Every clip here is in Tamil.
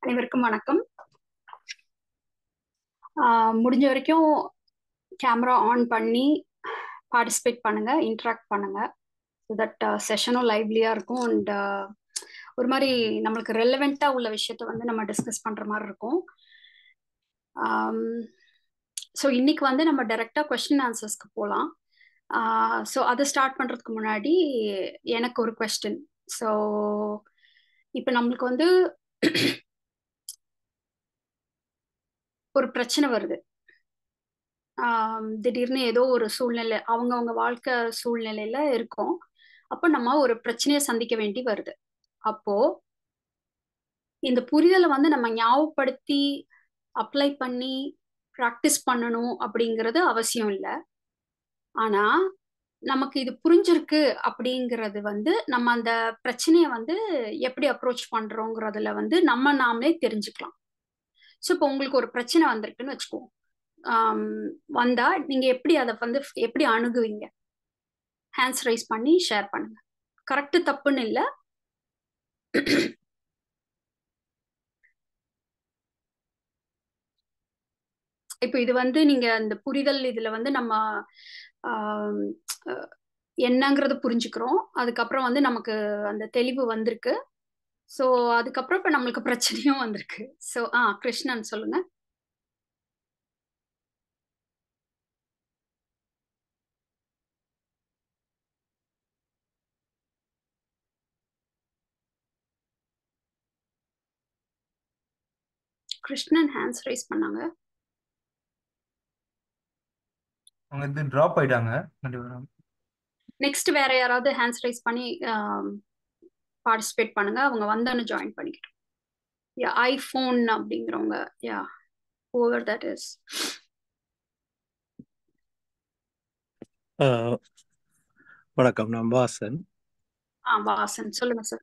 அனைவருக்கும் வணக்கம். முடிஞ்ச வரைக்கும் கேமரா ஆன் பண்ணி பார்ட்டிசிபேட் பண்ணுங்க, இன்ட்ராக்ட் பண்ணுங்க. ஸோ தட் செஷனும் லைவ்லியா இருக்கும் அண்ட் ஒரு மாதிரி நம்மளுக்கு ரெலவெண்டா உள்ள விஷயத்த வந்து நம்ம டிஸ்கஸ் பண்ற மாதிரி இருக்கும். ஸோ இன்னைக்கு வந்து நம்ம டைரக்டா கொஸ்டின் ஆன்சர்ஸ்க்கு போகலாம். ஸோ அதை ஸ்டார்ட் பண்றதுக்கு முன்னாடி எனக்கு ஒரு கொஸ்டின். ஸோ இப்போ நம்மளுக்கு வந்து ஒரு பிரச்சனை வருது. திடீர்னு ஏதோ ஒரு சூழ்நிலை, அவங்கவுங்க வாழ்க்கை சூழ்நிலையில இருக்கும். அப்போ நம்ம ஒரு பிரச்சனையை சந்திக்க வேண்டி வருது. அப்போ இந்த புரிதலை வந்து நம்ம ஞாபகப்படுத்தி அப்ளை பண்ணி ப்ராக்டிஸ் பண்ணணும் அப்படிங்கிறது அவசியம் இல்லை. ஆனா நமக்கு இது புரிஞ்சிருக்கு அப்படிங்கிறது வந்து நம்ம அந்த பிரச்சனையை வந்து எப்படி அப்ரோச் பண்றோங்கிறதுல வந்து நம்ம நாமளே தெரிஞ்சுக்கலாம். ஸோ இப்போ உங்களுக்கு ஒரு பிரச்சனை வந்திருக்குன்னு வச்சுக்கோங்க. வந்தா நீங்க எப்படி அதை வந்து எப்படி அணுகுவீங்க? ஹேண்ட்ஸ் ரைஸ் பண்ணி ஷேர் பண்ணுங்க. கரெக்ட் தப்புன்னு இல்லை. இப்போ இது வந்து நீங்க இந்த புரிதல் இதுல வந்து நம்ம என்னங்கிறது புரிஞ்சுக்கிறோம். அதுக்கப்புறம் வந்து நமக்கு அந்த தெளிவு வந்திருக்கு. ஸோ அதுக்கப்புறம் இப்ப நம்மளுக்கு பிரச்சனையும் வந்திருக்கு. ஸோ கிருஷ்ணன் சொல்லுங்க. கிருஷ்ணன் ஹேண்ட்ஸ் ரைஸ் பண்ணாங்க. அவங்க வந்து டிராப் ஆயிட்டாங்க. நெக்ஸ்ட் வேற யாராவது ஹேண்ட்ஸ் ரைஸ் பண்ணி பார்ட்டிசிபேட் பண்ணுங்க. அவங்க வந்தோன்னு ஜாயின் பண்ணிக்கிட்டோம். யா ஐஃபோன் அப்படிங்கிறவங்க. Yeah over that is. வணக்கம், நான் வாசன். வாசன் சொல்லுங்க சார்.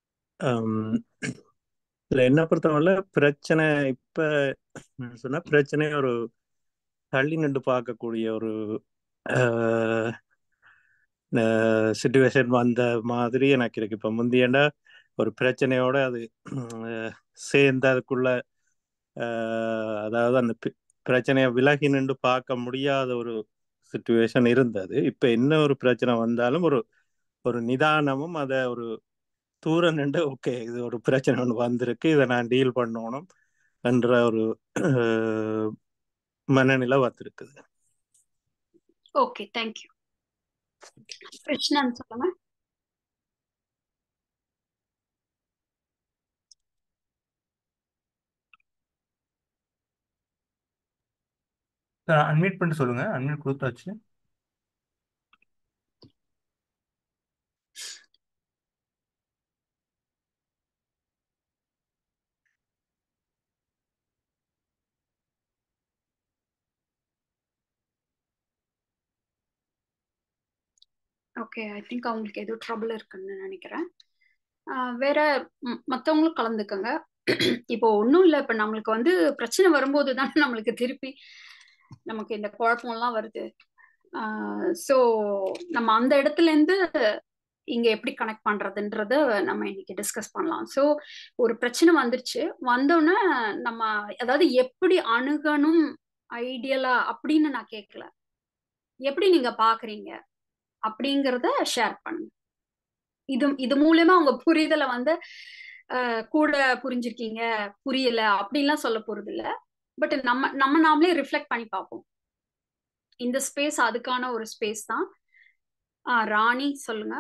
இல்லை, என்ன பொறுத்தவரை பிரச்சனை இப்போ சொன்னால் பிரச்சனை ஒரு தள்ளி நின்று பார்க்கக்கூடிய ஒரு சிச்சுவேஷன் வந்த மாதிரி எனக்கு இருக்கு. இப்போ முந்தியண்டா ஒரு பிரச்சனையோட அது சேர்ந்து அதுக்குள்ள அதாவது அந்த பிரச்சனையை விலகி நின்று பார்க்க முடியாத ஒரு சிச்சுவேஷன் இருந்தது. இப்போ என்ன ஒரு பிரச்சனை வந்தாலும் ஒரு ஒரு நிதானமும் அதை ஒரு தூரம் நின்று ஓகே இது ஒரு பிரச்சனை ஒன்று வந்திருக்கு, இதை நான் டீல் பண்ணணும் என்ற ஒரு மனநிலை வந்திருக்குது. Okay, thank you. கிருஷ்ணன் சொல்லுங்க. அன்மியூட் பண்ணிட்டு சொல்லுங்க. அன்மியூட் கொடுத்தாச்சு. ஓகே, ஐ திங்க் அவங்களுக்கு ஏதோ ட்ரபிள் இருக்குன்னு நினைக்கிறேன். வேற மற்றவங்களும் கலந்துக்கங்க. இப்போ ஒன்றும் இல்லை. இப்போ நம்மளுக்கு வந்து பிரச்சனை வரும்போது தானே நம்மளுக்கு திருப்பி நமக்கு இந்த குழப்பம்லாம் வருது. ஸோ நம்ம அந்த இடத்துல இருந்து இங்க எப்படி கனெக்ட் பண்றதுன்றத நம்ம இன்னைக்கு டிஸ்கஸ் பண்ணலாம். ஸோ ஒரு பிரச்சனை வந்துருச்சு, வந்தோடனே நம்ம அதாவது எப்படி அணுகணும் ஐடியலா அப்படின்னு நான் கேட்கல, எப்படி நீங்க பாக்குறீங்க அப்படிங்கிறத ஷேர் பண்ணுங்க. இது மூலமா உங்க புரிதலை வந்து கூட புரிஞ்சிருக்கீங்க, புரியல அப்படின்லாம் சொல்ல போறது இல்ல. பட் நம்ம நம்ம நாமளே ரிஃப்ளெக்ட் பண்ணி பார்ப்போம். இந்த ஸ்பேஸ் அதுக்கான ஒரு ஸ்பேஸ் தான். ராணி சொல்லுங்க.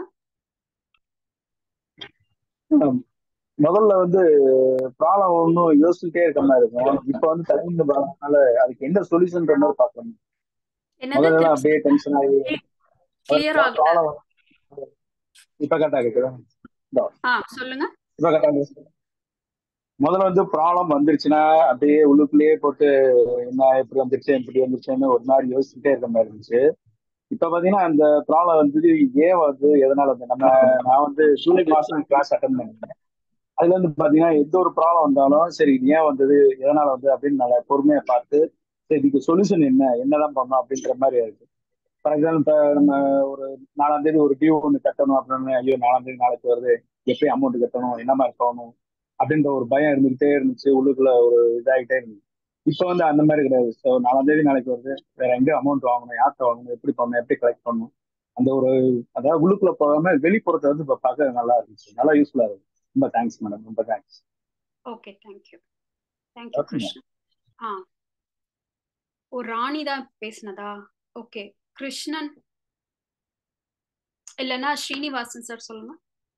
முதல்ல வந்து ப்ராப்ளம் ஒன்றும் யோசிச்சுட்டே இருக்க மாதிரி இருக்கும். இப்ப வந்து தனிந்து பார்த்தனால அதுக்கு என்ன சொல்யூஷன்ற மாதிரி பார்க்கணும். முதல்ல அப்படியே டென்ஷன் ஆகி ப்ராப்ளம் இப்ப கரெக்டா இருக்குதா? சொல்லுங்க. இப்ப கரெக்டா இருக்கு. முதல்ல வந்து ப்ராப்ளம் வந்துருச்சுன்னா அப்படியே உள்ளுக்குள்ளேயே போட்டு என்ன இப்படி வந்துருச்சுன்னு ஒரு மாதிரி யோசிச்சுட்டே இருக்க மாதிரி இருந்துச்சு. இப்ப பாத்தீங்கன்னா அந்த ப்ராப்ளம் வந்து ஏன் வந்து எதனால வந்து நான் வந்து ஜூலை மாசம் கிளாஸ் அட்டன் பண்ணிருந்தேன். அதுல இருந்து பாத்தீங்கன்னா எந்த ஒரு ப்ராப்ளம் வந்தாலும் சரி ஏன் வந்தது எதனால வந்து அப்படின்னு நல்லா பொறுமையா பார்த்து சரி இதுக்கு சொல்யூஷன் என்னதான் பண்ணணும் அப்படின்ற மாதிரி இருக்கு. ஃபார் எக்ஸாம்பிள் இப்ப நம்ம ஒரு 4ஆம் தேதி ஒரு டியூ ஒன்று கட்டணும் அப்படின்னு, ஐயோ 4ஆம் தேதி நாளைக்கு வருது, எப்படி அமௌண்ட் கட்டணும், என்ன மாதிரி போகணும், அப்படின்ற ஒரு பயம் இருந்துகிட்டே இருந்துச்சு, உள்ளுக்குள்ள ஒரு இதாகிட்டே இருந்துச்சு. இப்போ வந்து அந்த மாதிரி கிடையாது. ஸோ 4ஆம் தேதி நாளைக்கு வருது, வேற எங்க அமௌண்ட் வாங்கணும், யார்கிட்ட வாங்கணும், எப்படி பண்ணணும், எப்படி கலெக்ட் பண்ணணும், அந்த ஒரு அதாவது உள்ளுக்குள்ள போகாம வெளிப்புறத்தை வந்து இப்போ பார்க்க நல்லா இருந்துச்சு, நல்லா யூஸ்ஃபுல்லா இருக்கு. ரொம்ப தேங்க்ஸ் மேடம், ரொம்ப தேங்க்ஸ். Okay, thank you Krishnan. ஆ ஒரு ராணி தான் பேசினதா? ஓகே, கிருஷ்ணன் இல்லைன்னா ஸ்ரீனிவாசன் சார் சொல்லுங்க.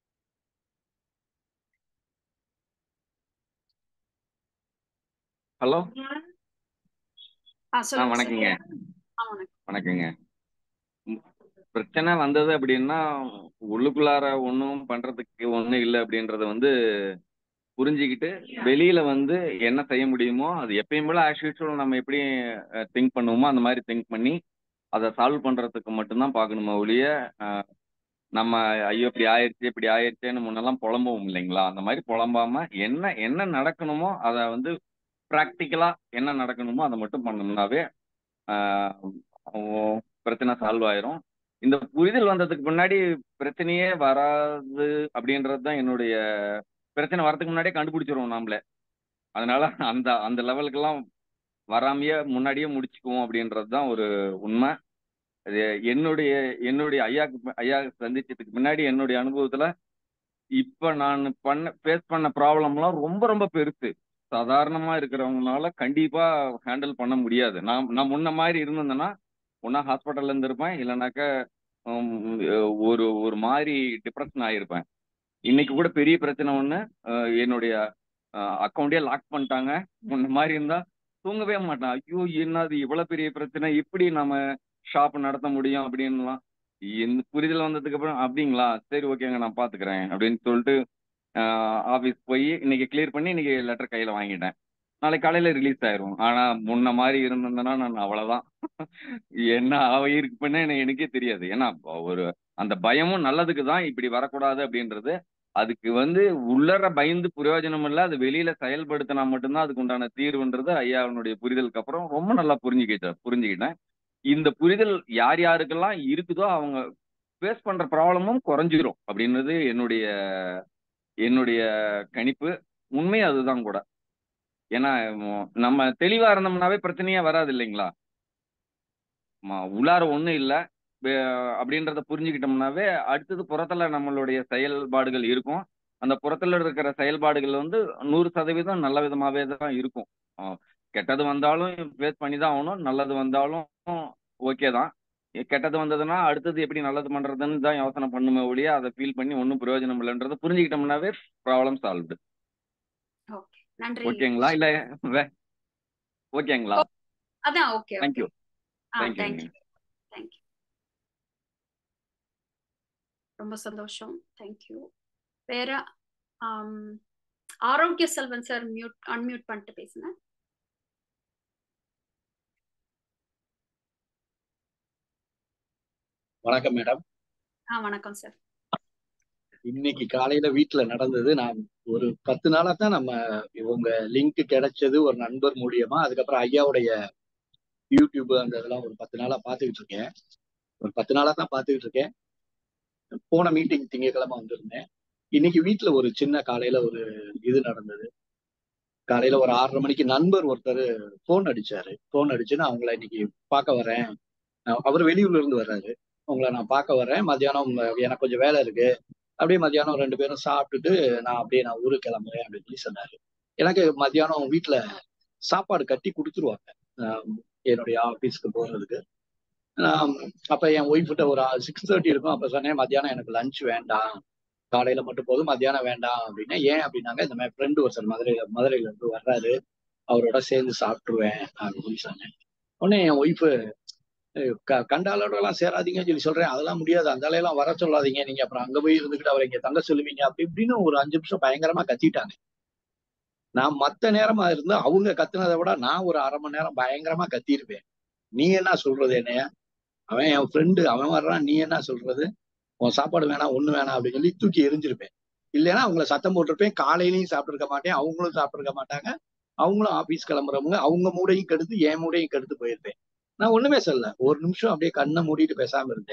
ஹலோ, சொல்லுங்க சார். வணக்கங்க. வணக்கம். வணக்கங்க. பிரச்சனை வந்தது அப்படின்னா உள்ளுக்குள்ளார ஒன்றும் பண்றதுக்கு ஒன்றும் இல்லை அப்படின்றத வந்து புரிஞ்சுக்கிட்டு வெளியில வந்து என்ன செய்ய முடியுமோ அது எப்பயும் போல ஆஸ் யூஸ்வல் நம்ம எப்படி திங்க் பண்ணுவோமோ அந்த மாதிரி திங்க் பண்ணி அதை சால்வ் பண்றதுக்கு மட்டும்தான் பார்க்கணுமே ஒழிய நம்ம ஐயோ இப்படி ஆயிடுச்சேன்னு முன்னெல்லாம் புலம்புவோம் இல்லைங்களா? அந்த மாதிரி புலம்பாம என்ன என்ன நடக்கணுமோ அதை வந்து ப்ராக்டிக்கலா என்ன நடக்கணுமோ அதை மட்டும் பண்ணோம்னாவே பிரச்சனை சால்வ் ஆயிரும். இந்த புரிதல் வந்ததுக்கு முன்னாடி பிரச்சனையே வராது அப்படின்றது தான் என்னுடைய. பிரச்சனை வரதுக்கு முன்னாடியே கண்டுபிடிச்சிருவோம் நாமளே. அதனால அந்த அந்த லெவலுக்கெல்லாம் வராமையே முன்னாடியே முடிச்சுக்குவோம் அப்படின்றது தான் ஒரு உண்மை. அது என்னுடைய ஐயா சந்திச்சதுக்கு முன்னாடி என்னுடைய அனுபவத்துல இப்ப நான் ஃபேஸ் பண்ண ப்ராப்ளம்லாம் ரொம்ப ரொம்ப பெருசு. சாதாரணமா இருக்கிறவங்களால கண்டிப்பா ஹேண்டில் பண்ண முடியாது. நான் முன்ன மாதிரி இருந்திருந்தேன்னா ஒன்னா ஹாஸ்பிட்டல்ல இருந்திருப்பேன், இல்லைனாக்க ஒரு ஒரு மாதிரி டிப்ரெஷன் ஆயிருப்பேன். இன்னைக்கு கூட பெரிய பிரச்சனை ஒண்ணு, என்னுடைய அக்கௌண்டே லாக் பண்ணிட்டாங்க. முன்ன மாதிரி இருந்தா தூங்கவே மாட்டேன். ஐயோ என்னது இவ்வளவு பெரிய பிரச்சனை, எப்படி நம்ம ஷாப் நடத்த முடியும் அப்படின்லாம். இந்த புரிதல் வந்ததுக்கு அப்புறம் அப்படிங்களா, சரி ஓகேங்க நான் பாத்துக்கிறேன் அப்படின்னு சொல்லிட்டு ஆபீஸ் போய் இன்னைக்கு கிளியர் பண்ணி இன்னைக்கு லெட்டர் கையில வாங்கிட்டேன். நாளைக்கு காலையில ரிலீஸ் ஆயிரும். ஆனா முன்ன மாதிரி இருந்திருந்தேன்னா நான் அவ்வளவுதான். என்ன ஆகிருக்குன்னு எனக்கே தெரியாது. ஏன்னா ஒரு அந்த பயமும் நல்லதுக்கு தான், இப்படி வரக்கூடாது அப்படின்றது. அதுக்கு வந்து உள்ளர பயந்து பிரயோஜனம் இல்லை, அது வெளியில செயல்படுத்தினா மட்டும்தான் அதுக்கு உண்டான தீர்வுன்றது ஐயாவுடைய புரிதலுக்கு அப்புறம் ரொம்ப நல்லா புரிஞ்சுக்கிட்டேன். இந்த புரிதல் யார் யாருக்கெல்லாம் இருக்குதோ அவங்க ஃபேஸ் பண்ற ப்ராப்ளமும் குறைஞ்சிரும் அப்படின்றது என்னுடைய கணிப்பு. உண்மை அதுதான் கூட. ஏன்னா நம்ம தெளிவா இருந்தோம்னாவே பிரச்சனையே வராது இல்லைங்களா? உள்ளார ஒண்ணும் இல்லை அப்படின்றத புரிஞ்சுக்கிட்டோம்னாவே அடுத்தது புறத்துல நம்மளுடைய செயல்பாடுகள் இருக்கும். அந்த புறத்துல இருக்கிற செயல்பாடுகள் வந்து 100% நல்ல விதமாவே தான் இருக்கும். கெட்டது வந்தாலும் ஃபேஸ் பண்ணி தான் ஆகணும், நல்லது வந்தாலும் ஓகே தான். கெட்டது வந்ததுன்னா அடுத்தது எப்படி நல்லது பண்றதுன்னு தான் யோசனை பண்ணுமே ஒழிய அதை ஃபீல் பண்ணி ஒன்றும் பிரயோஜனம் இல்லைன்றதை புரிஞ்சுக்கிட்டோம்னாவே ப்ராப்ளம் சால்வ்டு. நன்றி. ஓகேங்களா? இல்ல ஓகேங்களா? அதான் ஓகே. தேங்க்யூ. தேங்க்யூ. ரொம்ப சந்தோஷம். தேங்க்யூ. வேற ஆரோக்கிய செல்வன் சார் அன்மியூட் பண்ணிட்டு பேசுங்க. வணக்கம் மேடம். வணக்கம் சார். இன்னைக்கு காலையில வீட்டுல நடந்தது. நான் ஒரு 10 நாளா தான் நம்ம இவங்க லிங்க் கிடைச்சது ஒரு நண்பர் மூலியமா. அதுக்கப்புறம் ஐயாவுடைய யூடியூப் அந்த இதெல்லாம் ஒரு 10 நாளா பாத்துக்கிட்டு இருக்கேன். ஒரு 10 நாளா தான் பாத்துக்கிட்டு இருக்கேன். போன மீட்டிங் திங்கட்கிழமை வந்திருந்தேன். இன்னைக்கு வீட்டுல ஒரு சின்ன காலையில ஒரு இது நடந்தது. காலையில ஒரு 6:30 மணிக்கு நண்பர் ஒருத்தர் போன் அடிச்சாரு. போன் அடிச்சுன்னு அவங்கள இன்னைக்கு பார்க்க வரேன், அவர் வெளியூர்ல இருந்து வர்றாரு, உங்களை நான் பார்க்க வர்றேன், மத்தியானம் எனக்கு கொஞ்சம் வேலை இருக்கு, அப்படியே மத்தியானம் 2 பேரும் சாப்பிட்டுட்டு நான் ஊருக்கு கிளம்புறேன் அப்படின்னு சொல்லி சொன்னாரு. எனக்கு மத்தியானம் வீட்டுல சாப்பாடு கட்டி கொடுத்துருவாங்க என்னுடைய ஆபீஸ்க்கு போறதுக்கு. அப்ப என் ஒய்ஃப்கிட்ட ஒரு 6:30 இருக்கும். அப்ப சொன்னேன் மத்தியானம் எனக்கு லஞ்ச் வேண்டாம், காலையில மட்டும் போதும், மத்தியானம் வேண்டாம் அப்படின்னா. ஏன் அப்படின்னாங்க, இந்த மாதிரி ஃப்ரெண்டு ஒருத்தர் மதுரையில இருந்து வர்றாரு, அவரோட சேர்ந்து சாப்பிட்டுருவேன் அப்படின்னு சொன்னேன். உடனே என் ஒய்ஃபு கண்டாளோட எல்லாம் சேராதீங்கன்னு சொல்லி சொல்றேன், அதெல்லாம் முடியாது, அந்த ஆளையெல்லாம் வர சொல்லாதீங்க, நீங்க அப்புறம் அங்க போய் இருந்துக்கிட்டு அவரை இங்க தங்க சொல்லுவீங்க அப்படி இப்படின்னு ஒரு 5 நிமிஷம் பயங்கரமா கத்திட்டாங்க. நான் மத்த நேரமா இருந்து அவங்க கத்துனதை விட நான் ஒரு 1/2 மணி நேரம் பயங்கரமா கத்திருப்பேன். நீ என்ன சொல்றது என்னைய, அவன் என் ஃப்ரெண்டு, அவன் வர்றான், நீ என்ன சொல்றது, உன் சாப்பாடு வேணாம் ஒண்ணு வேணாம் அப்படின்னு சொல்லி தூக்கி எரிஞ்சிருப்பேன். இல்லைன்னா அவங்கள சத்தம் போட்டிருப்பேன். காலையிலையும் சாப்பிட்டுருக்க மாட்டேன், அவங்களும் சாப்பிட்டுருக்க மாட்டாங்க, அவங்களும் ஆபீஸ் கிளம்புறவங்க, அவங்க மூடையும் கெடுத்து என் மூடையும் கெடுத்து போயிருப்பேன். நான் ஒண்ணுமே சொல்லல, ஒரு நிமிஷம் அப்படியே கண்ணை மூடிட்டு பேசாம இருந்தேன்.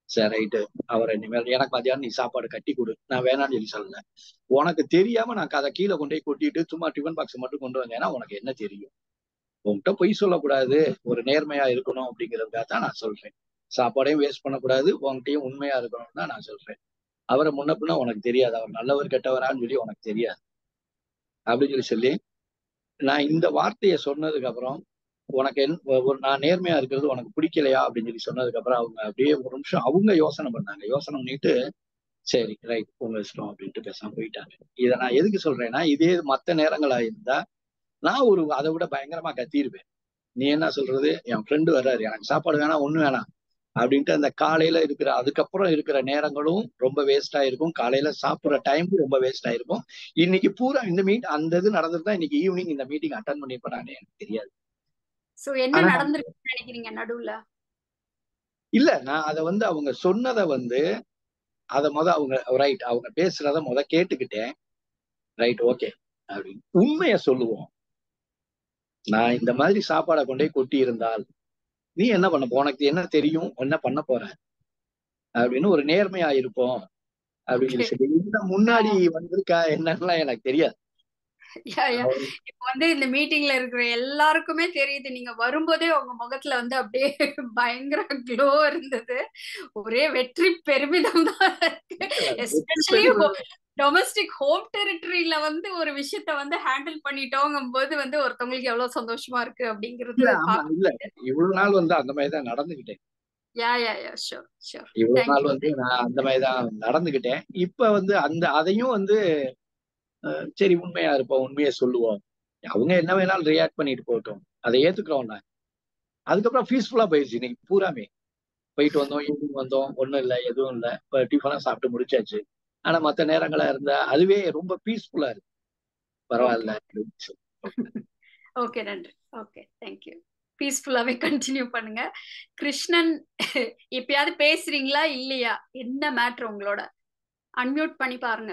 சரி ரைட்டு, அவரை இனிமேல் எனக்கு மதியானம் நீ சாப்பாடு கட்டி கொடு, நான் வேணாம்னு சொல்லி சொல்லல. உனக்கு தெரியாம நான் அதை கீழே கொண்டு போய் கொட்டிட்டு சும்மா டிஃபன் பாக்ஸ் மட்டும் கொண்டு வந்தேன்னா உனக்கு என்ன தெரியும்? உன்கிட்ட பொய் சொல்லக்கூடாது, ஒரு நேர்மையா இருக்கணும் அப்படிங்கிறதுக்காக தான் நான் சொல்றேன். சாப்பாடையும் வேஸ்ட் பண்ணக்கூடாது, உன்கிட்டயும் உண்மையா இருக்கணும்னு தான் நான் சொல்றேன். அவரை முன்ன பின்ன உனக்கு தெரியாது, அவர் நல்லவர் கெட்டவரான்னு சொல்லி உனக்கு தெரியாது அப்படின்னு சொல்லி நான் இந்த வார்த்தையை சொன்னதுக்கு அப்புறம் உனக்கு ஒரு நான் நேர்மையா இருக்கிறது உனக்கு பிடிக்கலையா அப்படின்னு சொல்லி சொன்னதுக்கு அப்புறம் அவங்க அப்படியே ஒரு நிமிஷம் அவங்க யோசனை பண்ணாங்க. யோசனை பண்ணிட்டு சரி ரைட் உங்க இஷ்டம் அப்படின்ட்டு பேசாம போயிட்டாங்க. இதை நான் எதுக்கு சொல்றேன்னா, இதே மத்த நேரங்களா இருந்தா நான் அதை விட பயங்கரமா கத்திருப்பேன். நீ என்ன சொல்றது, என் ஃப்ரெண்டு வர்றாரு, எனக்கு சாப்பாடு வேணாம் ஒண்ணு வேணாம் அப்படின்ட்டு அந்த காலையில இருக்கிற அதுக்கப்புறம் இருக்கிற நேரங்களும் ரொம்ப வேஸ்ட் ஆயிருக்கும். காலையில சாப்பிடுற டைமும் ரொம்ப வேஸ்ட் ஆயிருக்கும். இன்னைக்கு பூரா இந்த அந்த இது நடந்திருந்தா இன்னைக்கு ஈவினிங் இந்த மீட்டிங் அட்டன் பண்ணிருப்பேனானே எனக்கு தெரியாது. சோ என்ன ஆனா நடந்திருக்குன்னு நினைக்கிறீங்க நடுவுல? இல்ல, நான் அதை அவங்க சொன்னதை அதை அவங்க ரைட் அவங்க பேசுறத கேட்டுக்கிட்டேன். ரைட் ஓகே அப்படின்னு உண்மைய சொல்லுவோம். நான் இந்த மாதிரி சாப்பாடை கொண்டே கொட்டி இருந்தால் நீ என்ன பண்ண போ, உனக்கு என்ன தெரியும், என்ன பண்ண போற அப்படின்னு ஒரு நேர்மையா இருப்போம் அப்படின்னு சொல்லி இன்னும் முன்னாடி வந்திருக்கா என்னன்னா எனக்கு தெரியாது. இப்ப வந்து இந்த மீட்டிங்ல இருக்கிற எல்லாருக்குமே தெரியுது, நீங்க வரும்போதே உங்க முகத்துல வந்து அப்படியே பயங்கர க்ளோ இருந்தது. ஒரே வெற்றி பெருமிதம் தான் இருக்கு. எஸ்பெஷலி டொமஸ்டிக் ஹோம் டெரிட்டரியில வந்து ஒரு விஷயத்த வந்து ஹேண்டில் பண்ணிட்டோங்கும் போது வந்து ஒருத்தவங்களுக்கு எவ்வளவு சந்தோஷமா இருக்கு அப்படிங்கிறது இல்ல இவ்வளவு நாள் அந்த மாதிரிதான் நடந்துகிட்டேன். இவ்வளவு நாள் நான் அந்த மாதிரிதான் நடந்துகிட்டேன். இப்ப அதையும் சரி உண்மையா இருப்போம், உண்மையை சொல்லுவோம், அவங்க என்ன வேணாலும் ரியாக்ட் பண்ணிட்டு போட்டோம், அதை ஏத்துக்கிறோம். நான் அதுக்கப்புறம் பீஸ்ஃபுல்லா போயிடுச்சு. இன்னைக்கு பூராமே போயிட்டு வந்தோம், ஈவினிங் வந்தோம், ஒண்ணும் இல்லை எதுவும் இல்லை, இப்ப டிஃபனா சாப்பிட்டு முடிச்சாச்சு. ஆனா மத்த நேரங்களா இருந்தா அதுவே ரொம்ப பீஸ்ஃபுல்லா இருக்கு. பரவாயில்ல. ஓகே நன்றி. Okay thank you. பீஸ்ஃபுல்லாவே கண்டினியூ பண்ணுங்க. கிருஷ்ணன் எப்பயாவது பேசுறீங்களா இல்லையா? என்ன மேட்ரு உங்களோட? அன்மியூட் பண்ணி பாருங்க.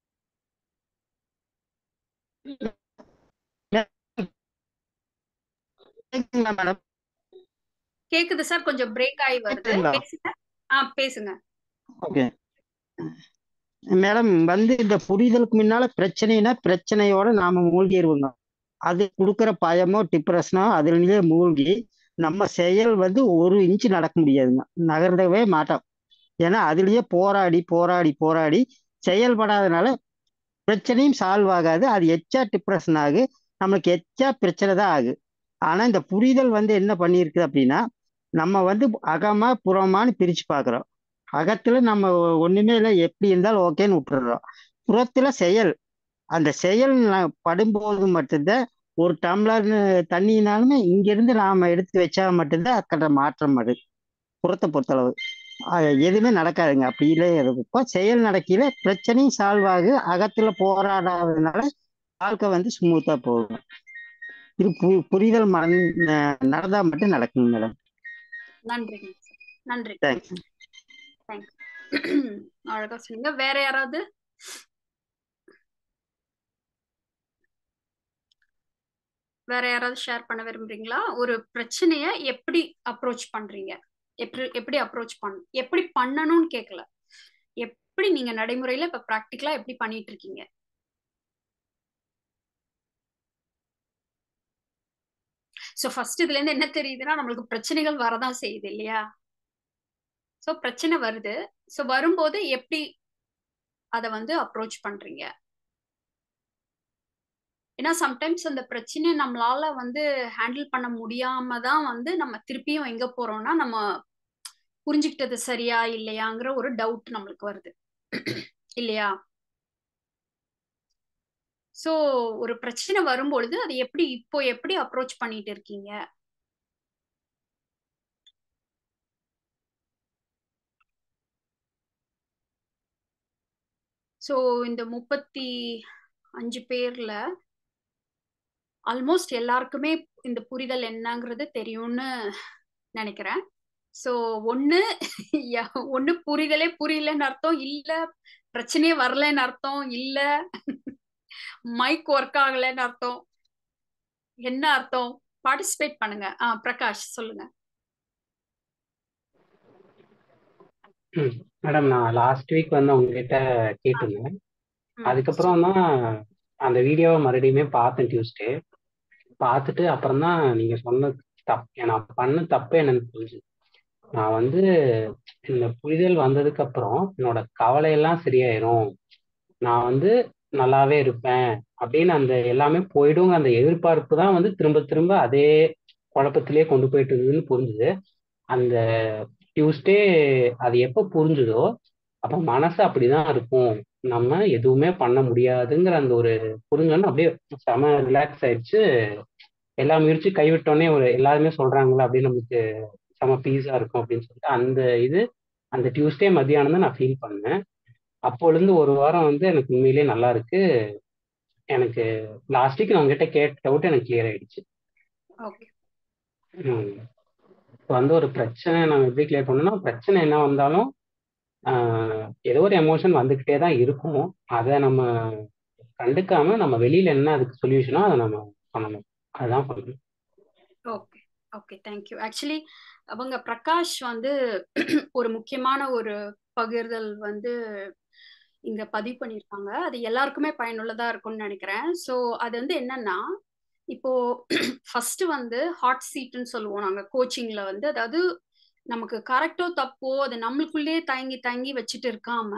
கேக்குது சார், கொஞ்சம் பிரேக் ஆகி வருது. பேசுங்க. பேசுங்க. ஓகே மேடம், இந்த புரிதலுக்கு முன்னால பிரச்சனைனா பிரச்சனையோட நாம மூழ்கிடுவோங்க. அது கொடுக்குற பயமோ டிப்ரெஷனோ அதுலயே மூழ்கி நம்ம செயல் ஒரு இன்ச்சு நடக்க முடியாதுங்க, நகர்ந்தவே மாட்டோம். ஏன்னா அதுலயே போராடி போராடி போராடி செயல்படாதனால பிரச்சனையும் சால்வ் ஆகாது. அது எச்சா டிப்ரெஷன் ஆகு, நம்மளுக்கு எச்சா பிரச்சனை தான் ஆகு. ஆனா இந்த புரிதல் என்ன பண்ணிருக்கு அப்படின்னா, நம்ம அகமா புறமான்னு பிரிச்சு பாக்குறோம். அகத்துல நம்ம ஒண்ணுமே இல்லை, எப்படி இருந்தாலும் ஓகேன்னு விட்டுடுறோம். புறத்துல செயல், அந்த செயல் படும்போது மட்டும்தான் ஒரு டம்ளர்னு தண்ணினாலுமே இங்கிருந்து நாம எடுத்து வச்சா மட்டும்தான் அக்கட மாற்றம் வருது. புறத்தை பொறுத்தளவு எதுவுமே நடக்காதுங்க. அப்படியிலே இப்போ செயல் நடக்கல, பிரச்சனையும் சால்வ் ஆகு, அகத்துல போராடாததுனால வாழ்க்கை ஸ்மூத்தா போகும். இது புரிதல் நடந்தா மட்டும் நடக்குங்க மேடம். நன்றி நன்றி. தேங்க்ஸ். அழகா சொன்னீங்க. வேற யாராவது? ஷேர் பண்ண விரும்புறீங்களா? ஒரு பிரச்சனைய எப்படி அப்ரோச் பண்றீங்க? எப்படி பண்ணணும்னு கேட்கல, எப்படி நீங்க நடைமுறையில இப்ப பிராக்டிகலா எப்படி பண்ணிட்டு இருக்கீங்க? சோ ஃபர்ஸ்ட் இதுல இருந்து என்ன தெரியுதுன்னா, நம்மளுக்கு பிரச்சனைகள் வரதான் செய்யுது இல்லையா? சோ பிரச்சனை வருது. சோ வரும்போது எப்படி அதை அப்ரோச் பண்றீங்க? ஏன்னா சம்டைம்ஸ் அந்த பிரச்சனை நம்மளால ஹேண்டில் பண்ண முடியாம தான் நம்ம திருப்பியும் எங்க போறோம்னா, நம்ம புரிஞ்சுக்கிட்டது சரியா இல்லையாங்கிற ஒரு டவுட் நம்மளுக்கு வருது இல்லையா? சோ ஒரு பிரச்சனை வரும்பொழுது அது எப்படி அப்ரோச் பண்ணிட்டு இருக்கீங்க? சோ இந்த 35 பேர்ல ஆல்மோஸ்ட் எல்லாருக்குமே இந்த புரிதல் என்னங்கிறது தெரியும்னு நினைக்கிறேன். சோ ஒண்ணு புரிதலே புரியலன்னு அர்த்தம், இல்ல பிரச்சனையே வரலன்னு அர்த்தம், இல்ல மைக் ஒர்க் ஆகலன்னு அர்த்தம். என்ன அர்த்தம்? பார்ட்டிசிபேட் பண்ணுங்க. பிரகாஷ் சொல்லுங்க. மேடம் நான் லாஸ்ட் வீக் வந்து உங்ககிட்ட கேட்டிருந்தேன். ம் அதுக்கப்புறம் தான் அந்த வீடியோவை மறுபடியுமே பார்த்தேன் டியூஸ்டே. பார்த்துட்டு அப்புறம் தான் நீங்க சொன்ன நான் பண்ண தப்பு என்னன்னு புரிஞ்சு. நான் வந்து இந்த புரிதல் வந்ததுக்கு அப்புறம் என்னோட கவலையெல்லாம் சரியாயிரும், நான் வந்து நல்லாவே இருப்பேன் அப்படின்னு அந்த எல்லாமே போயிடுங்க அந்த எதிர்பார்ப்பு தான் வந்து திரும்ப திரும்ப அதே குழப்பத்திலே கொண்டு போயிட்டு இருக்குதுன்னு புரிஞ்சுது. அந்த டியூஸ்டே அது எப்போ புரிஞ்சுதோ அப்ப மனசு அப்படிதான் இருக்கும், நம்ம எதுவுமே பண்ண முடியாதுங்கிற அந்த ஒரு புரிஞ்சோன்னு அப்படியே செம ரிலாக்ஸ் ஆயிடுச்சு. எல்லா முயற்சியும் கைவிட்டோன்னே ஒரு எல்லாருமே சொல்றாங்களா அப்படின்னு நமக்கு செம பீஸா இருக்கும் அப்படின்னு சொல்லிட்டு அந்த இது அந்த டியூஸ்டே மத்தியானம் தான் நான் ஃபீல் பண்ணேன். அப்போலேருந்து ஒரு வாரம் வந்து எனக்கு உண்மையிலேயே நல்லா இருக்கு. எனக்கு லாஸ்ட் வீக் நான் உங்ககிட்ட கேட்ட டவுட் எனக்கு கிளியர் ஆயிடுச்சு. ஓகே இப்போ வந்து ஒரு பிரச்சனை நம்ம எப்படி கிளியர் பண்ணணும்னா, பிரச்சனை என்ன வந்தாலும் ஏதோ ஒரு எமோஷன் வந்துக்கிட்டே தான் இருக்கும். அதை நம்ம கண்டுக்காம நம்ம வெளியில என்ன அதுக்கு சொல்யூஷனோ அதை நம்ம பண்ணணும். அதுதான் பண்ணணும். Okay okay thank you. ஆக்சுவலி அவங்க பிரகாஷ் வந்து ஒரு முக்கியமான ஒரு பகிர்தல் வந்து இங்க பதிவு பண்ணியிருக்காங்க. அது எல்லாருக்குமே பயனுள்ளதா இருக்கும்னு நினைக்கிறேன். ஸோ அது வந்து என்னன்னா, இப்போ ஃபர்ஸ்ட் வந்து ஹாட் சீட்னு சொல்லுவோம் நாங்க கோச்சிங்ல வந்து, அதாவது நமக்கு கரெக்டோ தப்போ அது நம்மளுக்குள்ளேயே தயங்கி தயங்கி வச்சுட்டு இருக்காம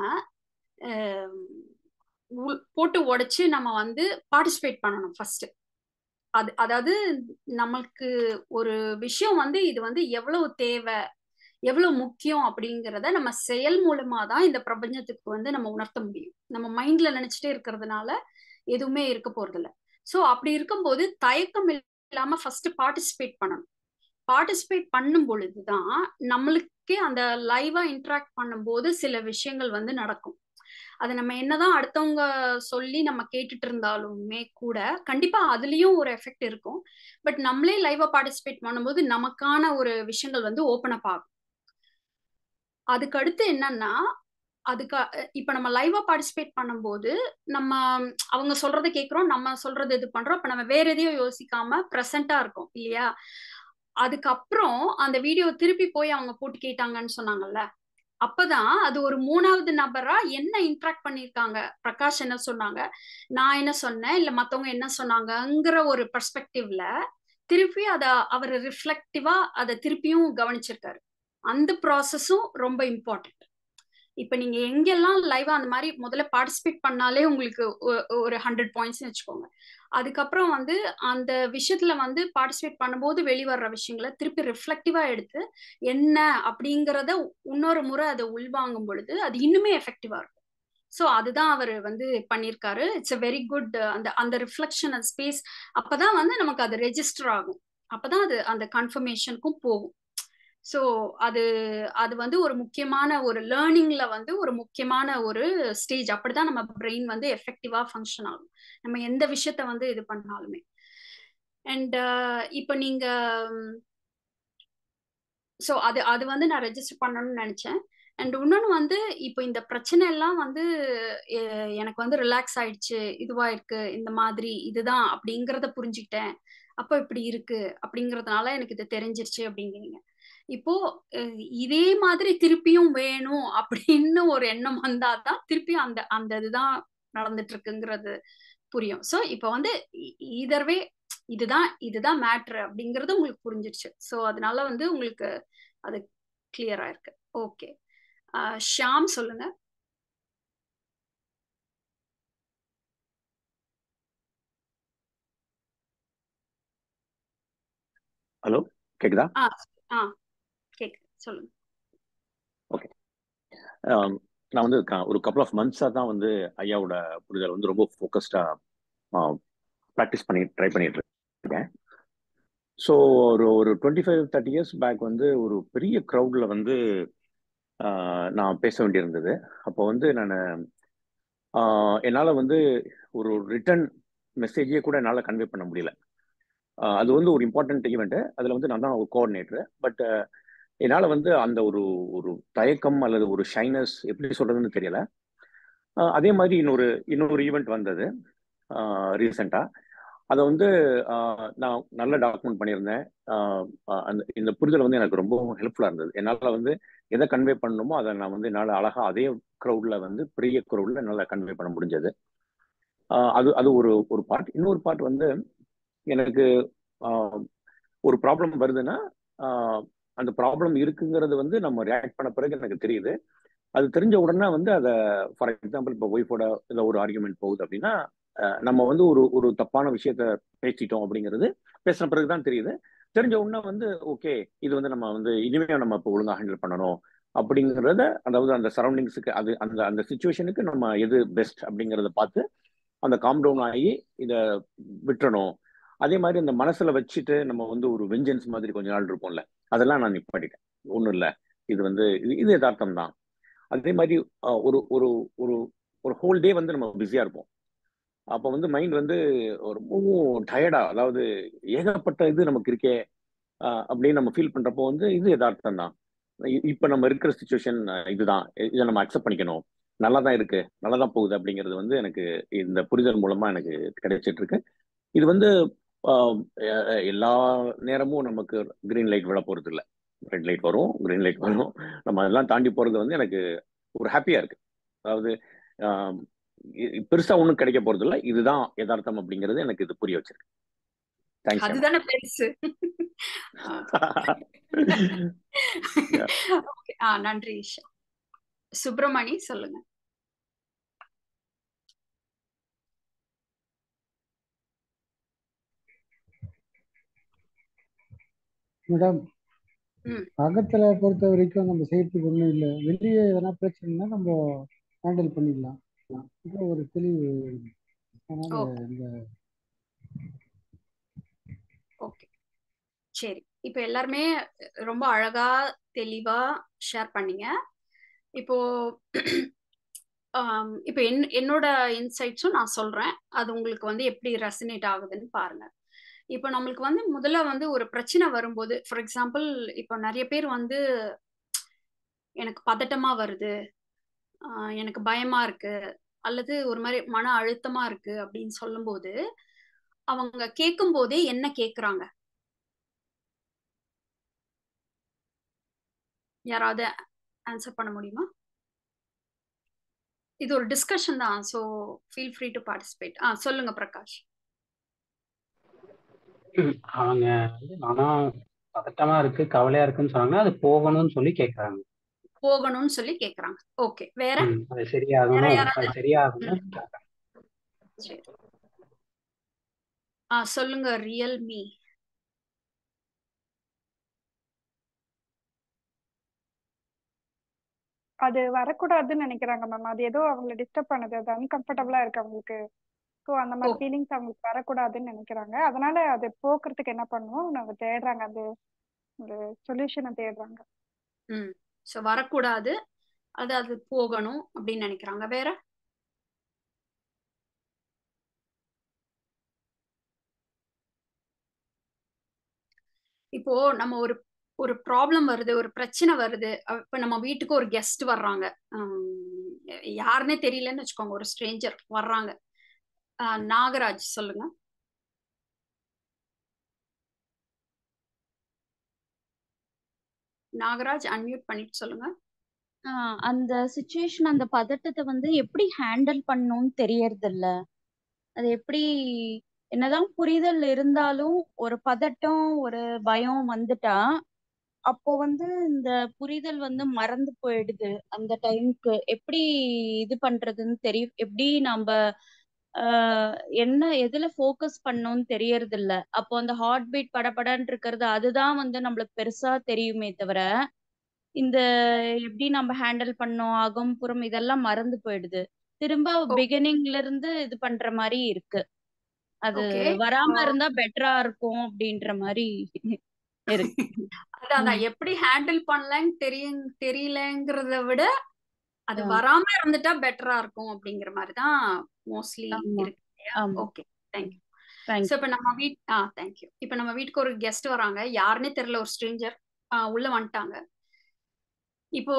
போட்டு உடைச்சு நம்ம வந்து பார்ட்டிசிபேட் பண்ணணும் ஃபர்ஸ்ட். அதாவது நமக்கு ஒரு விஷயம் வந்து இது வந்து எவ்வளவு தேவை, எவ்வளவு முக்கியம் அப்படிங்கிறத நம்ம செயல் மூலமா தான் இந்த பிரபஞ்சத்துக்கு வந்து நம்ம உணர்த்த முடியும். நம்ம மைண்ட்ல நினைச்சிட்டே இருக்கிறதுனால எதுவுமே இருக்க போறது இல்லை. ஸோ அப்படி இருக்கும்போது தயக்கம் இல்லாம ஃபர்ஸ்ட் பார்ட்டிசிபேட் பண்ணணும். பார்ட்டிசிபேட் பண்ணும் பொழுதுதான் நம்மளுக்கே அந்த லைவா இன்டராக்ட் பண்ணும்போது சில விஷயங்கள் வந்து நடக்கும். அதை நம்ம என்னதான் அடுத்தவங்க சொல்லி நம்ம கேட்டுட்டு இருந்தாலுமே கூட கண்டிப்பா அதுலயும் ஒரு எஃபெக்ட் இருக்கும். பட் நம்மளே லைவா பார்ட்டிசிபேட் பண்ணும்போது நமக்கான ஒரு விஷயங்கள் வந்து ஓப்பன் அப் ஆகும். அதுக்கு அடுத்து என்னன்னா, அதுக்கு இப்ப நம்ம லைவா பார்ட்டிசிபேட் பண்ணும்போது நம்ம அவங்க சொல்றதை கேட்கிறோம், நம்ம சொல்றது இது பண்றோம். அப்ப நம்ம வேற எதையும் யோசிக்காம ப்ரெசென்ட்டா இருக்கோம் இல்லையா? அதுக்கப்புறம் அந்த வீடியோ திருப்பி போய் அவங்க போட்டு கேட்டாங்கன்னு சொன்னாங்கல்ல, அப்பதான் அது ஒரு மூணாவது நபரா என்ன இன்ட்ராக்ட் பண்ணிருக்காங்க, பிரகாஷ் என்ன சொன்னாங்க, நான் என்ன சொன்னேன், இல்ல மத்தவங்க என்ன சொன்னாங்கங்கிற ஒரு பெர்ஸ்பெக்டிவ்ல திருப்பி அத அவர் ரிஃப்ளெக்டிவா அதை திருப்பியும் கவனிச்சிருக்காரு. அந்த ப்ராசஸும் ரொம்ப இம்பார்ட்டன்ட். இப்ப நீங்க எங்கெல்லாம் லைவா அந்த மாதிரி முதல்ல பார்ட்டிசிபேட் பண்ணாலே உங்களுக்கு ஒரு 100 பாயிண்ட்ஸ் வச்சுக்கோங்க. அதுக்கப்புறம் வந்து அந்த விஷயத்துல வந்து பார்ட்டிசிபேட் பண்ணும்போது வெளிவர்ற விஷயங்களை திருப்பி ரிஃப்ளெக்டிவா எடுத்து என்ன அப்படிங்கிறத இன்னொரு முறை அதை உள்வாங்கும் பொழுது அது இன்னுமே எஃபெக்டிவா இருக்கும். ஸோ அதுதான் அவர் வந்து பண்ணியிருக்காரு. It's a very good. அந்த அந்த ரிஃப்ளெக்ஷன் அந்த ஸ்பேஸ் அப்பதான் வந்து நமக்கு அது ரெஜிஸ்டர் ஆகும். அப்பதான் அது அந்த கன்ஃபர்மேஷனுக்கும் போகும். ஸோ அது அது வந்து ஒரு முக்கியமான ஒரு லேர்னிங்ல வந்து ஒரு முக்கியமான ஒரு ஸ்டேஜ். அப்படிதான் நம்ம பிரெயின் வந்து எஃபெக்டிவா ஃபங்க்ஷன் ஆகும் நம்ம எந்த விஷயத்த வந்து இது பண்ணாலுமே. அண்ட் இப்போ நீங்க ஸோ அது அது வந்து நான் ரெஜிஸ்டர் பண்ணணும்னு நினைச்சேன். அண்ட் இன்னொன்று வந்து இப்போ இந்த பிரச்சனை எல்லாம் வந்து எனக்கு வந்து ரிலாக்ஸ் ஆயிடுச்சு, இதுவா இருக்கு, இந்த மாதிரி இதுதான் அப்படிங்கிறத புரிஞ்சுக்கிட்டேன், அப்போ இப்படி இருக்கு அப்படிங்கிறதுனால எனக்கு இது தெரிஞ்சிருச்சு அப்படிங்கிறீங்க. இப்போ இதே மாதிரி திருப்பியும் வேணும் அப்படின்னு ஒரு எண்ணம் வந்தாதான் திருப்பியும் அந்த அந்த இதுதான் நடந்துட்டு இருக்குங்கிறது புரியும். ஸோ இப்போ வந்து இதர்வே இதுதான் இதுதான் மேட்ரு அப்படிங்கிறது உங்களுக்கு புரிஞ்சிருச்சு. ஸோ அதனால வந்து உங்களுக்கு அது கிளியரா இருக்கு. ஓகே, ஷியாம் சொல்லுங்க. ஹலோ, கேக்குதா? கேக்குது, சொல்லுங்க. ஓகே, நான் வந்து ஒரு கப்பல் ஆஃப் மந்த்ஸாக தான் வந்து ஐயாவோட புரிதல் வந்து ரொம்ப ஃபோக்கஸ்டாக ப்ராக்டிஸ் ட்ரை பண்ணிட்டு இருக்கேன். ஸோ ஒரு 25-30 இயர்ஸ் பேக் வந்து ஒரு பெரிய க்ரௌடில் வந்து நான் பேச வேண்டியிருந்தது. அப்போ வந்து நான் என்னால் வந்து ஒரு ரிட்டன் மெசேஜே கூட என்னால் கன்வே பண்ண முடியல. அது வந்து ஒரு இம்பார்ட்டன்ட் ஈவெண்ட்டு. அதில் வந்து நான் தான் ஒரு கோஆர்டினேட்டர். பட் என்னால் வந்து அந்த ஒரு ஒரு தயக்கம் அல்லது ஒரு ஷைனஸ் எப்படி சொல்றதுன்னு தெரியல. அதே மாதிரி இன்னொரு ஈவெண்ட் வந்தது ரீசெண்டாக. அதை வந்து நான் நல்லா டாக்குமெண்ட் பண்ணியிருந்தேன். இந்த புரிதல் வந்து எனக்கு ரொம்ப ஹெல்ப்ஃபுல்லாக இருந்தது. என்னால் வந்து எதை கன்வே பண்ணணுமோ அதை நான் வந்து என்னால் அழகாக அதே க்ரௌடில் வந்து பெரிய க்ரௌடில் என்னால் கன்வே பண்ண முடிஞ்சது. அது அது ஒரு ஒரு பார்ட். இன்னொரு பார்ட் வந்து எனக்கு ஒரு ப்ராப்ளம் வருதுன்னா அந்த ப்ராப்ளம் இருக்குங்கிறது வந்து நம்ம ரியாக்ட் பண்ண பிறகு எனக்கு தெரியுது. அது தெரிஞ்ச உடனே வந்து அதை ஃபார் எக்ஸாம்பிள் இப்போ ஒய்ஃபோட ஏதோ ஒரு ஆர்குமெண்ட் போகுது அப்படின்னா நம்ம வந்து ஒரு ஒரு தப்பான விஷயத்த பேசிட்டோம் அப்படிங்கிறது பேசின பிறகுதான் தெரியுது. தெரிஞ்ச உடனே வந்து ஓகே இது வந்து நம்ம வந்து இனிமே நம்ம இப்போ ஒழுங்காக ஹேண்டில் பண்ணணும் அப்படிங்கிறத, அதாவது அந்த சரௌண்டிங்ஸுக்கு அது அந்த அந்த சுச்சுவேஷனுக்கு நம்ம எது பெஸ்ட் அப்படிங்கிறத பார்த்து அந்த காம் டவுன் ஆகி இதை விட்டுறணும். அதே மாதிரி அந்த மனசுல வச்சுட்டு நம்ம வந்து ஒரு வெஞ்சன்ஸ் மாதிரி கொஞ்ச நாள் இருப்போம்ல, அதெல்லாம் நான் நிப்பாட்டிட்டேன். ஒன்றும் இல்லை, இது வந்து இது யதார்த்தம் தான். அதே மாதிரி ஒரு ஒரு ஒரு ஒரு ஹோல் டே வந்து நம்ம பிஸியா இருப்போம். அப்போ வந்து மைண்ட் வந்து ரொம்பவும் டயர்டா, அதாவது ஏகப்பட்ட இது நமக்கு இருக்கே அப்படின்னு நம்ம ஃபீல் பண்றப்போ வந்து இது யதார்த்தம் தான். இப்ப நம்ம இருக்கிற சுச்சுவேஷன் இதுதான், இதை நம்ம அக்செப்ட் பண்ணிக்கணும். நல்லா தான் இருக்கு, நல்லா தான் போகுது அப்படிங்கிறது வந்து எனக்கு இந்த புரிதல் மூலமா எனக்கு கிடைச்சிட்டு இருக்கு. இது வந்து எல்லா நேரமும் நமக்கு கிரீன் லைட் விட போறது இல்லை. ரெட் லைட் வரும், கிரீன் லைட் வரும். நம்ம அதெல்லாம் தாண்டி போறது வந்து எனக்கு ஒரு ஹாப்பியா இருக்கு. அதாவது பெருசா ஒண்ணும் கிடைக்க போறது இல்லை, இதுதான் யதார்த்தம் அப்படிங்கிறது எனக்கு இது புரிய வச்சிருக்கு. தேங்க்ஸ். அதுதானே பெருசு. நன்றி ஈஷா. சுப்பிரமணி சொல்லுங்க. மேடம், அகத்துல பொறுத்த வரைக்கும் நம்ம செய்யறதுக்கு ஒண்ணும் இல்லை. வெளியே எதனா பிரச்சனைனா நம்ம ஹேண்டில் பண்ணிக்கலாம். ஒரு தெளிவு. அதனால இந்த ஓகே சரி, இப்ப எல்லாருமே ரொம்ப அழகா தெளிவா ஷேர் பண்ணீங்க. இப்போ இப்போ என்னோட இன்சைட்ஸும் நான் சொல்றேன், அது உங்களுக்கு வந்து எப்படி ரெசனேட் ஆகுதுன்னு பாருங்க. இப்போ நம்மளுக்கு வந்து முதல்ல வந்து ஒரு பிரச்சனை வரும்போது, ஃபார் எக்ஸாம்பிள் இப்போ நிறைய பேர் வந்து எனக்கு பதட்டமா வருது, எனக்கு பயமா இருக்கு, அல்லது ஒரு மாதிரி மன அழுத்தமா இருக்கு அப்படின்னு சொல்லும்போது அவங்க கேட்கும் போதே என்ன கேக்குறாங்க? யாராவது ஆன்சர் பண்ண முடியுமா? இது ஒரு டிஸ்கஷன் தான், so feel free to participate. சொல்லுங்க பிரகாஷ். அவங்க வந்து மனம் பதட்டமா இருக்கு, கவலையா இருக்குன்னு சொன்னாங்கன்னா அது போகணும்னு சொல்லி கேட்கறாங்க. போகணும்னு சொல்லி கேக்குறாங்க. ஓகே, வேற? அது சரியாகணும், அது சரியாகணும். சரி, சொல்லுங்க ரியல்மி. அது வரக்கூடாதுன்னு நினைக்கிறாங்க மேம். அது ஏதோ அவங்களை டிஸ்டர்ப் பண்ணுது, அது அன்கம்ஃபர்டபுளா இருக்கு அவங்களுக்கு. ஸோ அந்த மாதிரி ஃபீலிங்ஸ் அவங்களுக்கு வரக்கூடாதுன்னு நினைக்கிறாங்க. அதனால அது போக்குறதுக்கு என்ன பண்ணுவோம், அவங்க தேடுறாங்க, அது ஒரு சொல்யூஷனை தேடுறாங்க. ஸோ வரக்கூடாது, அது போகணும் அப்படின்னு நினைக்கிறாங்க. வேற? இப்போ நம்ம ஒரு ஒரு ப்ராப்ளம் வருது, ஒரு பிரச்சனை வருது. இப்ப நம்ம வீட்டுக்கு ஒரு கெஸ்ட் வர்றாங்க, யாருன்னே தெரியலன்னு வச்சுக்கோங்க, ஒரு ஸ்ட்ரேஞ்சர் வர்றாங்க. நாகராஜ் சொல்லுங்க. நாகராஜ் அன்மியூட் பண்ணிட்டு சொல்லுங்க. அந்த சிச்சுவேஷன், அந்த பதட்டத்தை வந்து எப்படி ஹேண்டில் பண்ணணும்னு தெரியறது இல்ல. அது எப்படி, என்னதான் புரிதல் இருந்தாலும் ஒரு பதட்டம், ஒரு பயம் வந்துட்டா அப்போ வந்து இந்த புரிதல் வந்து மறந்து போயிடுது. அந்த டைம்க்கு எப்படி இது பண்றதுன்னு தெரியும், எப்படி நம்ம என்ன எதுல ஃபோக்கஸ் பண்ணணும்னு தெரியறது இல்ல. அப்போ அந்த ஹார்ட் பீட் படபடன்னு இருக்கிறது அதுதான் வந்து நம்மளுக்கு பெருசா தெரியுமே தவிர, இந்த எப்படி நம்ம ஹேண்டில் பண்ணோம், அகம் புறம் இதெல்லாம் மறந்து போயிடுது. திரும்ப பிகினிங்ல இருந்து இது பண்ற மாதிரி இருக்கு. அது வராம இருந்தா பெட்டரா இருக்கும் அப்படின்ற மாதிரி இருக்கு. அதான் எப்படி ஹேண்டில் பண்ணலன்னு தெரியலங்கிறத விட அது வராம இருந்துட்டா பெட்டரா இருக்கும் அப்படிங்கிற மாதிரி தான் மோஸ்ட்லி இருக்கு. Okay, thank you. ஸோ இப்போ நம்ம தேங்க்யூ. இப்போ நம்ம வீட்டுக்கு ஒரு கெஸ்ட் வராங்க, யாருன்னே தெரியல, ஒரு ஸ்ட்ரேஞ்சர் உள்ள வந்துட்டாங்க. இப்போ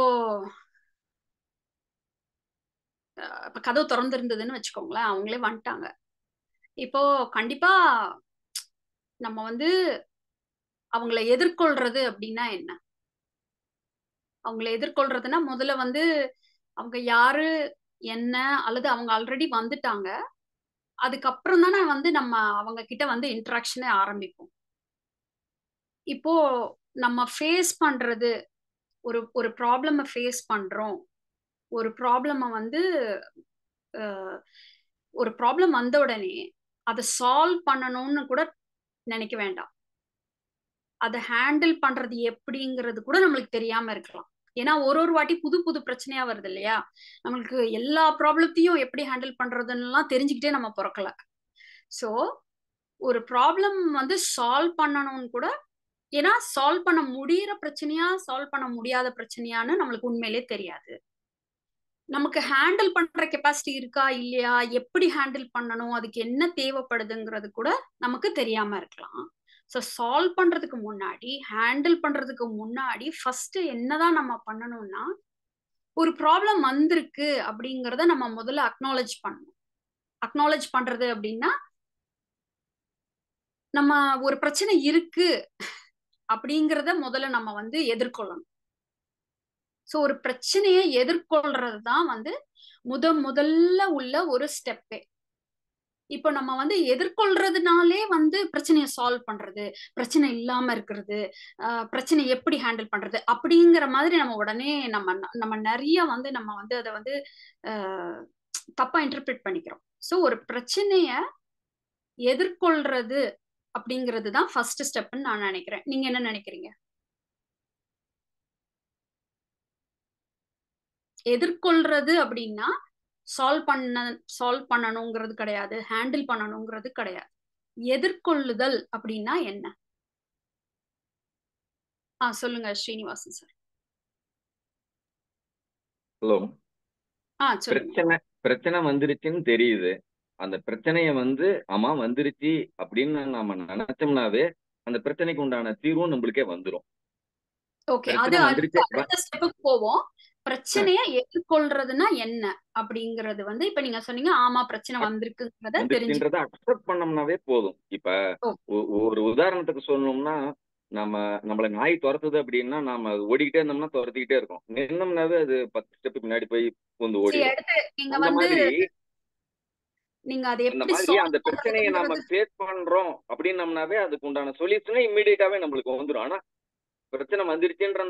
இப்ப கதவு திறந்து இருந்ததுன்னு வச்சுக்கோங்களேன், அவங்களே வந்துட்டாங்க. இப்போ கண்டிப்பா நம்ம வந்து அவங்கள எதிர்கொள்றது அப்படின்னா என்ன? அவங்கள எதிர்கொள்றதுன்னா முதல்ல வந்து அவங்க யாரு என்ன, அல்லது அவங்க ஆல்ரெடி வந்துட்டாங்க, அதுக்கப்புறம் தானே வந்து நம்ம அவங்க கிட்ட வந்து இன்டராக்ஷனே ஆரம்பிப்போம். இப்போ நம்ம ஃபேஸ் பண்றது, ஒரு ஒரு ப்ராப்ளம ஃபேஸ் பண்றோம். ஒரு ப்ராப்ளம வந்து ஒரு ப்ராப்ளம் வந்த உடனே அதை சால்வ் பண்ணணும்னு கூட நினைக்க வேண்டாம். அதை ஹேண்டில் பண்றது எப்படிங்கிறது கூட நம்மளுக்கு தெரியாம இருக்கலாம். ஏன்னா ஒரு வாட்டி புது புது பிரச்சனையா வருது இல்லையா? நம்மளுக்கு எல்லா ப்ராப்ளத்தையும் எப்படி ஹேண்டில் பண்றதுன்னு தெரிஞ்சுக்கிட்டே நம்ம பிறக்கல. ஸோ ஒரு ப்ராப்ளம் வந்து சால்வ் பண்ணணும்னு கூட, ஏன்னா சால்வ் பண்ண முடியற பிரச்சனையா சால்வ் பண்ண முடியாத பிரச்சனையான்னு நம்மளுக்கு உண்மையிலே தெரியாது. நமக்கு ஹேண்டில் பண்ற கெப்பாசிட்டி இருக்கா இல்லையா, எப்படி ஹேண்டில் பண்ணணும், அதுக்கு என்ன தேவைப்படுதுங்கிறது கூட நமக்கு தெரியாம இருக்கலாம். ஸோ சால்வ் பண்றதுக்கு முன்னாடி, ஹேண்டில் பண்றதுக்கு முன்னாடி ஃபர்ஸ்ட் என்னதான் நம்ம பண்ணணும்னா, ஒரு ப்ராப்ளம் வந்திருக்கு அப்படிங்கிறத நம்ம முதல்ல அக்னாலேஜ் பண்ணணும். அக்னாலேஜ் பண்றது அப்படின்னா, நம்ம ஒரு பிரச்சனை இருக்கு அப்படிங்கிறத முதல்ல நம்ம வந்து எதிர்கொள்ளணும். ஸோ ஒரு பிரச்சனையை எதிர்கொள்றது தான் வந்து முதல்ல உள்ள ஒரு ஸ்டெப்பே. இப்போ நம்ம வந்து எதிர்கொள்றதுனாலே வந்து பிரச்சனையை சால்வ் பண்றது, பிரச்சனை இல்லாம இருக்கிறது, பிரச்சனை எப்படி ஹேண்டில் பண்றது அப்படிங்கிற மாதிரி நம்ம உடனே நம்ம நிறைய வந்து நம்ம வந்து அதை வந்து தப்பா இன்டர்பிரேட் பண்ணிக்கிறோம். ஸோ ஒரு பிரச்சனைய எதிர்கொள்றது அப்படிங்கிறது தான் ஃபர்ஸ்ட் ஸ்டெப்னு நான் நினைக்கிறேன். நீங்க என்ன நினைக்கிறீங்க? எதிர்கொள்றது அப்படின்னா சால்வ் பண்ணணுங்கிறது கிடையாது, ஹேண்டில் பண்ணணுங்கிறது கிடையாது. எதிர்கொள்ளுதல் அப்படின்னா என்ன? சொல்லுங்க ஸ்ரீனிவாசன் சார். ஹலோ. சொல்லுங்க. பிரச்சனை வந்துருச்சுன்னு தெரியுது. அந்த பிரச்சனைய வந்து ஆமா வந்துருச்சு அப்படின்னு நாம நினைச்சோம்னாவே அந்த பிரச்சனைக்கு உண்டான தீர்வும் நம்மளுக்கே வந்துடும். ஓகே, அது அடுத்த ஸ்டெப்புக்கு போவோம். பிரச்சனையை எதிர்கொள்றதுன்னா என்ன அப்படிங்கறது வந்து இப்ப நீங்க சொன்னீங்க, ஆமா பிரச்சனை வந்திருக்குங்கிறத தெரிஞ்சுக்கிறத அக்செப்ட் பண்ணோம்னாவே போதும். இப்ப ஒரு உதாரணத்துக்கு சொல்லணும்னா, நம்மள நாய் துரத்துது அப்படின்னா நாம ஓடிக்கிட்டே இருந்தோம்னா துரத்திக்கிட்டே இருக்கும். நின்னோம்னாவே அது 10 ஸ்டெப் பின்னாடி போய் பூந்து ஓடிடும். அந்த மாதிரி அந்த பிரச்சனையை நாம ஃபேஸ் பண்றோம் அப்படின்னம்னாவே அதுக்கு உண்டான சொல்யூஷனே இம்மிடியேட்டாவே நம்மளுக்கு வந்துடும். ஆனா பிரச்சனை வந்துருச்சுன்ற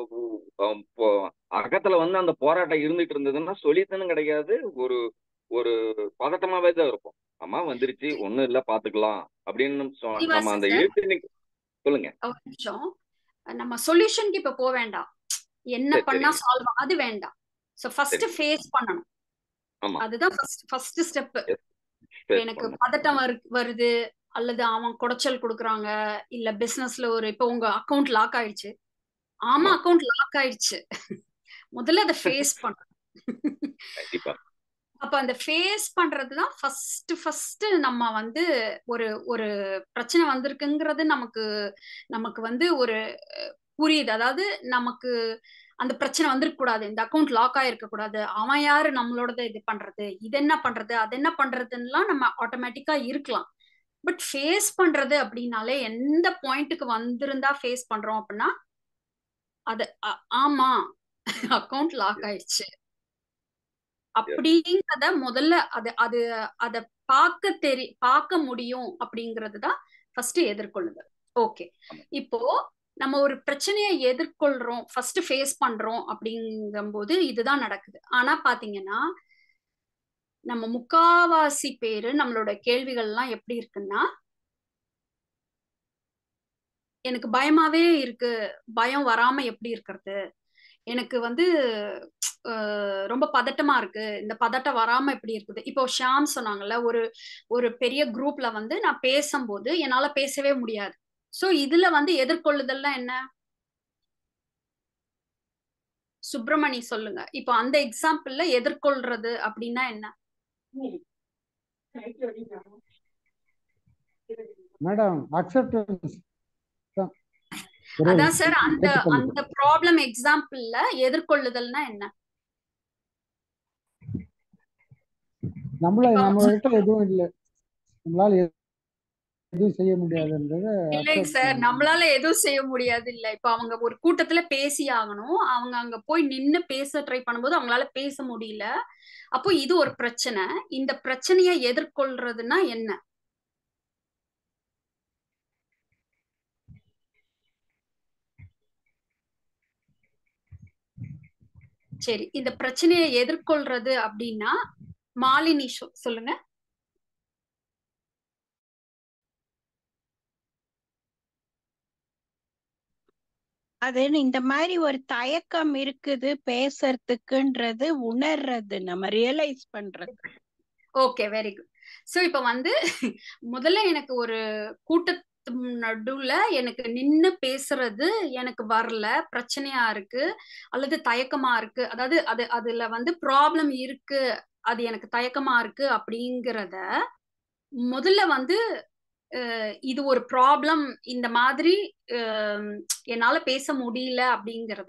அகத்துல வந்து அந்த போராட்டம் இருந்துட்டு இருந்ததுன்னா சொல்யூஷனும் கிடைக்காது, ஒரு ஒரு பதட்டமாவே தான் இருக்கும். அம்மா வந்துருச்சு, ஒண்ணும் இல்ல பாத்துக்கலாம் அப்படின்னு நம்ம அந்த இழுத்து சொல்லுங்க. ஒரு நிமிஷம், நம்ம சொல்யூஷனுக்கு இப்ப போக வேண்டாம். என்ன பண்ணா சால்வ் அது வேண்டாம். சோ ஃபர்ஸ்ட் ஃபேஸ் பண்ணணும். அதுதான் ஃபர்ஸ்ட் ஸ்டெப். எனக்கு பதட்டம் வருது, அல்லது அவன் குடைச்சல் கொடுக்குறாங்க, இல்ல பிசினஸ்ல இப்ப உங்க அக்கவுண்ட் லாக் ஆயிடுச்சு. ஆமா அக்கவுண்ட் லாக் ஆயிடுச்சு, முதல்ல அதை ஃபேஸ் பண்ணணும். அப்ப அந்த ஃபேஸ் பண்றதுதான் ஃபர்ஸ்ட் நம்ம வந்து ஒரு பிரச்சனை வந்திருக்குங்கிறது நமக்கு வந்து ஒரு புரியுது. அதாவது நமக்கு அந்த பிரச்சனை வந்திருக்க கூடாது, இந்த அக்கவுண்ட் லாக் ஆயிருக்க கூடாது, அவன் யாரு நம்மளோட இது பண்றது, இது என்ன பண்றது, அது என்ன பண்றதுன்னா நம்ம ஆட்டோமேட்டிக்கா இருக்கலாம். பட் ஃபேஸ் பண்றது அப்படின்னாலே எந்த பாயிண்ட்டுக்கு வந்திருந்தா ஃபேஸ் பண்றோம் அப்படின்னா, அது ஆமா அக்கவுண்ட் லாக் ஆயிடுச்சு அப்படிங்கறத முதல்ல அத பார்க்க முடியும் அப்படிங்கிறது தான் ஃபர்ஸ்ட் எதிர்கொள்ளுதல். ஓகே, இப்போ நம்ம ஒரு பிரச்சனையை எதிர்கொள்றோம், ஃபர்ஸ்ட் ஃபேஸ் பண்றோம் அப்படிங்கும்போது இதுதான் நடக்குது. ஆனா பாத்தீங்கன்னா நம்ம முக்காவாசி பேரு நம்மளோட கேள்விகள்லாம் எப்படி இருக்குன்னா, எனக்கு பயமாவே இருக்கு, பயம் வராம எப்படி இருக்கிறது, எனக்கு வந்து ரொம்ப பதட்டமா இருக்கு, இந்த பதட்டம் வராம எப்படி இருக்குது. இப்போ ஷாம் சொன்னாங்கல்ல, ஒரு பெரிய குரூப்ல வந்து நான் பேசும்போது என்னால பேசவே முடியாது. சோ இதுல வந்து எதிர்கொள்ளுதல்னா என்ன? சுப்பிரமணி சொல்லுங்க. இப்போ அந்த எக்ஸாம்பிள்ல எதிர்கொள்றது அப்படின்னா என்ன? Madam acceptance. அதான் சார், அந்த ப்ராப்ளம் எக்ஸாம்பிள்ல எதிர்கொள்ளுதல்னா என்ன? நம்ம கிட்ட எதுவும் இல்லை, நம்மளால எதுவும் செய்ய முடியாதுன்றத இல்லைங்க அக்செப்ட் சார், பண்ணணும். நம்மளால எதுவும் செய்ய முடியாது. இல்ல இப்ப அவங்க ஒரு கூட்டத்துல பேசி ஆகணும், அவங்க அங்க போய் நின்னு பேச ட்ரை பண்ணும்போது அவங்களால பேச முடியல. அப்போ இது ஒரு பிரச்சனை. இந்த பிரச்சனையை எதிர்கொள்றதுன்னா என்ன? சரி, இந்த பிரச்சனையை எதிர்கொள்றது அப்படின்னா மாலினி சொல்லுங்க. அது இந்த மாதிரி ஒரு தயக்கம் இருக்குது பேசுறதுக்குன்றது உணர்றது, நம்ம ரியலைஸ் பண்றது. Okay, very good. சோ இப்ப வந்து முதல்ல எனக்கு ஒரு கூட்டத்து நடுவுல எனக்கு நின்னு பேசுறது எனக்கு வரல, பிரச்சனையா இருக்கு அல்லது தயக்கமா இருக்கு, அதாவது அதுல வந்து ப்ராப்ளம் இருக்கு, அது எனக்கு தயக்கமா இருக்கு அப்படிங்கிறத முதல்ல வந்து இது ஒரு ப்ராப்ளம், இந்த மாதிரி என்னால பேச முடியல அப்படிங்கிறத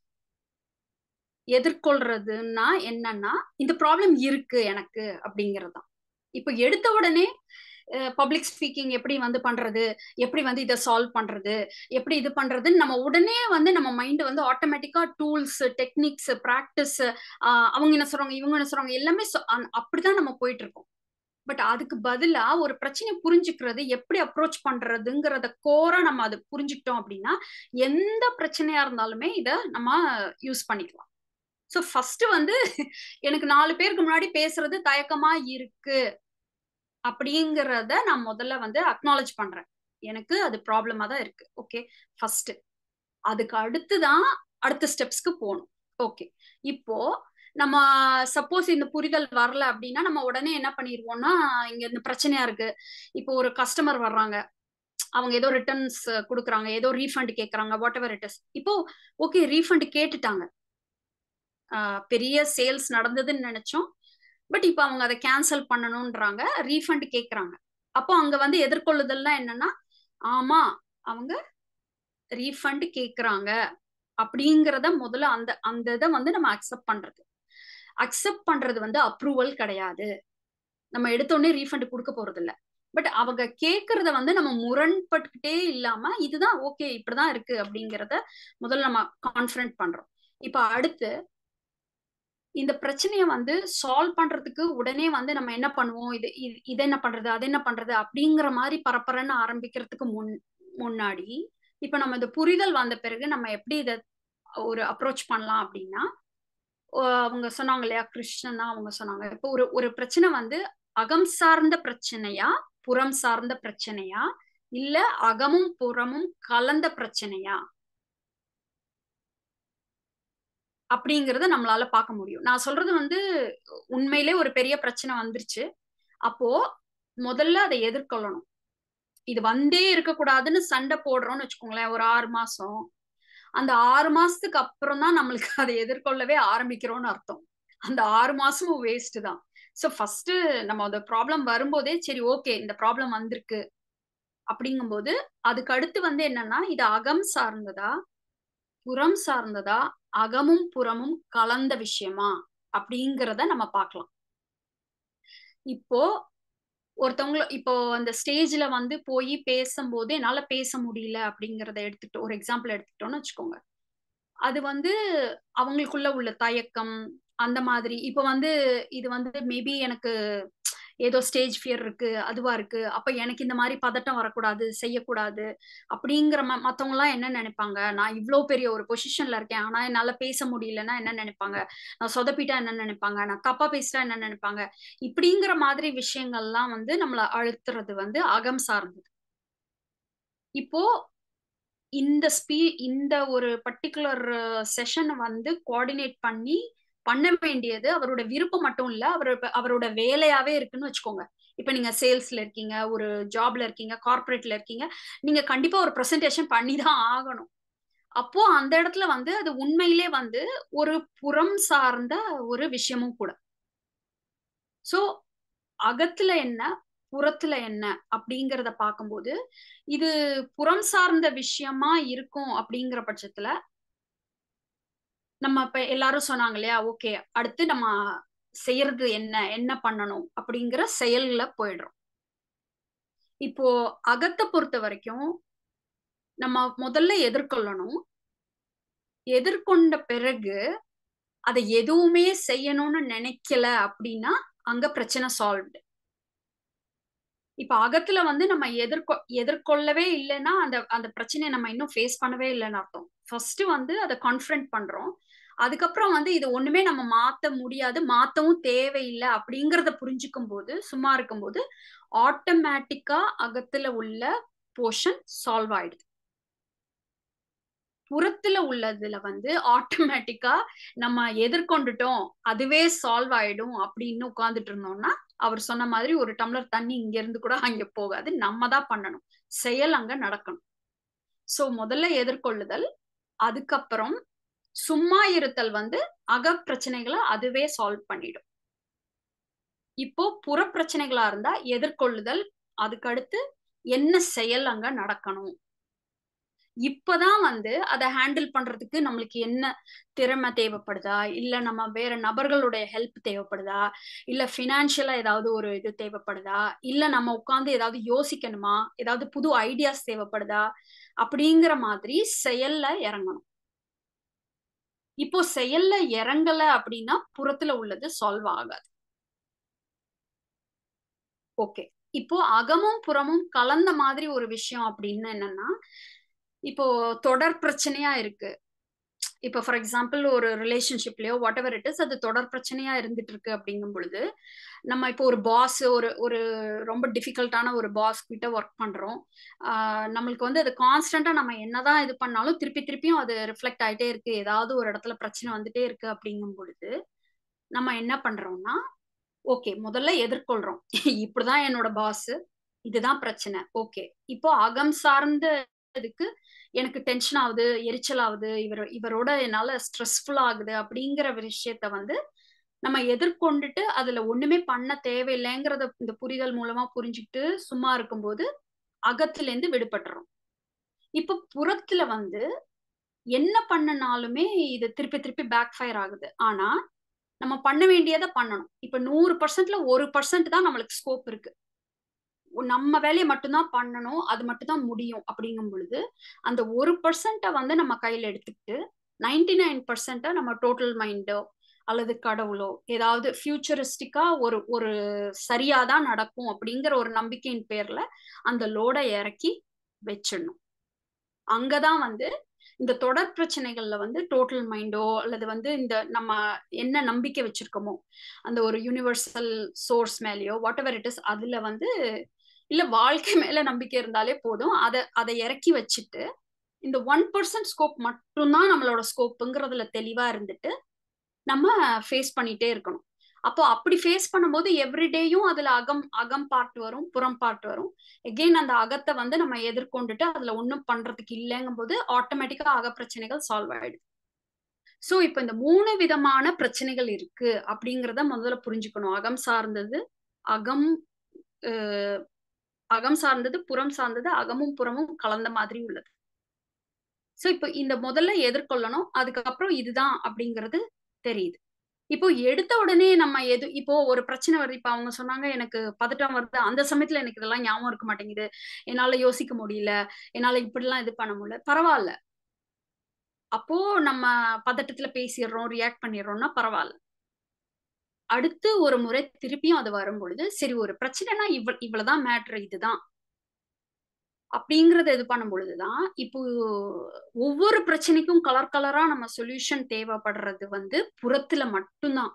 எதிர்கொள்றதுன்னா என்னன்னா, இந்த ப்ராப்ளம் இருக்கு எனக்கு அப்படிங்கிறது தான். இப்ப எடுத்த உடனே பப்ளிக் ஸ்பீக்கிங் எப்படி வந்து பண்றது, எப்படி வந்து இதை சால்வ் பண்றது, எப்படி இது பண்றதுன்னு நம்ம உடனே வந்து நம்ம மைண்ட் வந்து ஆட்டோமேட்டிக்கா டூல்ஸ், டெக்னிக்ஸ், பிராக்டிஸ், அவங்க என்ன சொல்றாங்க, இவங்க என்ன சொல்றாங்க, எல்லாமே அப்படிதான் நம்ம போயிட்டு இருக்கோம். பட் அதுக்கு பதிலா ஒரு பிரச்சனை புரிஞ்சுக்கிறது, எப்படி அப்ரோச் பண்றதுங்கிறத கோரா நம்ம அதை புரிஞ்சுக்கிட்டோம் அப்படின்னா எந்த பிரச்சனையா இருந்தாலுமே இதை நம்ம யூஸ் பண்ணிக்கலாம். ஸோ ஃபர்ஸ்ட் வந்து எனக்கு 4 பேருக்கு முன்னாடி பேசுறது தயக்கமா இருக்கு அப்படிங்கிறத நான் முதல்ல வந்து அக்னாலேஜ் பண்றேன், எனக்கு அது ப்ராப்ளமா தான் இருக்கு. Okay, first. அதுக்கு அடுத்துதான் அடுத்த ஸ்டெப்ஸ்க்கு போகணும். ஓகே, இப்போ நம்ம சப்போஸ் இந்த புரிதல் வரல அப்படின்னா நம்ம உடனே என்ன பண்ணிடுவோம்னா, இங்க இந்த பிரச்சனையா இருக்கு, இப்போ ஒரு கஸ்டமர் வர்றாங்க, அவங்க ஏதோ ரிட்டர்ன்ஸ் கொடுக்குறாங்க, ஏதோ ரீஃபண்ட் கேட்கறாங்க, வாட் எவர் இட் இஸ். இப்போ ஓகே, ரீஃபண்ட் கேட்டுட்டாங்க, பெரிய சேல்ஸ் நடந்ததுன்னு நினைச்சோம், பட் இப்போ அவங்க அதை கேன்சல் பண்ணணும்ன்றாங்க, ரீஃபண்ட் கேட்கறாங்க. அப்போ அங்க வந்து எதிர்கொள்ளுதல்லாம் என்னன்னா, ஆமா அவங்க ரீஃபண்ட் கேட்கறாங்க அப்படிங்கிறத முதல்ல அந்த இதை வந்து நம்ம அக்செப்ட் பண்றது வந்து அப்ரூவல் கிடையாது. நம்ம எடுத்தோடனே ரீஃபண்ட் கொடுக்க போறது இல்லை. பட் அவங்க கேட்கறத வந்து நம்ம முரண்பட்டுக்கிட்டே இல்லாம இதுதான் ஓகே, இப்படிதான் இருக்கு அப்படிங்கிறத முதல்ல நம்ம கான்ஃபிடன்ட் பண்றோம். இப்ப அடுத்து இந்த பிரச்சனையை வந்து சால்வ் பண்றதுக்கு உடனே வந்து நம்ம என்ன பண்ணுவோம், இது என்ன பண்றது, அது என்ன பண்றது அப்படிங்கிற மாதிரி பரப்பரன்னு ஆரம்பிக்கிறதுக்கு முன்னாடி இப்ப நம்ம இந்த புரிதல் வந்த பிறகு நம்ம எப்படி இதை ஒரு அப்ரோச் பண்ணலாம் அப்படின்னா, அவங்க சொன்னாங்க இல்லையா, கிருஷ்ணனா அவங்க சொன்னாங்க, இப்போ ஒரு பிரச்சனை வந்து அகம் சார்ந்த பிரச்சனையா, புறம் சார்ந்த பிரச்சனையா, இல்ல அகமும் புறமும் கலந்த பிரச்சனையா அப்படிங்கறத நம்மளால பார்க்க முடியும். நான் சொல்றது வந்து உண்மையிலே ஒரு பெரிய பிரச்சனை வந்துருச்சு, அப்போ முதல்ல அதை எதிர்கொள்ளணும். இது வந்தே இருக்கக்கூடாதுன்னு சண்டை போடுறோம்னு வச்சுக்கோங்களேன் ஒரு 6 மாசம், அந்த 6 மாசத்துக்கு அப்புறம் தான் நம்மளுக்கு அதை எதிர்கொள்ளவே ஆரம்பிக்கிறோம்னு அர்த்தம். அந்த 6 மாசமும் வேஸ்ட் தான். ஸோ ஃபர்ஸ்ட் நம்ம அந்த ப்ராப்ளம் வரும்போதே சரி ஓகே இந்த ப்ராப்ளம் வந்திருக்கு அப்படிங்கும்போது அதுக்கு அடுத்து வந்து என்னன்னா, இது அகம் சார்ந்ததா புறம் சார்ந்ததா, அகமும் புறமும் கலந்த விஷயமா அப்படிங்கிறத நம்ம பார்க்கலாம். இப்போ ஒருத்தவங்க இப்போ அந்த ஸ்டேஜ்ல வந்து போய் பேசும்போது என்னால பேச முடியல அப்படிங்கறத எடுத்துக்கிட்டோம், ஒரு எக்ஸாம்பிள் எடுத்துக்கிட்டோம்னு வச்சுக்கோங்க. அது வந்து அவங்களுக்குள்ள உள்ள தயக்கம் அந்த மாதிரி. இப்போ வந்து இது வந்து மேபி எனக்கு ஏதோ ஸ்டேஜ் ஃபியர் இருக்கு, அதுவா இருக்கு, அப்ப எனக்கு இந்த மாதிரி பதட்டம் வரக்கூடாது, செய்யக்கூடாது அப்படிங்கிற மத்தவங்க எல்லாம் என்ன நினைப்பாங்க, நான் இவ்வளவு பெரிய ஒரு பொசிஷன்ல இருக்கேன் ஆனா என்னால பேச முடியலன்னா என்ன நினைப்பாங்க, நான் சொதப்பிட்டா என்ன நினைப்பாங்க, நான் தப்பா பேசிட்டா என்ன நினைப்பாங்க, இப்படிங்கிற மாதிரி விஷயங்கள்லாம் வந்து நம்மள அழுத்துறது வந்து அகம் சார்ந்தது. இப்போ இந்த ஒரு பர்டிகுலர் செஷனை வந்து கோஆர்டினேட் பண்ண வேண்டியது அவரோட விருப்பம் மட்டும் இல்ல, அவரோட வேலையாவே இருக்குன்னு வச்சுக்கோங்க. இப்ப நீங்க சேல்ஸ்ல இருக்கீங்க, ஒரு ஜாப்ல இருக்கீங்க, கார்பரேட்ல இருக்கீங்க, நீங்க கண்டிப்பா ஒரு பிரசன்டேஷன் பண்ணி தான் ஆகணும். அப்போ அந்த இடத்துல வந்து அது உண்மையிலே வந்து ஒரு புறம் சார்ந்த ஒரு விஷயமும் கூட. சோ அகத்துல என்ன புறத்துல என்ன அப்படிங்கறத பார்க்கும்போது இது புறம் சார்ந்த விஷயமா இருக்கும் அப்படிங்கிற பட்சத்துல நம்ம இப்ப எல்லாரும் சொன்னாங்க இல்லையா, ஓகே அடுத்து நம்ம செய்யறது என்ன பண்ணணும் அப்படிங்கிற செயல்ல போயிடுறோம். இப்போ அகத்தை பொறுத்த வரைக்கும் நம்ம முதல்ல எதிர்கொள்ளணும். எதிர்கொண்ட பிறகு அதை எதுவுமே செய்யணும்னு நினைக்கல அப்படின்னா அங்க பிரச்சனை சால்வ்டு. இப்ப அகத்துல வந்து நம்ம எதிர்கொள்ளவே இல்லைன்னா அந்த அந்த பிரச்சனையை நம்ம இன்னும் ஃபேஸ் பண்ணவே இல்லைன்னு அர்த்தம். ஃபர்ஸ்ட் வந்து அதை கான்ஃபரண்ட் பண்றோம். அதுக்கப்புறம் வந்து இது ஒண்ணுமே நம்ம மாத்த முடியாது, மாத்தவும் தேவையில்லை அப்படிங்கறத புரிஞ்சுக்கும் போது, சும்மா இருக்கும்போது ஆட்டோமேட்டிக்கா அகத்துல உள்ள போர்ஷன் சால்வ் ஆயிடுது. புறத்துல உள்ளதுல வந்து ஆட்டோமேட்டிக்கா நம்ம எதிர்கொண்டுட்டோம், அதுவே சால்வ் ஆயிடும் அப்படின்னு உட்கார்ந்துட்டு இருந்தோம்னா, அவர் சொன்ன மாதிரி ஒரு டம்ளர் தண்ணி இங்க இருந்து கூட அங்க போகாது. நம்ம தான் பண்ணணும், செயல் அங்க நடக்கணும். சோ முதல்ல எதிர்கொள்ளுதல், அதுக்கப்புறம் சும்மா இருத்தல் வந்து அக பிரச்சனைகளை அதுவே சால்வ் பண்ணிடும். இப்போ புற பிரச்சனைகளா இருந்தா எதிர்கொள்ளுதல், அதுக்கு அடுத்து என்ன செயல் அங்க நடக்கணும். இப்பதான் வந்து அதை ஹேண்டில் பண்றதுக்கு நம்மளுக்கு என்ன திறமை தேவைப்படுதா, இல்ல நம்ம வேற நபர்களுடைய ஹெல்ப் தேவைப்படுதா, இல்ல பினான்சியலா ஏதாவது ஒரு இது தேவைப்படுதா, இல்ல நம்ம உட்கார்ந்து ஏதாவது யோசிக்கணுமா, ஏதாவது புது ஐடியாஸ் தேவைப்படுதா, அப்படிங்கிற மாதிரி செயல்ல இறங்கணும். இப்போ செயல்ல இறங்கல அப்படின்னா புறத்துல உள்ளது சால்வ் ஆகாது. ஓகே, இப்போ அகமும் புறமும் கலந்த மாதிரி ஒரு விஷயம் அப்படின்னு என்னன்னா, இப்போ தொடர் பிரச்சனையா இருக்கு. இப்போ ஃபார் எக்ஸாம்பிள் ஒரு ரிலேஷன்ஷிப்லயோ வாட் எவர் இட் இஸ், அது தொடர் பிரச்சனையா இருந்துட்டு இருக்கு அப்படிங்கும் பொழுது, நம்ம இப்போ ஒரு பாஸ், ஒரு ஒரு ரொம்ப டிஃபிகல்ட்டான ஒரு பாஸ் கிட்ட ஒர்க் பண்றோம். நம்மளுக்கு வந்து அது கான்ஸ்டன்டா நம்ம என்னதான் இது பண்ணாலும் திருப்பியும் அது ரிஃப்ளெக்ட் ஆயிட்டே இருக்கு, ஏதாவது ஒரு இடத்துல பிரச்சனை வந்துட்டே இருக்கு அப்படிங்கும் பொழுது நம்ம என்ன பண்றோம்னா, ஓகே முதல்ல எதிர்கொள்றோம். இப்படிதான் என்னோட பாஸ், இதுதான் பிரச்சனை. ஓகே, இப்போ அகம் சார்ந்த இதுக்கு எனக்கு டென்ஷன் ஆகுது, எரிச்சல் ஆகுது, இவரோட என்னால ஸ்ட்ரெஸ்ஃபுல் ஆகுது அப்படிங்கிற விஷயத்த வந்து நம்ம எதிர்கொண்டுட்டு அதுல ஒண்ணுமே பண்ண தேவையில்லைங்கிறத இந்த புரிதல் மூலமா புரிஞ்சுக்கிட்டு சும்மா இருக்கும்போது அகத்துல இருந்து விடுபட்டுறோம். இப்ப புறத்துல வந்து என்ன பண்ணனாலுமே இது திருப்பி பேக் ஃபயர் ஆகுது. ஆனா நம்ம பண்ண வேண்டியதை பண்ணணும். இப்ப 100%ல 1% தான் நம்மளுக்கு ஸ்கோப் இருக்கு. நம்ம வேலையை மட்டும்தான் பண்ணணும், அது மட்டும்தான் முடியும் அப்படிங்கும் பொழுது அந்த 1% வந்து நம்ம கையில எடுத்துக்கிட்டு 99% நம்ம டோட்டல் மைண்டோ அல்லது கடவுளோ ஏதாவது ஃபியூச்சரிஸ்டிக்கா ஒரு ஒரு சரியாதான் நடக்கும் அப்படிங்கிற ஒரு நம்பிக்கையின் பேர்ல அந்த லோடை இறக்கி வச்சிடணும். அங்கதான் வந்து இந்த தொடர் பிரச்சனைகள்ல வந்து டோட்டல் மைண்டோ அல்லது வந்து இந்த நம்ம என்ன நம்பிக்கை வச்சிருக்கோமோ அந்த ஒரு யூனிவர்சல் சோர்ஸ் மேலேயோ வாட் எவர் இட் இஸ், அதுல வந்து இல்ல வாழ்க்கை மேல நம்பிக்கை இருந்தாலே போதும், அதை இறக்கி வச்சுட்டு இந்த 1% ஸ்கோப் மட்டும்தான் நம்மளோட ஸ்கோப்புங்கிறதுல தெளிவா இருந்துட்டு நம்ம ஃபேஸ் பண்ணிட்டே இருக்கணும். அப்போ அப்படி ஃபேஸ் பண்ணும்போது எவ்ரிடேயும் அதுல அகம் பார்ட் வரும், புறம் பார்ட் வரும். எகெயின் அந்த அகத்தை வந்து நம்ம எதிர்கொண்டுட்டு அதுல ஒண்ணும் பண்றதுக்கு இல்லைங்கும் போது ஆட்டோமேட்டிக்கா அக பிரச்சனைகள் சால்வ் ஆயிடுது. சோ இப்ப இந்த 3 விதமான பிரச்சனைகள் இருக்கு அப்படிங்கிறத முதல்ல புரிஞ்சுக்கணும். அகம் சார்ந்தது, புறம் சார்ந்தது, அகமும் புறமும் கலந்த மாதிரி உள்ளது. சோ இப்போ இந்த முதல்ல எதிர்கொள்ளணும், அதுக்கப்புறம் இதுதான் அப்படிங்கிறது தெரியுது. இப்போ எடுத்த உடனே நம்ம இப்போ ஒரு பிரச்சனை வருது, இப்ப அவங்க சொன்னாங்க எனக்கு பதட்டம் வருது, அந்த சமயத்துல எனக்கு இதெல்லாம் ஞாபகம் இருக்க மாட்டேங்குது, என்னால யோசிக்க முடியல, என்னால இப்படிலாம் இது பண்ண முடியல, பரவாயில்ல. அப்போ நம்ம பதட்டத்துல பேசிடுறோம், ரியாக்ட் பண்ணிடுறோம்னா பரவாயில்ல. அடுத்து ஒரு முறை திருப்பியும் அது வரும் பொழுது சரி ஒரு பிரச்சனைனா இவ்வளவுதான் மேட்ரு, இதுதான் அப்படிங்கறத இது பண்ணும் பொழுதுதான் இப்போ ஒவ்வொரு பிரச்சனைக்கும் கலரா நம்ம சொல்யூஷன் தேவைப்படுறது வந்து புறத்துல மட்டும்தான்.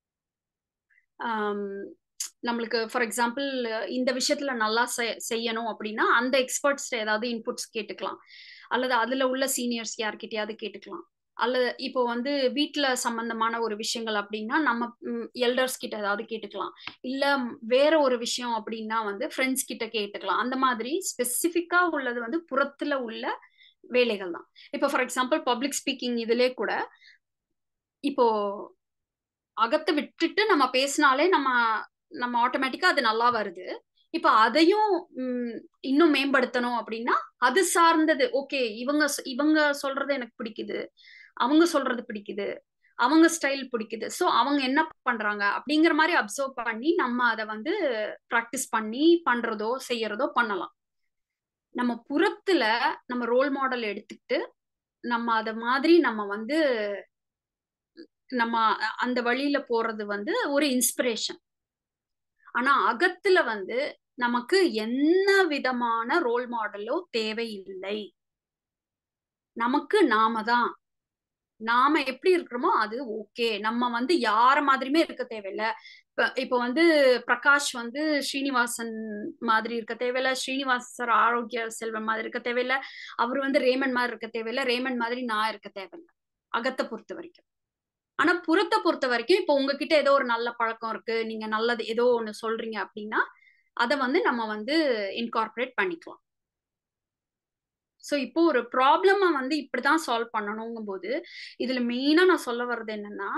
நம்மளுக்கு ஃபார் எக்ஸாம்பிள் இந்த விஷயத்துல நல்லா செய்யணும் அப்படின்னா அந்த எக்ஸ்பர்ட்ஸ் ஏதாவது இன்புட்ஸ் கேட்டுக்கலாம், அல்லது அதுல உள்ள சீனியர்ஸ் யார்கிட்டயாவது கேட்டுக்கலாம், அல்லது இப்போ வந்து வீட்டுல சம்பந்தமான ஒரு விஷயங்கள் அப்படின்னா நம்ம எல்டர்ஸ் கிட்ட ஏதாவது கேட்டுக்கலாம், இல்ல வேற ஒரு விஷயம் அப்படின்னா வந்து ஃப்ரெண்ட்ஸ் கிட்ட கேட்டுக்கலாம். அந்த மாதிரி ஸ்பெசிஃபிக்கா உள்ளது வந்து புறத்துல உள்ள வேலைகள் தான். இப்போ ஃபார் எக்ஸாம்பிள் பப்ளிக் ஸ்பீக்கிங் இதுலயே கூட இப்போ அகத்தை விட்டுட்டு நம்ம பேசினாலே நம்ம ஆட்டோமேட்டிக்கா அது நல்லா வருது. இப்ப அதையும் இன்னும் மேம்படுத்தணும் அப்படின்னா அது சார்ந்தது ஓகே, இவங்க சொல்றது எனக்கு பிடிக்குது, அவங்க சொல்றது பிடிக்குது, அவங்க ஸ்டைல் பிடிக்குது. ஸோ அவங்க என்ன பண்றாங்க அப்படிங்கிற மாதிரி அப்சர்வ் பண்ணி நம்ம அதை வந்து ப்ராக்டிஸ் பண்ணி பண்றதோ செய்யறதோ பண்ணலாம். நம்ம புறத்துல நம்ம ரோல் மாடல் எடுத்துக்கிட்டு நம்ம அத மாதிரி நம்ம வந்து நம்ம அந்த வழியில போறது வந்து ஒரு இன்ஸ்பிரேஷன். ஆனா அகத்துல வந்து நமக்கு என்ன விதமான ரோல் மாடலோ தேவையில்லை. நமக்கு நாம தான், நாம எப்படி இருக்கிறோமோ அது ஓகே. நம்ம வந்து யார மாதிரியுமே இருக்க தேவையில்லை. இப்ப வந்து பிரகாஷ் வந்து ஸ்ரீனிவாசன் மாதிரி இருக்க தேவையில்ல, ஸ்ரீனிவாஸ் சார் ஆரோக்கிய செல்வன் மாதிரி இருக்க தேவையில்ல, அவர் வந்து ரேமன் மாதிரி இருக்க தேவையில்ல, ரேமன் மாதிரி நான் இருக்க தேவையில்லை அகத்தை பொறுத்த வரைக்கும். ஆனா புறத்தை பொறுத்த வரைக்கும் இப்போ உங்ககிட்ட ஏதோ ஒரு நல்ல பழக்கம் இருக்கு, நீங்க நல்லது ஏதோ ஒண்ணு சொல்றீங்க அப்படின்னா அதை வந்து நம்ம வந்து இன்கார்பரேட் பண்ணிக்கலாம். ஸோ இப்போ ஒரு ப்ராப்ளமை வந்து இப்படிதான் சால்வ் பண்ணணுங்கும் போது இதுல மெயினா நான் சொல்ல வர்றது என்னன்னா,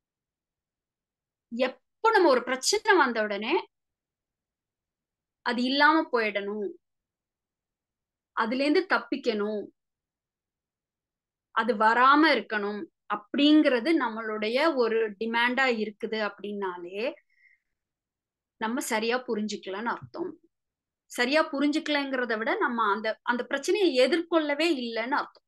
எப்போ நம்ம ஒரு பிரச்சனை வந்த உடனே அது இல்லாம போயிடணும், அதுல இருந்து தப்பிக்கணும், அது வராம இருக்கணும் அப்படிங்கிறது நம்மளுடைய ஒரு டிமாண்டா இருக்குது அப்படின்னாலே நம்ம சரியா புரிஞ்சுக்கலன்னு அர்த்தம். சரியா புரிஞ்சுக்கலங்கிறத விட நம்ம அந்த அந்த பிரச்சனையை எதிர்கொள்ளவே இல்லைன்னு அர்த்தம்.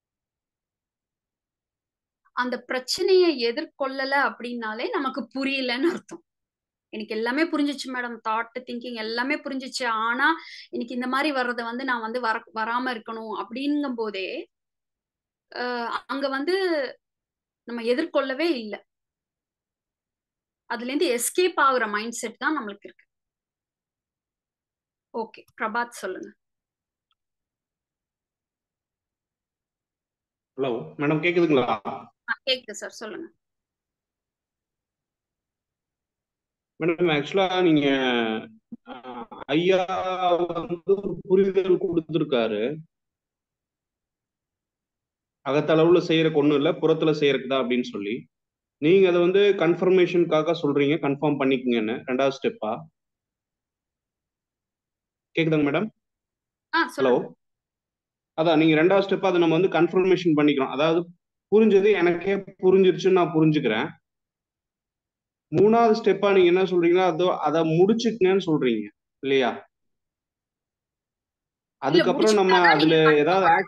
அந்த பிரச்சனையை எதிர்கொள்ளல அப்படின்னாலே நமக்கு புரியலன்னு அர்த்தம். எனக்கு எல்லாமே புரிஞ்சிச்சு மேடம், தாட் திங்கிங் எல்லாமே புரிஞ்சிச்சு, ஆனா எனக்கு இந்த மாதிரி வர்றதை வந்து நான் வந்து வராம இருக்கணும் அப்படிங்கும் போதே அங்க வந்து நம்ம எதிர்கொள்ளவே இல்லை. அதுல இருந்து எஸ்கேப் ஆகுற மைண்ட் செட் தான் நம்மளுக்கு இருக்கு. ஓகே, பிரபாத் சொல்லுங்க. ஹலோ மேடம், கேக்குதுங்களா? கேக்குது சார், சொல்லுங்க. மேடம் ஆக்சுவலா நீங்க ஐயா வந்து ஒரு புரிதல் கொடுத்துருக்காரு, அகத்தளவுல செய்யறக்கு ஒண்ணும் இல்லை, புறத்துல செய்யறதுக்கு தான் அப்படின்னு சொல்லி. நீங்க அதை வந்து கன்ஃபர்மேஷனுக்காக சொல்றீங்க, கன்ஃபார்ம் பண்ணிக்கங்கன்னு ரெண்டாவது ஸ்டெப்பா. கேக்குதாங்க மேடம்? ஹலோ, அதான் நீங்க ரெண்டாவது ஸ்டெப்பா அதை நம்ம வந்து கன்ஃபர்மேஷன் பண்ணிக்கிறோம். அதாவது புரிஞ்சது எனக்கே புரிஞ்சிருச்சுன்னு நான் புரிஞ்சுக்கிறேன். மூணாவது ஸ்டெப்பா நீங்க என்ன சொல்றீங்கன்னா அதோ அதை முடிச்சுக்கங்கன்னு சொல்றீங்க இல்லையா? அதுக்கப்புறம் நம்ம அதுல ஏதாவது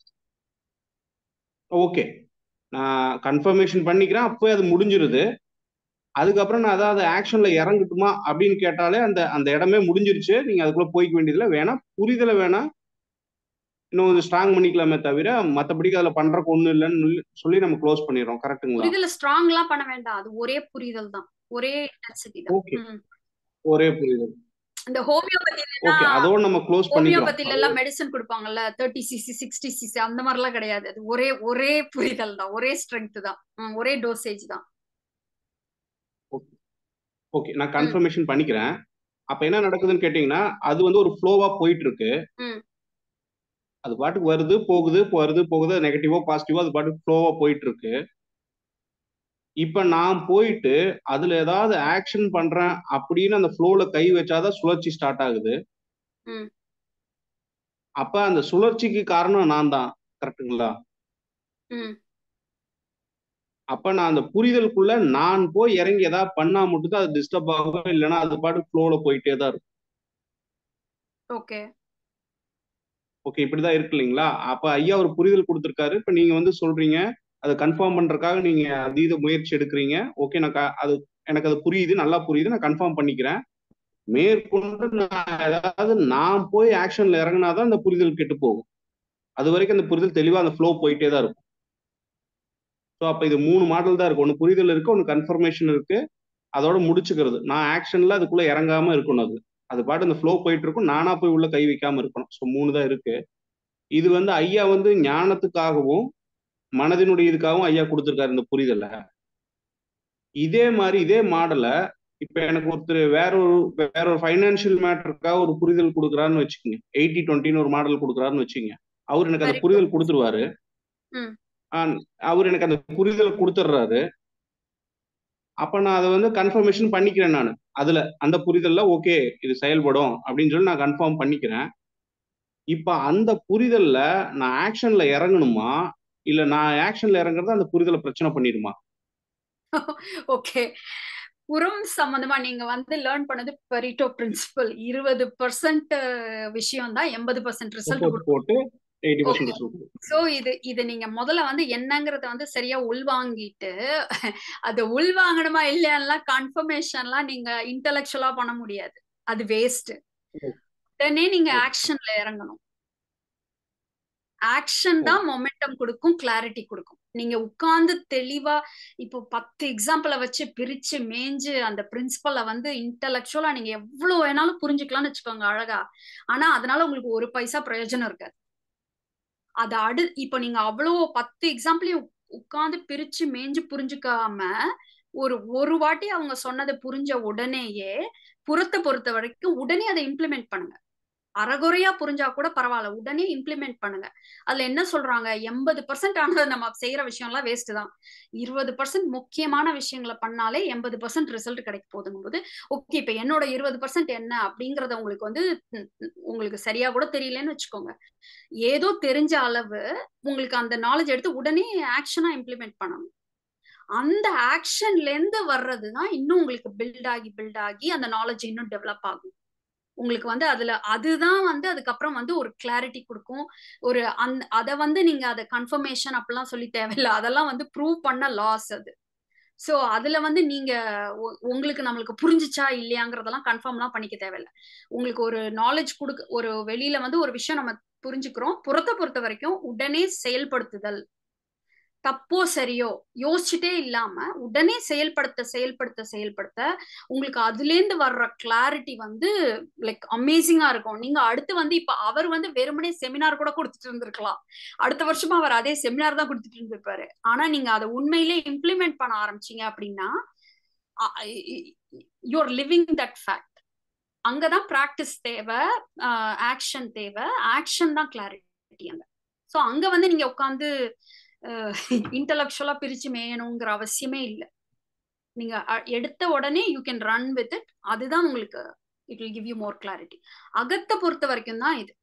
ஓகே, நான் கன்ஃபர்மேஷன் பண்ணிக்கிறேன், அப்போ அது முடிஞ்சிருது. அதுக்கப்புறம் நான் அதாவது ஆக்ஷன்ல இறங்கட்டுமா அப்படின்னு கேட்டாலே அந்த அந்த இடமே முடிஞ்சிருச்சு, நீங்க அதுக்குள்ள போய்க்க வேண்டியதுல வேணா புரிதலை வேணா இன்னும் கொஞ்சம் ஸ்ட்ராங் பண்ணிக்கலாமே தவிர மற்றபடிக்கு அதுல பண்றதுக்கு ஒண்ணும் இல்லைன்னு சொல்லி நம்ம க்ளோஸ் பண்ணிடுறோம். கரெக்ட்டுங்களா? புரிதல ஸ்ட்ராங் எல்லாம் பண்ண வேண்டாம், அது ஒரே புரிதல் தான், ஒரே இன்டென்சிட்டி தான். ஓகே, ஒரே புரிதல். இந்த ஓகே, அதோட நம்ம க்ளோஸ் பண்ணிக்கலாம். ஹோமியோபதியில எல்லாம் மெடிசன் கொடுப்பாங்கல்ல 30cc 60cc அந்த மாதிரி எல்லாம் கிடையாது. அது ஒரே புரிதல் தான், ஒரே ஸ்ட்ரென்த் தான், ஒரே டோசேஜ் தான். ஓகே, நான் கன்ஃபர்மேஷன் பண்ணிக்கிறேன். அப்ப என்ன நடக்குதுன்னு கேட்டீங்கன்னா அது வந்து ஒரு ஃப்ளோவா போயிட்டு இருக்கு. அது பாட்டுக்கு வருது போகுது வருது போகுது, நெகட்டிவோ பாசிட்டிவோ அது பாட்டுக்கு ஃப்ளோவா போயிட்டு இருக்கு. இப்ப நான் போயிட்டு அதுல ஏதாவது ஆக்ஷன் பண்றேன் அப்படின்னு அந்த ஃப்ளோல கை வச்சாதான் சுழற்சி ஸ்டார்ட் ஆகுது. அப்ப அந்த சுழற்சிக்கு காரணம் நான் தான். கரெக்டுங்களா? அப்ப நான் அந்த புரிதலுக்குள்ள நான் போய் இறங்கி ஏதாவது பண்ணா மட்டும்தான் அது டிஸ்டர்ப் ஆகும், இல்லைன்னா அது பாட்டு ஃப்ளோல போயிட்டே தான் இருக்கும். ஓகே ஓகே, இப்படிதான் இருக்கு இல்லைங்களா? அப்ப ஐயா ஒரு புரிதல் கொடுத்துருக்காரு. இப்ப நீங்க வந்து சொல்றீங்க அதை கன்ஃபார்ம் பண்றதுக்காக நீங்க அதீத முயற்சி எடுக்கிறீங்க. ஓகே, நான் அது எனக்கு அது புரியுது, நல்லா புரியுது, நான் கன்ஃபார்ம் பண்ணிக்கிறேன். மேற்கொண்டு நான் போய் ஆக்ஷன்ல இறங்கினாதான் அந்த புரிதல் கெட்டு போகும். அது வரைக்கும் அந்த புரிதல் தெளிவா அந்த ஃப்ளோ போயிட்டே தான் இருக்கும். ஸோ அப்ப இது 3 மாடல் தான் இருக்கு. ஒன்னு புரிதல் இருக்கு, ஒன்னு கன்ஃபர்மேஷன் இருக்கு, அதோட முடிச்சுக்கிறது. நான் ஆக்ஷன்ல அதுக்குள்ள இறங்காம இருக்கணும். அது பாட்டு அந்த ஃப்ளோ போயிட்டு இருக்கும், நானா போய் உள்ள கை வைக்காம இருக்கணும். ஸோ 3 தான் இருக்கு. இது வந்து ஐயா வந்து ஞானத்துக்காகவும் மனதினுடைய இதுக்காகவும் ஐயா கொடுத்துருக்காரு இந்த புரிதலை. இதே மாதிரி இதே மாடலை இப்ப எனக்கு ஒருத்தர் வேற ஒரு ஃபைனான்சியல் மேட்டருக்காக ஒரு புரிதல் கொடுக்குறாருன்னு வச்சுக்கோங்க, 80-20 ஒரு மாடல் கொடுக்குறாருன்னு வச்சுக்கோங்க. அவர் எனக்கு அந்த புரிதல் கொடுத்துருவாரு. அவர் எனக்கு அந்த புரிதல் கொடுத்துட்றாரு. அப்ப நான் அதை வந்து கன்ஃபர்மேஷன் பண்ணிக்கிறேன். நான் அதுல அந்த புரிதல்ல ஓகே இது செயல்படும் அப்படின்னு சொல்லி நான் கன்ஃபார்ம் பண்ணிக்கிறேன். இப்ப அந்த புரிதல்ல நான் ஆக்ஷன்ல இறங்கணுமா, இல்ல நான் ஆக்ஷன்ல இறங்குறது அந்த புரிதலை பிரச்சனை பண்ணிடுமா? ஓகே. புறம் சம்பந்தமா நீங்க வந்து லேர்ன் பண்ணது பெரிட்டோ பிரின்சிபல். 20% விஷயம் தான் 80% ரிசல்ட் எஃபோர்ட் கொடுக்கும். போட்டு 80% ஓகே. ரிசல்ட். சோ இது நீங்க முதல்ல வந்து என்னங்கறத வந்து சரியா உள்வாங்கிட்டு அது உள்வாங்கணுமா இல்லையான்லாம் கன்ஃபர்மேஷன்லாம் நீங்க இன்டெலெக்சுவலா பண்ண முடியாது. அது வேஸ்ட். உடனே நீங்க ஆக்ஷன்ல இறங்கணும். ஆக்ஷன் தான் மொமெண்டம் கொடுக்கும், கிளாரிட்டி கொடுக்கும். நீங்க உட்கார்ந்து தெளிவா இப்போ 10 எக்ஸாம்பிள வச்சு பிரிச்சு மேய்ஞ்சு அந்த பிரின்சிபலை வந்து இன்டெலெக்சுவலா நீங்க எவ்வளவு வேணாலும் புரிஞ்சுக்கலாம்னு வச்சுக்கோங்க அழகா. ஆனா அதனால உங்களுக்கு ஒரு பைசா பிரயோஜனம் இருக்காது. அது இப்போ நீங்க அவ்வளோ 10 எக்ஸாம்பிளையும் உட்கார்ந்து பிரிச்சு மேய்ஞ்சு புரிஞ்சுக்காம ஒரு வாட்டி அவங்க சொன்னதை புரிஞ்ச உடனேயே புறத்தை பொறுத்த வரைக்கும் உடனே அதை இம்ப்ளிமெண்ட் பண்ணுங்க. அறகுறையா புரிஞ்சா கூட பரவாயில்ல, உடனே இம்ப்ளிமெண்ட் பண்ணுங்க. அதுல என்ன சொல்றாங்க, 80% ஆனது நம்ம செய்யற விஷயம் எல்லாம் வேஸ்ட் தான். 20% முக்கியமான விஷயங்களை பண்ணாலே 80% ரிசல்ட் கிடைக்க போதுங்கும் போது ஓகே, இப்ப என்னோட 20% என்ன அப்படிங்கறத உங்களுக்கு வந்து உங்களுக்கு சரியா கூட தெரியலன்னு வச்சுக்கோங்க. ஏதோ தெரிஞ்ச அளவு உங்களுக்கு அந்த நாலேஜ் எடுத்து உடனே ஆக்ஷனா இம்ப்ளிமெண்ட் பண்ணணும். அந்த ஆக்ஷன்ல இருந்து வர்றதுதான் இன்னும் உங்களுக்கு பில்ட் ஆகி அந்த நாலேஜ் இன்னும் டெவலப் ஆகும். உங்களுக்கு வந்து அதுதான் வந்து அதுக்கப்புறம் வந்து ஒரு கிளாரிட்டி கொடுக்கும். அதை வந்து நீங்க அதை கன்ஃபர்மேஷன் அப்படிலாம் சொல்லி தேவையில்லை. அதெல்லாம் வந்து ப்ரூவ் பண்ண லாஸ் அது. சோ அதுல வந்து நீங்க உங்களுக்கு நம்மளுக்கு புரிஞ்சிச்சா இல்லையாங்கிறதெல்லாம் கன்ஃபார்ம்லாம் பண்ணிக்க தேவையில்லை. உங்களுக்கு ஒரு நாலேஜ் ஒரு வெளியில வந்து ஒரு விஷயம் நம்ம புரிஞ்சுக்கிறோம். புறத்தை பொறுத்த வரைக்கும் உடனே செயல்படுத்துதல், தப்போ சரியோ யோசிச்சுட்டே இல்லாம உடனே செயல்படுத்த உங்களுக்கு அதுல இருந்து வர்ற கிளாரிட்டி வந்து லைக் அமேசிங்கா இருக்கும். நீங்க அடுத்து வந்து இப்ப அவர் வந்து வெறுமனே செமினார் கூட கொடுத்துட்டு இருந்திருக்கலாம். அடுத்த வருஷமா அவர் அதே செமினார் தான் கொடுத்துட்டு இருந்திருப்பாரு. ஆனா நீங்க அதை உண்மையிலே இம்ப்ளிமெண்ட் பண்ண ஆரம்பிச்சீங்க அப்படின்னா யூஆர் லிவிங் தட் ஃபேக்ட். அங்கதான் பிராக்டிஸ் தேவை, ஆக்ஷன் தேவை. ஆக்ஷன் தான் கிளாரிட்டி அங்க. சோ அங்க வந்து நீங்க உட்காந்து இன்டெலெக்சுவலா பிரிச்சு மேயணுங்கிற அவசியமே இல்லை. நீங்க எடுத்த உடனே you can run with it. அதுதான் உங்களுக்கு it will give you more clarity. அகத்தை பொறுத்த வரைக்கும் தான் இது.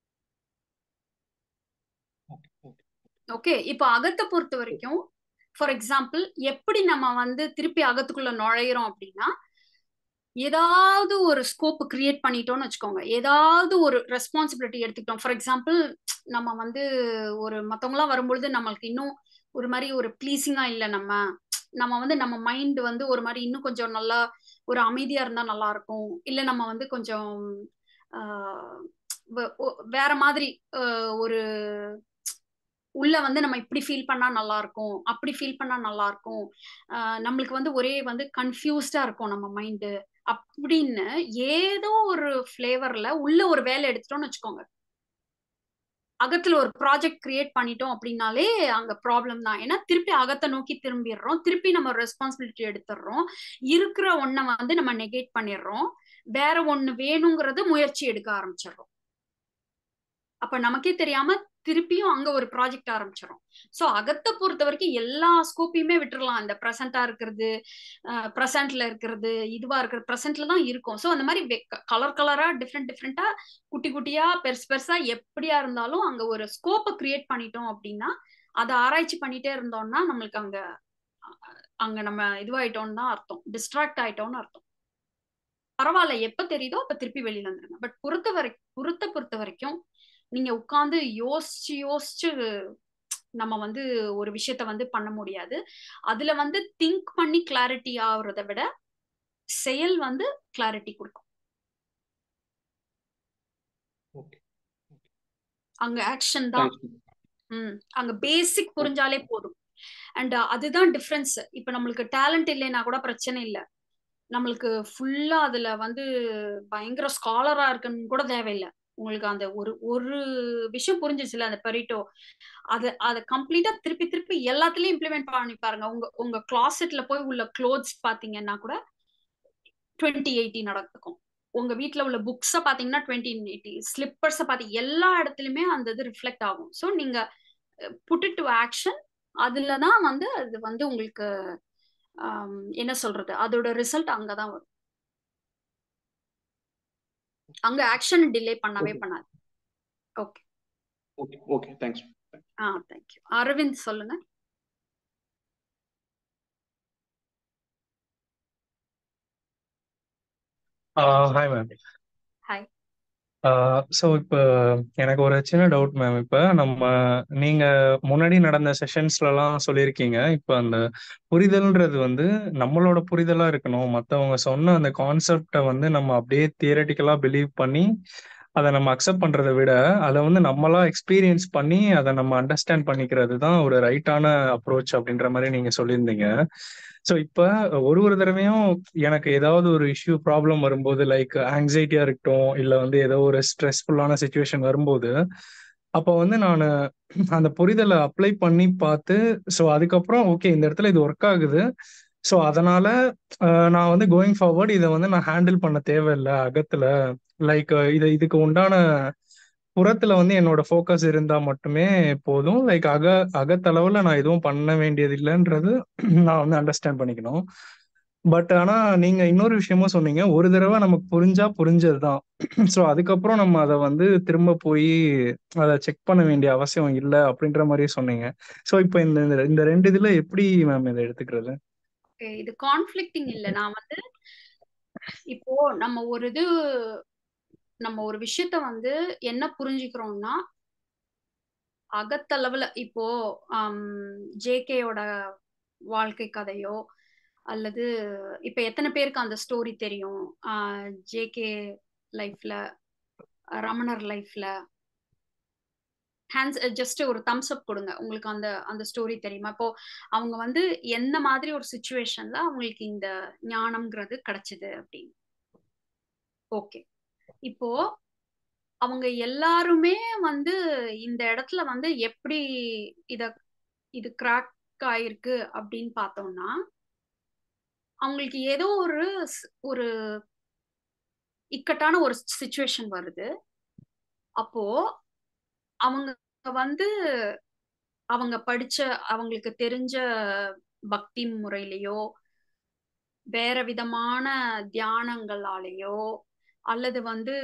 ஓகே, இப்போ அகத்தை பொறுத்த வரைக்கும் ஃபார் எக்ஸாம்பிள் எப்படி நம்ம வந்து திருப்பி அகத்துக்குள்ள நுழையிறோம் அப்படின்னா, ஏதாவது ஒரு ஸ்கோப் கிரியேட் பண்ணிட்டோம்னு வச்சுக்கோங்க, ஏதாவது ஒரு ரெஸ்பான்சிபிலிட்டி எடுத்துக்கிட்டோம். ஃபார் எக்ஸாம்பிள் நம்ம வந்து ஒரு மத்தவங்களாம் வரும்பொழுது நம்மளுக்கு இன்னும் ஒரு மாதிரி ஒரு ப்ளீசிங்கா இல்லை, நம்ம வந்து நம்ம மைண்ட் வந்து ஒரு மாதிரி இன்னும் கொஞ்சம் நல்லா ஒரு அமைதியா இருந்தா நல்லா இருக்கும், இல்ல நம்ம வந்து கொஞ்சம் வேற மாதிரி ஒரு உள்ள வந்து நம்ம இப்படி ஃபீல் பண்ணா நல்லா இருக்கும், அப்படி ஃபீல் பண்ணா நல்லா இருக்கும், நம்மளுக்கு வந்து ஒரே வந்து கன்ஃபியூஸ்டா இருக்கும் நம்ம மைண்டு அப்படின்னு ஏதோ ஒரு ஃபிளேவர்ல உள்ள ஒரு வேலை எடுத்துட்டோம்னு வச்சுக்கோங்க. அகத்துல ஒரு ப்ராஜெக்ட் கிரியேட் பண்ணிட்டோம் அப்படின்னாலே அங்க ப்ராப்ளம் தான். ஏன்னா திருப்பி அகத்தை நோக்கி திரும்பிடுறோம், திருப்பி நம்ம ரெஸ்பான்சிபிலிட்டி எடுத்துடுறோம், இருக்கிற ஒன்ன வந்து நம்ம நெகேட் பண்ணிடுறோம், வேற ஒண்ணு வேணுங்கிறது முயற்சி எடுக்க ஆரம்பிச்சிடுறோம். அப்ப நமக்கே தெரியாம திருப்பியும் அங்க ஒரு ப்ராஜெக்ட் ஆரம்பிச்சிடும். சோ அகத்தை பொறுத்த வரைக்கும் எல்லா ஸ்கோப்பையுமே விட்டுறலாம். இந்த ப்ரெசென்டா இருக்கிறது, ப்ரெசென்ட்ல இருக்கிறது, இதுவா இருக்கிறது ப்ரெசென்ட்ல தான் இருக்கும். சோ அந்த மாதிரி கலரா டிஃப்ரெண்டா குட்டி குட்டியா பெருசா எப்படியா இருந்தாலும் அங்க ஒரு ஸ்கோப்பை கிரியேட் பண்ணிட்டோம் அப்படின்னா அதை ஆராய்ச்சி பண்ணிட்டே இருந்தோம்னா நம்மளுக்கு அங்க நம்ம இதுவாயிட்டோம்னு தான் அர்த்தம், டிஸ்ட்ராக்ட் ஆயிட்டோம்னு அர்த்தம். பரவாயில்ல, எப்ப தெரியுதோ அப்ப திருப்பி வெளியில வந்துருங்க. பட் புறத்தை பொறுத்த வரைக்கும் நீங்க உட்கார்ந்து யோசிச்சு நம்ம வந்து ஒரு விஷயத்த வந்து பண்ண முடியாது. அதுல வந்து திங்க் பண்ணி கிளாரிட்டி ஆகுறத விட செயல் வந்து கிளாரிட்டி கொடுக்கும். அங்க ஆக்ஷன் தான். அங்க பேசிக் புரிஞ்சாலே போதும். அண்ட் அதுதான் டிஃபரன்ஸ். இப்ப நம்மளுக்கு டேலண்ட் இல்லைன்னா கூட பிரச்சனை இல்லை, நம்மளுக்கு ஃபுல்லா அதுல வந்து பயங்கர ஸ்காலரா இருக்குன்னு கூட தேவையில்லை. உங்களுக்கு அந்த ஒரு விஷயம் புரிஞ்சிச்சுல, அந்த பெரிட்டோ அதை கம்ப்ளீட்டா திருப்பி எல்லாத்துலயும் இம்ப்ளிமெண்ட் பண்ணி பாருங்க. உங்க கிளாசெட்ல போய் உள்ள க்ளோத்ஸ் பாத்தீங்கன்னா கூட 20/80 நடக்கும். உங்க வீட்டுல உள்ள புக்ஸ பாத்தீங்கன்னா 20/80, ஸ்லிப்பர்ஸ பாத்தி எல்லா இடத்துலயுமே அந்த இது ரிஃப்ளெக்ட் ஆகும். ஸோ நீங்க புட் இட் டு ஆக்ஷன். அதுலதான் வந்து அது வந்து உங்களுக்கு என்ன சொல்றது, அதோட ரிசல்ட் அங்கதான் வரும். அங்க ஆக்ஷன் டிலே பண்ணவே பண்ணாது. Okay okay thanks. Thank you. Aravind சொல்லுங்க. Hi ma'am. ஹாய். ஸோ இப்போ எனக்கு ஒரு சின்ன டவுட் மேம். இப்போ நீங்க முன்னாடி நடந்த செஷன்ஸ்லலாம் சொல்லியிருக்கீங்க, இப்போ அந்த புரிதல்ன்றது வந்து நம்மளோட புரிதலா இருக்கணும். மற்றவங்க சொன்ன அந்த கான்செப்டை வந்து நம்ம அப்படியே தியரட்டிக்கலாக பிலீவ் பண்ணி அதை நம்ம அக்செப்ட் பண்றதை விட அதை வந்து நம்மளா எக்ஸ்பீரியன்ஸ் பண்ணி அதை நம்ம அண்டர்ஸ்டாண்ட் பண்ணிக்கிறது தான் ஒரு ரைட்டான அப்ரோச் அப்படின்ற மாதிரி நீங்க சொல்லியிருந்தீங்க. ஸோ இப்போ ஒரு தடவையும் எனக்கு ஏதாவது ஒரு இஷ்யூ ப்ராப்ளம் வரும்போது, லைக் ஆங்ஸைட்டியா இருக்கட்டும், இல்லை வந்து ஏதோ ஒரு ஸ்ட்ரெஸ்ஃபுல்லான சுச்சுவேஷன் வரும்போது, அப்போ வந்து நான் அந்த புரிதலை அப்ளை பண்ணி பார்த்து, ஸோ அதுக்கப்புறம் ஓகே இந்த இடத்துல இது ஒர்க் ஆகுது, ஸோ அதனால நான் வந்து கோயிங் ஃபார்வர்ட் இதை வந்து நான் ஹேண்டில் பண்ண தேவையில்லை அகத்துல, லைக் இதுக்கு உண்டான புறத்துல வந்து என்னோட ஃபோக்கஸ் இருந்தா மட்டுமே போதும், லைக் அகத்தளவுல நான் எதுவும் பண்ண வேண்டியது இல்லைன்றது நான் வந்து அண்டர்ஸ்டாண்ட் பண்ணிக்கணும். பட் ஆனா நீங்க இன்னொரு விஷயமும் சொன்னீங்க, ஒரு தடவை நமக்கு புரிஞ்சா புரிஞ்சதுதான், ஸோ அதுக்கப்புறம் நம்ம அதை வந்து திரும்ப போய் அதை செக் பண்ண வேண்டிய அவசியம் இல்லை அப்படின்ற மாதிரி சொன்னீங்க. ஸோ இப்போ இந்த ரெண்டு இதுல எப்படி மேம் இதை எடுத்துக்கிறது? இது கான்ஃப்ளிக்டிங் இல்லை. நான் வந்து இப்போ நம்ம ஒரு விஷயத்த வந்து என்ன புரிஞ்சுக்கிறோம்னா, அகத்தளவுல இப்போ ஜேகேயோட வாழ்க்கை கதையோ அல்லது இப்ப எத்தனை பேருக்கு அந்த ஸ்டோரி தெரியும், ஜேகே லைஃப்ல, ரமணர் லைஃப்ல? ஹேண்ட்ஸ் ஜஸ்ட் ஒரு தம்ஸ் அப் கொடுங்க, உங்களுக்கு அந்த அந்த ஸ்டோரி தெரியுமா? இப்போ அவங்க வந்து எந்த மாதிரி ஒரு சுச்சுவேஷன்ல அவங்களுக்கு இந்த ஞானம்ங்கிறது கிடைச்சது அப்படின்னு. ஓகே, இப்போ அவங்க எல்லாருமே வந்து இந்த இடத்துல வந்து எப்படி இது கிராக் ஆயிருக்கு அப்படின்னு பார்த்தோம்னா, அவங்களுக்கு ஏதோ ஒரு இக்கட்டான ஒரு சுச்சுவேஷன் வருது. அப்போ அவங்க வந்து அவங்க படிச்ச அவங்களுக்கு தெரிஞ்ச பக்தி முறையிலையோ வேற விதமான தியானங்களாலேயோ அல்லது வந்து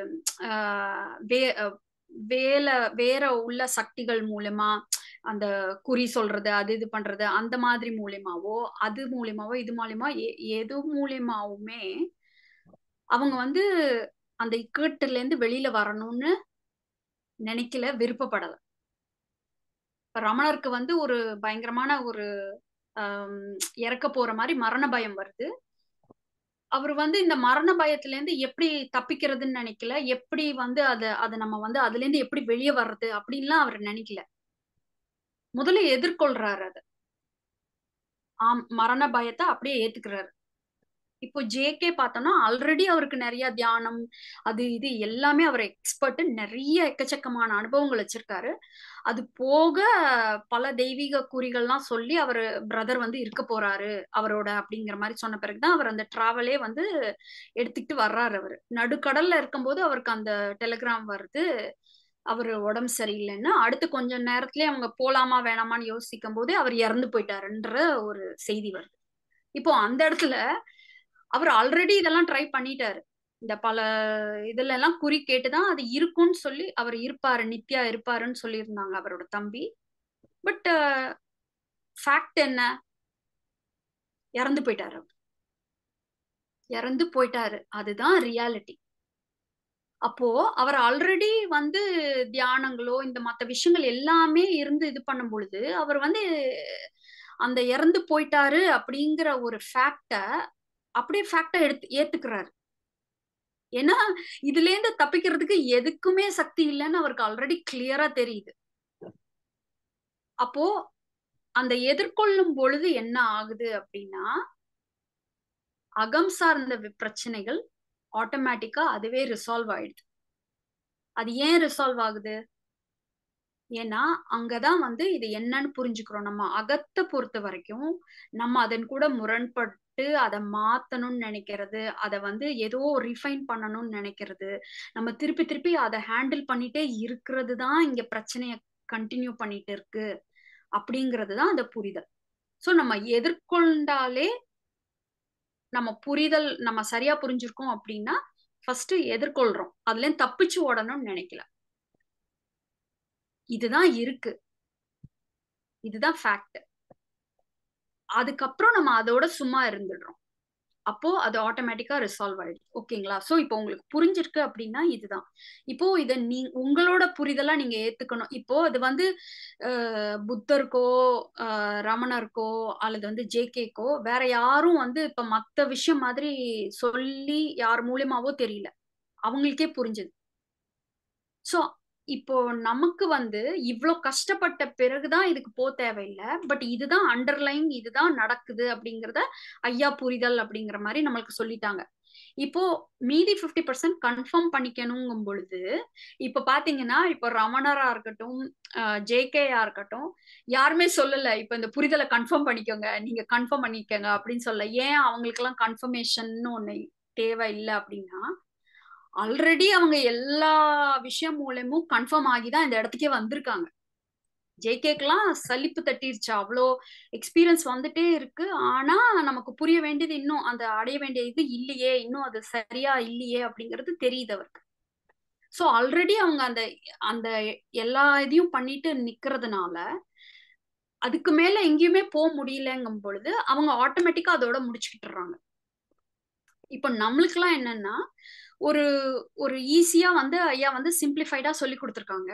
வேற உள்ள சக்திகள் மூலமா அந்த குறி சொல்றது, அது இது பண்றது, அந்த மாதிரி மூலியமாவோ இது மூலியமா எது மூலியமாவுமே அவங்க வந்து அந்த இக்கட்டுல இருந்து வெளியில வரணும்னு நினைக்கல, விருப்பப்படல. ரமணருக்கு வந்து ஒரு பயங்கரமான ஒரு இறக்க போற மாதிரி மரண பயம் வருது. அவர் வந்து இந்த மரண பயத்துல இருந்து எப்படி தப்பிக்கிறதுன்னு நினைக்கல, எப்படி வந்து அதை நம்ம வந்து அதுல இருந்து எப்படி வெளியே வர்றது அப்படின்லாம் அவர் நினைக்கல. முதல்ல எதிர்கொள்றாரு அது. மரண பயத்தை அப்படியே ஏத்துக்கிறாரு. இப்போ ஜேகே பார்த்தோம்னா ஆல்ரெடி அவருக்கு நிறைய தியானம் அது இது எல்லாமே அவர் எக்ஸ்பர்ட், நிறைய எக்கச்சக்கமான அனுபவங்கள் வச்சிருக்காரு. அது போக பல தெய்வீக குறிகள்லாம் சொல்லி அவர் பிரதர் வந்து இருக்க போறாரு அவரோட அப்படிங்கிற மாதிரி சொன்ன பிறகுதான் அவர் அந்த டிராவலே வந்து எடுத்துக்கிட்டு வர்றாரு. அவர் நடுக்கடல்ல இருக்கும்போது அவருக்கு அந்த டெலிகிராம் வருது, அவர் உடம்பு சரியில்லைன்னு. அடுத்து கொஞ்ச நேரத்திலேயே அவங்க போலாமா வேணாமான்னு யோசிக்கும் போது அவர் இறந்து போயிட்டாருன்ற ஒரு செய்தி வருது. இப்போ அந்த இடத்துல அவர் ஆல்ரெடி இதெல்லாம் ட்ரை பண்ணிட்டாரு. இந்த பல இதுல எல்லாம் குறி கேட்டுதான் அது இருக்கும்னு சொல்லி அவர் இருப்பாரு, நித்யா இருப்பாருன்னு சொல்லியிருந்தாங்க அவரோட தம்பி. பட் ஃபேக்ட் என்ன? இறந்து போயிட்டாரு. இறந்து போயிட்டாரு, அதுதான் ரியாலிட்டி. அப்போ அவர் ஆல்ரெடி வந்து தியானங்களோ இந்த மற்ற விஷயங்கள் எல்லாமே இருந்து இது பண்ணும் பொழுது அவர் வந்து அந்த இறந்து போயிட்டாரு அப்படிங்கிற ஒரு ஃபேக்ட அப்படியே ஃபேக்டா ஏத்துக்கிறாரு. ஏன்னா இதுல இருந்து தப்பிக்கிறதுக்கு எதுக்குமே சக்தி இல்லைன்னு அவருக்கு ஆல்ரெடி கிளியரா தெரியுது. அப்போ அந்த எதிர்கொள்ளும் பொழுது என்ன ஆகுது அப்படின்னா, அகம் சார்ந்த பிரச்சனைகள் ஆட்டோமேட்டிக்கா அதுவே ரிசால்வ் ஆயிடுது. அது ஏன் ரிசால்வ் ஆகுது? ஏன்னா அங்கதான் வந்து இது என்னன்னு புரிஞ்சுக்கிறோம். நம்ம அகத்தை பொறுத்த வரைக்கும் நம்ம அதன் கூட முரண்பட்டு அதை மாத்தணும்னு நினைக்கிறது, அதை வந்து ஏதோ ரிஃபைன் பண்ணணும்னு நினைக்கிறது, நம்ம திருப்பி திருப்பி அதை ஹேண்டில் பண்ணிட்டே இருக்கிறது தான் இங்க பிரச்சனைய கண்டினியூ பண்ணிட்டு இருக்கு அப்படிங்கிறது தான் அந்த புரிதல். சோ நம்ம எதிர்கொண்டாலே நம்ம புரிதல் நம்ம சரியா புரிஞ்சிருக்கோம் அப்படின்னா ஃபர்ஸ்ட் எதிர்கொள்றோம், அதுல தப்பிச்சு ஓடணும்னு நினைக்கல. இதுதான் இருக்கு, இதுதான் ஃபேக்ட். அதுக்கப்புறம் நம்ம அதோட சும்மா இருந்துடுறோம். அப்போ அது ஆட்டோமேட்டிக்கா ரிசால்வ் ஆயிடுது. ஓகேங்களா? ஸோ இப்போ உங்களுக்கு புரிஞ்சிருக்கு அப்படின்னா இதுதான். இப்போ இதை உங்களோட புரிதலா நீங்க ஏத்துக்கணும். இப்போ அது வந்து புத்தருக்கோ ரமணருக்கோ அல்லது ஜேகேக்கோ வேற யாரும் இப்ப மத்த விஷயம் மாதிரி சொல்லி யார் மூலியமாவோ தெரியல, அவங்களுக்கே புரிஞ்சது. ஸோ இப்போ நமக்கு இவ்வளோ கஷ்டப்பட்ட பிறகுதான் இதுக்கு தேவையில்லை. பட் இதுதான் அண்டர்லைங், இதுதான் நடக்குது அப்படிங்கிறத ஐயா புரிதல் அப்படிங்கிற மாதிரி நம்மளுக்கு சொல்லிட்டாங்க. இப்போ மீதி 50% கன்ஃபார்ம் பண்ணிக்கணுங்கும் பொழுது இப்ப பாத்தீங்கன்னா இப்ப ரமணரா இருக்கட்டும் ஜேகேயா இருக்கட்டும் யாருமே சொல்லல இப்ப இந்த புரிதலை கன்ஃபார்ம் பண்ணிக்கோங்க, நீங்க கன்ஃபார்ம் பண்ணிக்கோங்க அப்படின்னு சொல்ல. ஏன் அவங்களுக்கு எல்லாம் கன்ஃபர்மேஷன் ஒண்ணு தேவை இல்லை அப்படின்னா ஆல்ரெடி அவங்க எல்லா விஷயம் மூலமும் கன்ஃபார்ம் ஆகிதான் இந்த இடத்துக்கே வந்திருக்காங்க. ஜேகேக்கெல்லாம் சலிப்பு தட்டிருச்சு, அவ்வளோ எக்ஸ்பீரியன்ஸ் வந்துட்டே இருக்கு. ஆனா நமக்கு புரிய வேண்டியது இன்னும் அந்த அடைய வேண்டிய இது இல்லையே, இன்னும் அது சரியா இல்லையே அப்படிங்கிறது தெரியுது அவருக்கு. ஸோ ஆல்ரெடி அவங்க அந்த அந்த எல்லா இதையும் பண்ணிட்டு நிக்கிறதுனால அதுக்கு மேல எங்கேயுமே போக முடியலங்கும் பொழுது அவங்க ஆட்டோமேட்டிக்கா அதோட முடிச்சுக்கிட்டுறாங்க. இப்போ நம்மளுக்கெல்லாம் என்னன்னா ஒரு ஒரு ஈஸியா ஐயா சிம்பிளிஃபைடா சொல்லி கொடுத்துருக்காங்க.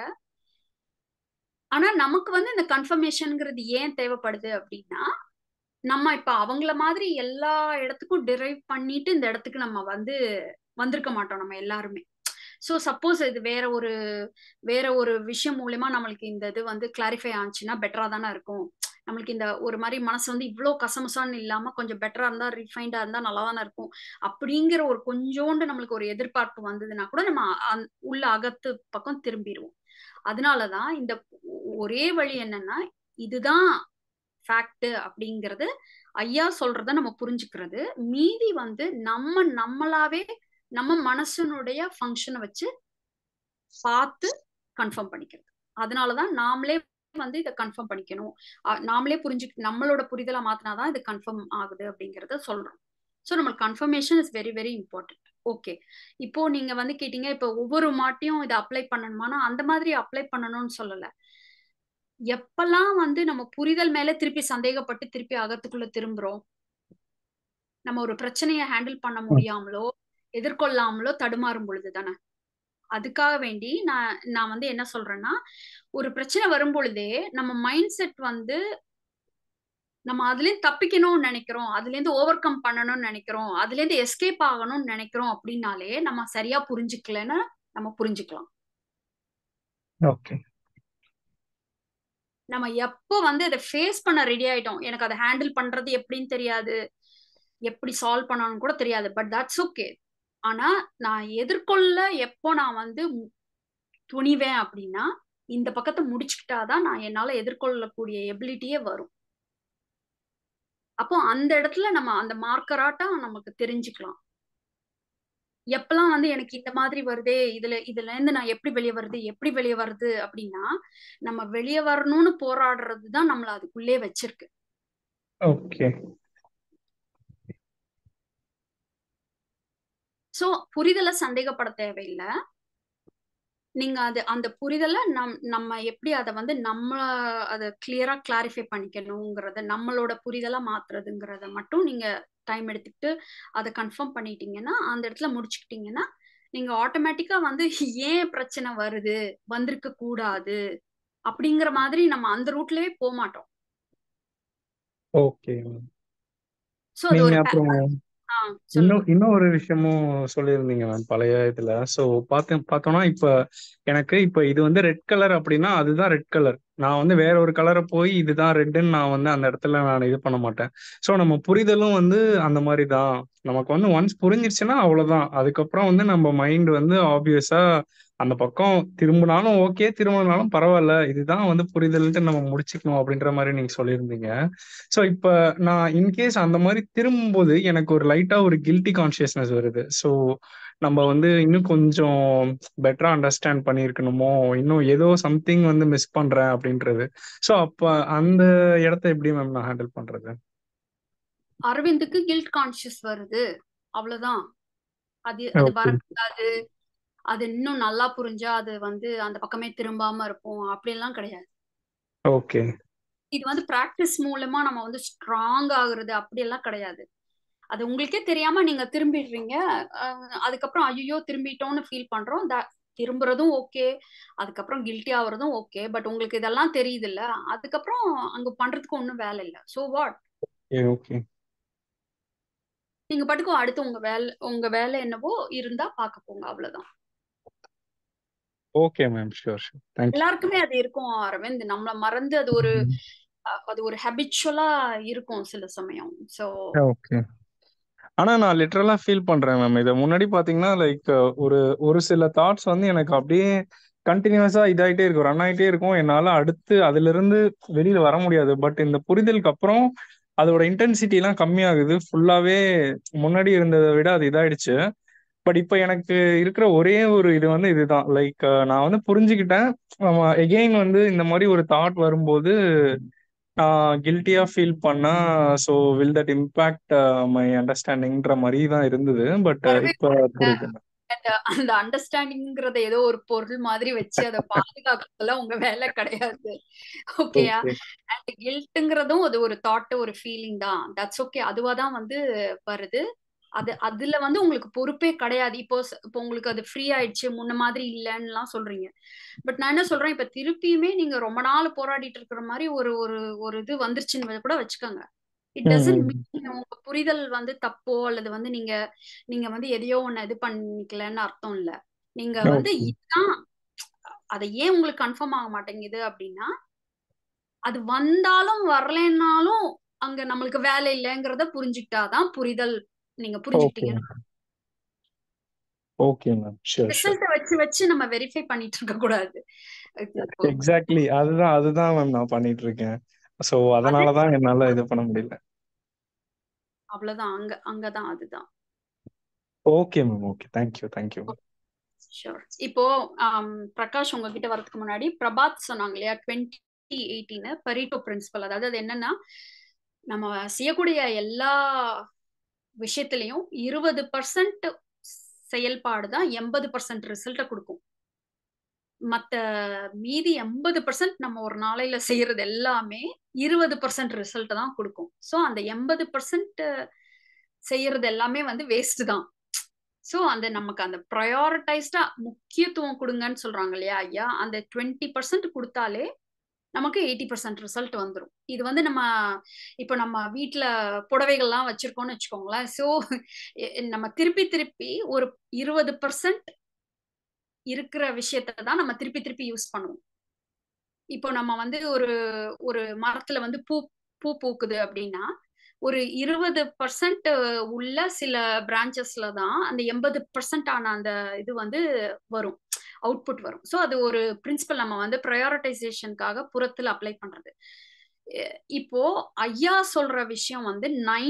ஆனா நமக்கு இந்த கன்ஃபர்மேஷன்ங்கிறது ஏன் தேவைப்படுது அப்படின்னா நம்ம இப்ப அவங்கள மாதிரி எல்லா இடத்துக்கும் டிரைவ் பண்ணிட்டு இந்த இடத்துக்கு நம்ம வந்திருக்க மாட்டோம் நம்ம எல்லாருமே. ஸோ சப்போஸ் இது வேற ஒரு விஷயம் மூலமா நம்மளுக்கு இந்த இது கிளாரிஃபை ஆச்சுன்னா பெட்டரா தானே இருக்கும். நம்மளுக்கு இந்த ஒரு மாதிரி மனசு இவ்வளோ கசமசான்னு இல்லாம கொஞ்சம் பெட்டரா இருந்தா ரிஃபைண்டா இருந்தா நல்லா தானே இருக்கும் அப்படிங்கிற ஒரு கொஞ்சோண்டு நம்மளுக்கு ஒரு எதிர்பார்ப்பு வந்ததுன்னா கூட நம்ம உள்ள அகத்து பக்கம் திரும்பிடுவோம். அதனாலதான் இந்த ஒரே வழி என்னன்னா இதுதான் ஃபேக்ட் அப்படிங்கிறது ஐயா சொல்றத நம்ம புரிஞ்சுக்கிறது. மீதி நம்மளாவே நம்ம மனசனுடைய ஃபங்க்ஷனை வச்சு பார்த்து கன்ஃபார்ம் பண்ணிக்கிறது. அதனாலதான் நாமளே இதை கன்ஃபார்ம் பண்ணிக்கணும், நாமளே நம்மளோட புரிதலா மாத்தினாதான் இது கன்ஃபார்ம் ஆகுது அப்படிங்கறத சொல்றோம். ஸோ நம்ம confirmation is very very important. Okay, இப்போ நீங்க கேட்டீங்க இப்போ ஒவ்வொரு மாட்டியும் இதை அப்ளை பண்ணணுமானா அந்த மாதிரி அப்ளை பண்ணணும்னு சொல்லல. எப்பெல்லாம் நம்ம புரிதல் மேல திருப்பி சந்தேகப்பட்டு திருப்பி அகத்துக்குள்ள திரும்புறோம், நம்ம ஒரு பிரச்சனையை ஹேண்டில் பண்ண முடியாமலோ எதிர்கொள்ளாமலோ தடுமாறும் பொழுது தானே. அதுக்காக வேண்டி நான் என்ன சொல்றேன்னா ஒரு பிரச்சனை வரும் பொழுதே நம்ம மைண்ட் செட் நம்ம அதுல இருந்து தப்பிக்கணும்னு நினைக்கிறோம், அதுல இருந்து ஓவர் கம் பண்ணணும்னு நினைக்கிறோம், அதுல இருந்து எஸ்கேப் ஆகணும்னு நினைக்கிறோம் அப்படின்னாலே நம்ம சரியா புரிஞ்சுக்கலன்னு நம்ம புரிஞ்சுக்கலாம். ஓகே, நம்ம எப்போ அதை ஃபேஸ் பண்ண ரெடி ஆயிட்டோம், எனக்கு அதை ஹேண்டில் பண்றது எப்படின்னு தெரியாது, எப்படி சால்வ் பண்ணணும்னு கூட தெரியாது, பட் தட்ஸ் ஓகே. ஆனா நான் எதிர்கொள்ள எப்போ நான் துணிவேன் அப்படின்னா இந்த பக்கத்தை முடிச்சுக்கிட்டாதான் நான் என்னால எதிர்கொள்ளக்கூடிய எபிலிட்டியே வரும். அப்போ அந்த இடத்துல நம்ம அந்த மார்க்கராட்டா நமக்கு தெரிஞ்சுக்கலாம். எப்பெல்லாம் எனக்கு இந்த மாதிரி வருதே, இதுல இருந்து நான் எப்படி வெளியே வருது அப்படின்னா நம்ம வெளியே வரணும்னு போராடுறதுதான் நம்மள அதுக்குள்ளே வச்சிருக்கு. ஓகே. சோ புரிதலை சந்தேகப்பட தேவையில்லை. நீங்க அந்த புரிதலை நம்ம எப்படி அதை நம்ம அதை கிளியரா கிளாரிஃபை பண்ணிக்கணுங்கிறத நம்மளோட புரிதலா மாத்துறதுங்கிறத மட்டும் நீங்க டைம் எடுத்துக்கிட்டு அதை கன்ஃபார்ம் பண்ணிட்டீங்கன்னா அந்த இடத்துல முடிச்சுக்கிட்டீங்கன்னா நீங்க ஆட்டோமேட்டிக்கா ஏன் பிரச்சனை வருது, வந்திருக்க கூடாது அப்படிங்கிற மாதிரி நம்ம அந்த ரூட்லயே போக மாட்டோம். ஓகே. சோ அது ஒரு அப்புறம் இன்னும் ஒரு விஷயமும் சொல்லியிருந்தீங்க மேம் பழைய இதுல. ஸோ பார்த்தோம்னா இப்ப இது ரெட் கலர் அப்படின்னா அதுதான் ரெட் கலர். நான் வேற ஒரு கலரை போய் இதுதான் ரெட்டுன்னு நான் அந்த இடத்துல நான் இது பண்ண மாட்டேன். ஸோ நம்ம புரிதலும் அந்த மாதிரி தான். நமக்கு ஒன்ஸ் புரிஞ்சிருச்சுன்னா அவ்வளவுதான். அதுக்கப்புறம் நம்ம மைண்ட் ஆப்வியஸா அந்த பக்கம் திரும்பினாலும் ஓகே, திரும்பினாலும் பரவாயில்ல, இதுதான் புரிதல்ட்டு நம்ம முடிச்சுக்கணும் அப்படின்ற மாதிரி நீங்க சொல்லியிருந்தீங்க. ஸோ இப்ப நான் இன்கேஸ் அந்த மாதிரி திரும்பும்போது எனக்கு ஒரு லைட்டா ஒரு கில்ட்டி கான்சியஸ்னஸ் வருது. ஸோ நம்ம இன்னும் கொஞ்சம் பெட்டரா அண்டர்ஸ்டாண்ட் பண்ணியிருக்கணுமோ, இன்னும் ஏதோ சம்திங் மிஸ் பண்றேன் அப்படின்றது. ஸோ அப்ப அந்த இடத்த எப்படி மேம் நான் ஹேண்டில் பண்றது? அரவிந்துக்கு கில்ட் கான்சியஸ் வருது, அவ்வளவுதான். அது வரக்கூடாது, அது இன்னும் நல்லா புரிஞ்சா அது அந்த பக்கமே திரும்பாம இருக்கும் அப்படியெல்லாம் கிடையாது. ஓகே. இது பிராக்டிஸ் மூலமா நம்ம ஸ்ட்ராங் ஆகுறது அப்படியெல்லாம் கிடையாது. அது உங்களுக்கே தெரியாம நீங்க திரும்பிடுறீங்க. அதுக்கப்புறம் ஐயோ திரும்பிட்டோம்னு ஃபீல் பண்றோம். திரும்புறதும் ஓகே, அதுக்கப்புறம் கில்ட்டி ஆகுறதும் ஓகே. பட் உங்களுக்கு இதெல்லாம் தெரியுது இல்ல, அதுக்கப்புறம் அங்க பண்றதுக்கு ஒன்றும் வேலை இல்லை. ஸோ வாட், ஓகே நீங்க பாட்டுக்கும் அடுத்து உங்க வேலை என்னவோ இருந்தா பார்க்க போங்க, அவ்வளவுதான். Okay ma'am, sure sure, thank you. எல்லாருக்குமே அது இருக்கும் அரவிந்த். நம்மள மறந்து அது ஒரு ஹேபிச்சுவலா இருக்கும் சில சமயம். So okay. ஆனா நான் லிட்டரலா ஃபீல் பண்றேன் மேம். இதை முன்னாடி பாத்தீங்கன்னா லைக் ஒரு ஒரு சில தாட்ஸ் வந்து எனக்கு அப்படியே கண்டினியூஸா இதாயிட்டே இருக்கும், ரன் ஆயிட்டே இருக்கும். என்னால அடுத்து அதுல இருந்து வெளியில வர முடியாது. பட் இந்த புரிதலுக்கு அப்புறம் அதோட இன்டென்சிட்டி எல்லாம் கம்மியாகுது. ஃபுல்லாவே முன்னாடி இருந்ததை விட அது இதாயிடுச்சு. பட் இப்ப எனக்கு இருக்கிற ஒரே ஒரு இது வந்து இதுதான், லைக் நான் வந்து புரிஞ்சுக்கிட்டேன். எகெயின் வந்து இந்த மாதிரி ஒரு தாட் வரும்போது நான் கில்ட்டியா ஃபீல் பண்ணா, so will that impact my அண்டர்ஸ்டாண்டிங்ன்ற மாதிரி தான் இருந்தது. பட் இப்போ புரியுது. அந்த அண்டர்ஸ்டாண்டிங்கிறத ஏதோ ஒரு பொருள் மாதிரி வச்சு அதை பாதுகாக்கிறதுல உங்க வேலை கிடையாது. ஓகேயா? அண்ட் கில்ட்டுங்கிறதும் அது ஒரு தாட், ஒரு ஃபீலிங் தான். That's okay. அதுவா தான் வந்து வருது. அதுல வந்து உங்களுக்கு பொறுப்பே கிடையாது. இப்போ உங்களுக்கு அது ஃப்ரீ ஆயிடுச்சு, முன்ன மாதிரி இல்லைன்னுலாம் சொல்றீங்க. பட் நான் என்ன சொல்றேன், இப்ப திருப்பியுமே நீங்க ரொம்ப நாள் போராடிட்டு இருக்கிற மாதிரி ஒரு ஒரு ஒரு இது வந்துருச்சுன்னு கூட வச்சுக்கோங்க. இட் டசன்ட் மீன் உங்க புரிதல் வந்து தப்போ அல்லது வந்து நீங்க வந்து எதையோ ஒண்ணு இது பண்ணிக்கலன்னு அர்த்தம் இல்ல. நீங்க வந்து இதுதான், அதை ஏன் உங்களுக்கு கன்ஃபார்ம் ஆக மாட்டேங்குது அப்படின்னா, அது வந்தாலும் வரலைன்னாலும் அங்க நம்மளுக்கு வேலை இல்லைங்கிறத புரிஞ்சுக்கிட்டாதான் புரிதல். நீங்க புரிஞ்சுக்கிட்டீங்கன்னா okay ma'am, sure sure. Result வச்சு நம்ம வெரிஃபை பண்ணிட்டு இருக்க கூடாது. எக்ஸாக்ட்லி, அதுதான் மேம் நான் பண்ணிட்டு இருக்கேன். சோ அதனாலதான் என்னால இது பண்ண முடியல. அவ்வளவுதான், அங்கதான் அதுதான். Okay ma'am, okay, thank you. Sure. இப்போ பிரகாஷ் உங்ககிட்ட வரதுக்கு முன்னாடி பிரபாத் சொன்னாங்க இல்லையா, 2018 பரீட்டோ பிரின்சிபல். அதாவது அது என்னன்னா, நம்ம செய்யக்கூடிய எல்லா விஷயத்திலையும் 20% செயல்பாடு தான் 80% ரிசல்ட்டை கொடுக்கும். மத்த மீதி 80% நம்ம ஒரு நாளையில செய்யறது எல்லாமே 20% ரிசல்ட் தான் கொடுக்கும். ஸோ அந்த 80% செய்யறது எல்லாமே வந்து வேஸ்ட் தான். ஸோ அந்த நமக்கு அந்த ப்ரையாரிட்டைஸ்டா முக்கியத்துவம் கொடுங்கன்னு சொல்றாங்க இல்லையா ஐயா, அந்த 20% கொடுத்தாலே நமக்கு 80% ரிசல்ட் வந்துடும். இது வந்து இப்போ நம்ம வீட்டுல புடவைகள்லாம் வச்சிருக்கோம்னு வச்சுக்கோங்களேன். ஸோ நம்ம திருப்பி ஒரு 20% இருக்கிற விஷயத்த தான் நம்ம திருப்பி யூஸ் பண்ணுவோம். இப்போ நம்ம வந்து ஒரு மரத்துல வந்து பூ பூக்குது அப்படின்னா, ஒரு 20% உள்ள சில பிரான்ச்சஸ்ல தான் அந்த 80% ஆன அந்த இது வந்து வரும், அவுட்புட் வரும். ஸோ அது ஒரு பிரின்சிபல் நம்ம வந்து ப்ரையாரிட்டைசேஷனுக்காக புறத்துல அப்ளை பண்றது. இப்போ ஐயா சொல்ற விஷயம் வந்து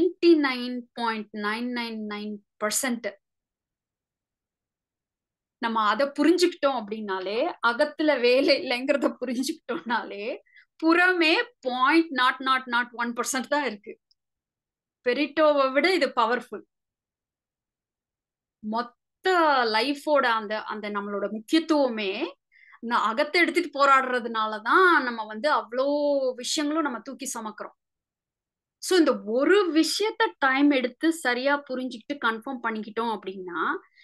99.999% நம்ம அதை புரிஞ்சுக்கிட்டோம் அப்படின்னாலே, அகத்துல வேலை இல்லைங்கிறத புரிஞ்சுக்கிட்டோம்னாலே புறமே 0.001% தான் இருக்கு. பெரிட்டோவை விட இது பவர்ஃபுல். மொத்த லைஃபோட அந்த நம்மளோட முக்கியத்துவமே அகத்தை எடுத்துட்டு போராடுறதுனாலதான் நம்ம வந்து அவ்வளோ விஷயங்களும் நம்ம தூக்கி சுமக்கிறோம். ஸோ இந்த ஒரு விஷயத்த டைம் எடுத்து சரியா புரிஞ்சுக்கிட்டு கன்ஃபார்ம் பண்ணிக்கிட்டோம் அப்படின்னா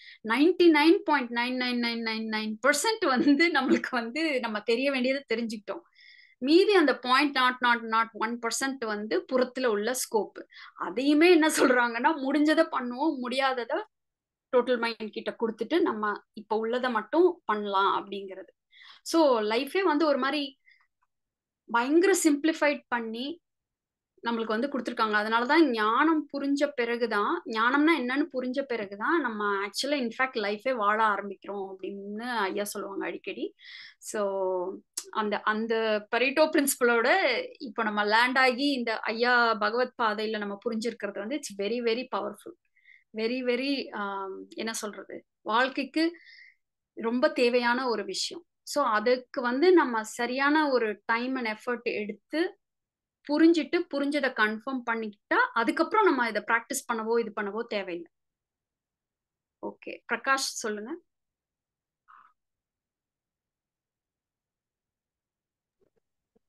99.99999% வந்து நம்மளுக்கு வந்து நம்ம தெரிய வேண்டியதை தெரிஞ்சுக்கிட்டோம். மீதி அந்த 0.001% வந்து புறத்துல உள்ள ஸ்கோப். அதையுமே என்ன சொல்றாங்கன்னா, முடிஞ்சதை பண்ணுவோம், முடியாததை டோட்டல் மைண்ட் கிட்ட கொடுத்துட்டு நம்ம இப்ப உள்ளதை மட்டும் பண்ணலாம் அப்படிங்கிறது. ஸோ லைஃபே வந்து ஒரு மாதிரி பயங்கர சிம்பிளிஃபைட் பண்ணி நம்மளுக்கு வந்து கொடுத்துருக்காங்க. அதனாலதான் ஞானம் புரிஞ்ச பிறகுதான், ஞானம்னா என்னன்னு புரிஞ்ச பிறகுதான் நம்ம ஆக்சுவலா இன்ஃபேக்ட் லைஃபே வாழ ஆரம்பிக்கிறோம் அப்படின்னு ஐயா சொல்லுவாங்க அடிக்கடி. ஸோ அந்த பரீட்டோ பிரின்சிபலோட இப்போ நம்ம லேண்ட் ஆகி இந்த ஐயா பகவத் பாதையில நம்ம புரிஞ்சிருக்கிறது வந்து it's very very powerful, very very என்ன சொல்றது, வாழ்க்கைக்கு ரொம்ப தேவையான ஒரு விஷயம். ஸோ அதுக்கு வந்து நம்ம சரியான ஒரு டைம் அண்ட் எஃபர்ட் எடுத்து புரிஞ்சிட்டு புரிஞ்சதை கன்ஃபார்ம் பண்ணிக்கிட்டா அதுக்கப்புறம் நம்ம இதை ப்ராக்டிஸ் பண்ணவோ இது பண்ணவோ தேவையில்லை. ஓகே பிரகாஷ் சொல்லுங்க.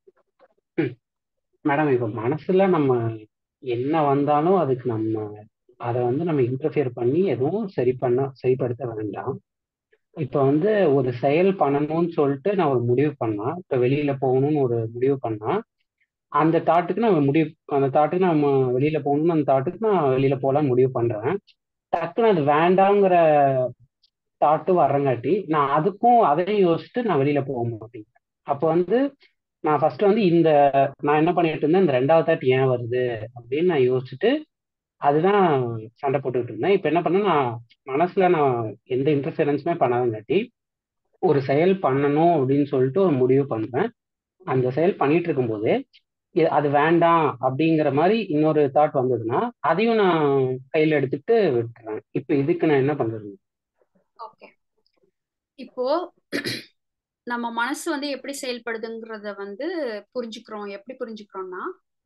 மேடம், இப்போ மனசுல நம்ம என்ன வந்தாலும் அதுக்கு நம்ம அதை வந்து நம்ம இன்டர்ஃபியர் பண்ணி எதுவும் சரிப்படுத்த வேண்டாம். இப்ப வந்து ஒரு செயல் பண்ணணும்னு சொல்லிட்டு நான் ஒரு முடிவு பண்ணா, இப்ப வெளியில போகணும்னு ஒரு முடிவு பண்ணா, அந்த தாட்டுக்கு நம்ம வெளியில போகணும்னு அந்த தாட்டுக்கு நான் வெளியில போகலான்னு முடிவு பண்றேன். டக்குன்னு அது வேண்டாங்கிற தாட்டு வர்றங்காட்டி நான் அதையும் யோசிச்சுட்டு நான் வெளியில போக மாட்டேன். அப்போ வந்து நான் ஃபர்ஸ்ட் வந்து நான் என்ன பண்ணிட்டு இருந்தேன், இந்த 2வது தாட் ஏன் வருது அப்படின்னு நான் யோசிச்சுட்டு அதுதான் சண்டை போட்டுக்கிட்டு இருந்தேன். இப்ப என்ன பண்ண, நான் மனசுல நான் எந்த இன்டர்ஃபியரன்ஸுமே பண்ணாதங்காட்டி ஒரு செயல் பண்ணணும் அப்படின்னு சொல்லிட்டு ஒரு முடிவு பண்றேன். அந்த செயல் பண்ணிட்டு இருக்கும்போது அது வேண்டாம் அப்படிங்கிற மாதிரி இன்னொரு தாட் வந்ததுன்னா அதையும் நான் கையில எடுத்துட்டு விட்டுறேன். இப்ப இதுக்கு நான் என்ன பண்றது? ஓகே, இப்போ நம்ம மனசு வந்து எப்படி செயல்படுதுங்கிறத வந்து எப்படி புரிஞ்சுக்கிறோம்னா,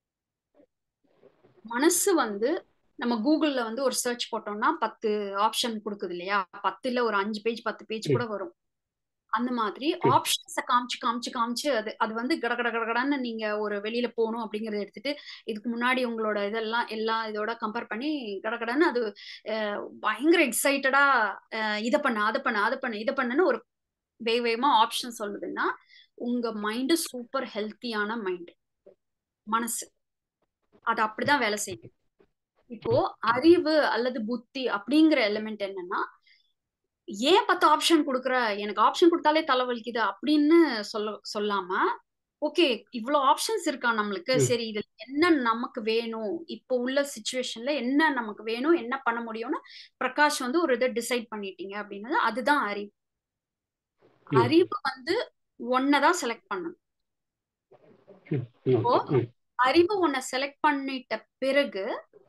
மனசு வந்து நம்ம கூகுள்ல வந்து ஒரு சர்ச் போட்டோம்னா 10 ஆப்ஷன் கொடுக்குது இல்லையா, 10 இல்ல ஒரு 5 பேஜ் 10 பேஜ் கூட வரும். அந்த மாதிரி ஆப்ஷன்ஸை காமிச்சு அது வந்து கடகடன்னு நீங்க ஒரு வெளியில போகணும் அப்படிங்கறத எடுத்துட்டு இதுக்கு முன்னாடி உங்களோட எல்லாம் இதோட கம்பேர் பண்ணி கடகடன்னு அது பயங்கர எக்ஸைட்டடா இதை பண்ணு இதை பண்ணுன்னு ஒரு வேகமா ஆப்ஷன் சொல்லுதுன்னா உங்க மைண்டு சூப்பர் ஹெல்த்தியான மைண்ட், மனசு அது அப்படிதான் வேலை செய்யும். இப்போ அறிவு அல்லது புத்தி அப்படிங்கிற எலிமெண்ட் என்னன்னா, ஏன் 10 ஆப்ஷன் கொடுக்குற, எனக்கு ஆப்ஷன் கொடுத்தாலே தலைவலிக்குது அப்படின்னு சொல்லாம, ஓகே இவ்வளவு ஆப்ஷன்ஸ் இருக்கா நம்மளுக்கு, சரி இதுல என்ன நமக்கு வேணும், இப்போ உள்ள சிச்சுவேஷன்ல என்ன நமக்கு வேணும், என்ன பண்ண முடியும்னு பிரகாஷ் வந்து ஒரு இதை டிசைட் பண்ணிட்டீங்க அப்படின்னு, அதுதான் அறிவு. அறிவு வந்து ஒன்னதான் செலக்ட் பண்ணணும். இப்போ அறிவு ஒன்ன செலக்ட் பண்ணிட்ட பிறகு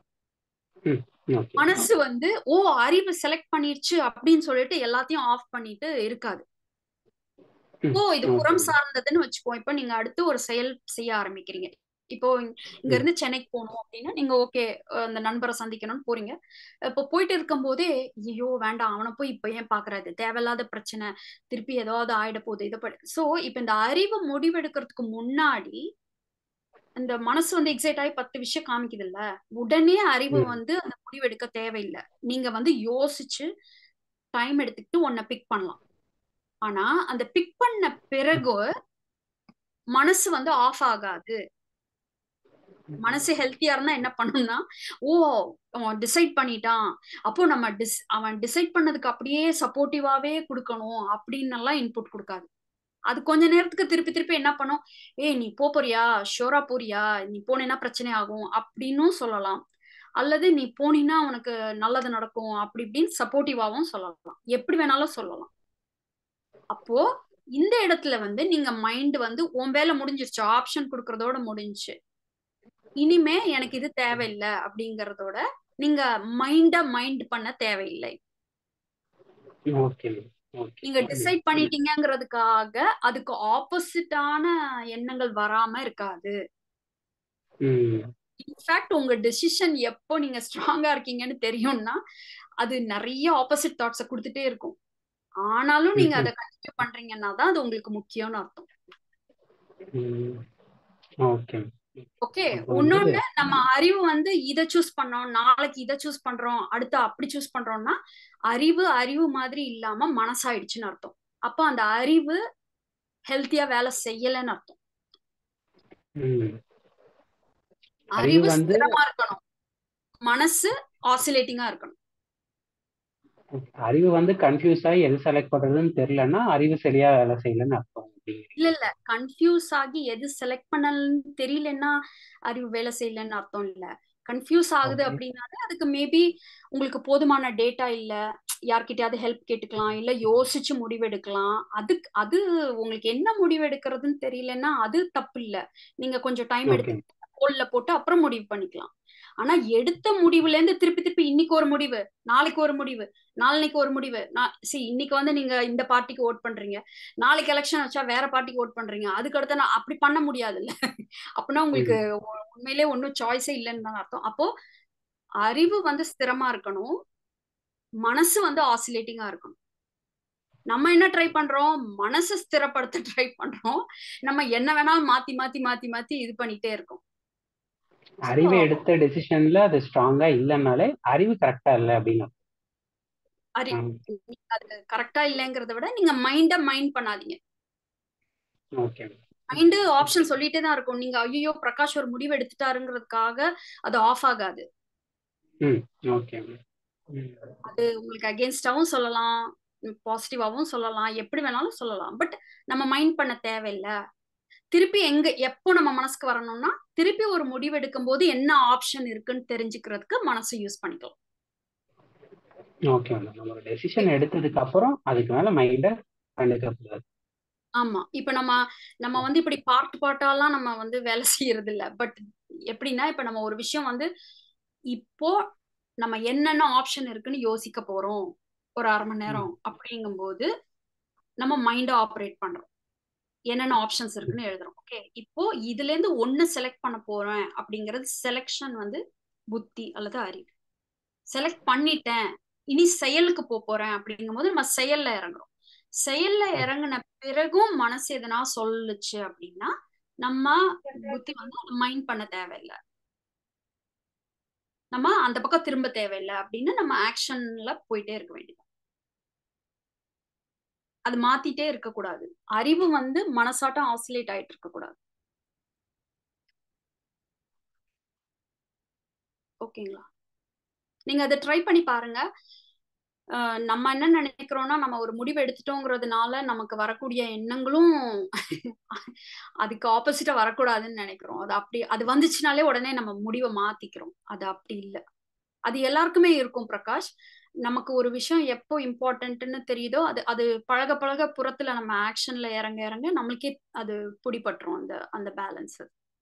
மனசு வந்து அறிவு செலக்ட் பண்ணிருச்சு அப்படின்னு சொல்லிட்டு எல்லாத்தையும் ஆஃப் பண்ணிட்டு இருக்காது. இது புறம் சார்ந்ததுன்னு வச்சுக்கோ. இப்ப நீங்க அடுத்து ஒரு செயல் செய்ய ஆரம்பிக்கிறீங்க. இப்போ இங்க இருந்து சென்னைக்கு போகணும் அப்படின்னா நீங்க ஓகே அந்த நண்பரை சந்திக்கணும்னு போறீங்க. இப்போ போயிட்டு இருக்கும் போதே ஐயோ வேண்டாம் அவனை போய் இப்ப ஏன் பாக்குறாரு, தேவையில்லாத பிரச்சனை, திருப்பி ஏதாவது ஆயிட போகுது இதை சோ இப்ப இந்த அறிவு முடிவெடுக்கிறதுக்கு முன்னாடி அந்த மனசு வந்து எக்ஸைட் ஆகி 10 விஷயம் காமிக்குது இல்ல, உடனே அறிவு வந்து அந்த முடிவெடுக்க தேவையில்லை. நீங்க வந்து யோசிச்சு டைம் எடுத்துக்கிட்டு ஒன்ன பிக் பண்ணலாம். ஆனா அந்த பிக் பண்ண பிறகு மனசு வந்து ஆஃப் ஆகாது. மனசு ஹெல்த்தியா இருந்தா என்ன பண்ணணும்னா, அவன் டிசைட் பண்ணிட்டான், அப்போ நம்ம அவன் டிசைட் பண்ணதுக்கு அப்படியே சப்போர்ட்டிவாவே கொடுக்கணும் அப்படின்னு எல்லாம் இன்புட் கொடுக்காது. அது கொஞ்ச நேரத்துக்கு திருப்பி என்ன பண்ணும், நீ போறியா, ஷோரா போறியா, நீ போனேன்னா பிரச்சனை ஆகும் அப்படின்னு சொல்லலாம். அல்லது நீ போனீன்னா உனக்கு நல்லது நடக்கும் அப்படி இப்படின்னு சப்போர்ட்டிவாவும் சொல்லலாம், எப்படி வேணாலும் சொல்லலாம். அப்போ இந்த இடத்துல வந்து நீங்க மைண்ட் வந்து உன் வேலை முடிஞ்சிருச்சு, ஆப்ஷன் கொடுக்கறதோட முடிஞ்சு, இனிமே எனக்கு இது தேவையில்லை அப்படிங்கறதோட நீங்க மைண்ட் பண்ண தேவையில்லை. நீங்க டிசைட் பண்ணிட்டீங்கிறதுக்காக அதுக்கு ஆப்போசிட்டான எண்ணங்கள் வராம இருக்காது. இன்ஃபேக்ட் உங்க டெசிஷன் எப்போ நீங்க ஸ்ட்ராங்கா இருக்கீங்கன்னு தெரியும்னா அது நிறைய ஆப்போசிட் தாட்ஸை கொடுத்துட்டே இருக்கும். ஆனாலும் நீங்க அதை கண்டினியூ பண்றீங்கன்னா தான் அது உங்களுக்கு முக்கியம்னு அர்த்தம். ஓகே, இன்னொன்னு நம்ம அறிவு வந்து இதை சூஸ் பண்ணோம், நாளைக்கு இதை சூஸ் பண்றோம், அடுத்து அப்படி சூஸ் பண்றோம்னா அறிவு மாதிரி இல்லாம மனசாயிடுச்சுன்னு அர்த்தம். அப்ப அந்த அறிவு ஹெல்த்தியா வேலை செய்யலன்னு அர்த்தம். அறிவு ஸ்திரமா இருக்கணும், மனசு ஆசிலேட்டிங்கா இருக்கணும். அறிவு வந்து கன்ஃபியூஸ் ஆகி எது செலக்ட் பண்றதுன்னு தெரியலன்னா அறிவு சரியா வேலை செய்யலன்னு அர்த்தம். இல்ல கன்ஃபியூஸ் ஆகி எது செலக்ட் பண்ணலன்னு தெரியலன்னா அறிவு வேலை செய்யலன்னு அர்த்தம் இல்ல. கன்ஃபியூஸ் ஆகுது அப்படின்னாலே அதுக்கு மேபி உங்களுக்கு போதுமான டேட்டா இல்ல, யார்கிட்டயாவது ஹெல்ப் கேட்டுக்கலாம், இல்ல யோசிச்சு முடிவெடுக்கலாம். அது உங்களுக்கு என்ன முடிவெடுக்கிறதுன்னு தெரியலன்னா அது தப்பு இல்ல. நீங்க கொஞ்சம் டைம் எடுத்து ஹோல்ல போட்டு அப்புறம் முடிவு பண்ணிக்கலாம். ஆனா எடுத்த முடிவுல இருந்து திருப்பி இன்னைக்கு ஒரு முடிவு, நாளைக்கு ஒரு முடிவு, நாளைக்கு ஒரு முடிவு. இன்னைக்கு வந்து நீங்க இந்த பார்ட்டிக்கு ஓட் பண்றீங்க, நாளைக்கு எலெக்ஷன் வச்சா வேற பார்ட்டிக்கு ஓட் பண்றீங்க, அதுக்கு அடுத்த நான் அப்படி பண்ண முடியாது இல்ல. அப்படின்னா உங்களுக்கு உண்மையிலே ஒன்னும் சாய்ஸே இல்லைன்னு தான் அர்த்தம். அப்போ அறிவு வந்து ஸ்திரமா இருக்கணும், மனசு வந்து ஆசிலேட்டிங்கா இருக்கணும். நம்ம என்ன ட்ரை பண்றோம், மனசு ஸ்திரப்படுத்த ட்ரை பண்றோம். நம்ம என்ன வேணாலும் மாத்தி இது பண்ணிட்டே இருக்கோம். அறிவு எடுத்த டெசிஷன்ல அது ஸ்ட்ராங்கா இல்லைன்னாலே அறிவு கரெக்டா இல்லை அப்படின்னு. அது கரெக்டா இல்லைங்கிறத விட நீங்க மைண்ட் பண்ணாதீங்க. ஓகே. மைண்டு ஆப்ஷன் சொல்லிட்டே தான் இருக்கும். நீங்க ஐயோ பிரகாஷ் ஒரு முடிவு எடுத்துட்டாருங்கிறதுக்காக அது ஆஃப் ஆகாது. ஓகே. அது உங்களுக்கு அகேன்ஸ்டாவும் சொல்லலாம், பாசிட்டிவாவும் சொல்லலாம், எப்படி வேணாலும் சொல்லலாம். பட் நம்ம மைண்ட் பண்ண தேவையில்லை. திருப்பி எப்போ நம்ம மனசுக்கு வரணும்னா திருப்பி ஒரு முடிவு எடுக்கும் போது என்ன ஆப்ஷன் இருக்குன்னு தெரிஞ்சுக்கிறதுக்கு மனசு யூஸ் பண்ணிக்கலாம். ஓகே. நம்ம ஒரு டெசிஷன் எடுத்ததுக்கு அப்புறம் அதுக்கு மேல மைண்ட கண்டுக்க. ஆமா. இப்ப நம்ம வந்து இப்படி பார்ட்டாலாம் நம்ம வந்து வேலை செய்யறது இல்ல. பட் எப்படின்னா இப்ப நம்ம ஒரு விஷயம் வந்து இப்போ நம்ம என்னென்ன ஆப்ஷன் இருக்குன்னு யோசிக்க போறோம் ஒரு 1/2 மணி நேரம் அப்படிங்கும்போது நம்ம மைண்ட ஆப்ரேட் பண்றோம். என்னென்ன ஆப்ஷன்ஸ் இருக்குன்னு எழுதுறோம். ஓகே, இப்போ இதுல இருந்து ஒண்ணு செலக்ட் பண்ண போறேன் அப்படிங்கிறது செலக்ஷன் வந்து புத்தி அல்லது அறிவு. செலக்ட் பண்ணிட்டேன், இனி செயலுக்கு போறேன் அப்படிங்கும் போது நம்ம செயல்ல இறங்குறோம். செயல்ல இறங்கின பிறகும் மனசு எதனா சொல்லுச்சு அப்படின்னா நம்ம புத்தி வந்து மைண்ட் பண்ண தேவையில்லை, நம்ம அந்த பக்கம் திரும்ப தேவையில்லை அப்படின்னு நம்ம ஆக்ஷன்ல போயிட்டே இருக்க வேண்டியது. அது மாத்திட்டே இருக்க கூடாது. அறிவு வந்து மனசாட்டம் ஆசிலேட் ஆயிட்டு இருக்க கூடாது. ஓகேங்களா? நீங்க அதை ட்ரை பண்ணி பாருங்க. நம்ம என்ன நினைக்கிறோம்னா நம்ம ஒரு முடிவு எடுத்துட்டோங்கிறதுனால நமக்கு வரக்கூடிய எண்ணங்களும் அதுக்கு ஆப்போசிட்டா வரக்கூடாதுன்னு நினைக்கிறோம். அது வந்துச்சுனாலே உடனே நம்ம முடிவை மாத்திக்கிறோம். அது அப்படி இல்லை. அது எல்லாருக்குமே இருக்கும் பிரகாஷ். நமக்கு ஒரு விஷயம் எப்போ இம்பார்ட்டன்ட்னு தெரியுதோ அது பழக பழக புறத்துல நம்ம ஆக்ஷன்ல இறங்க நம்மளுக்கே அது பிடிபட்டுரும் அந்த பேலன்ஸ்.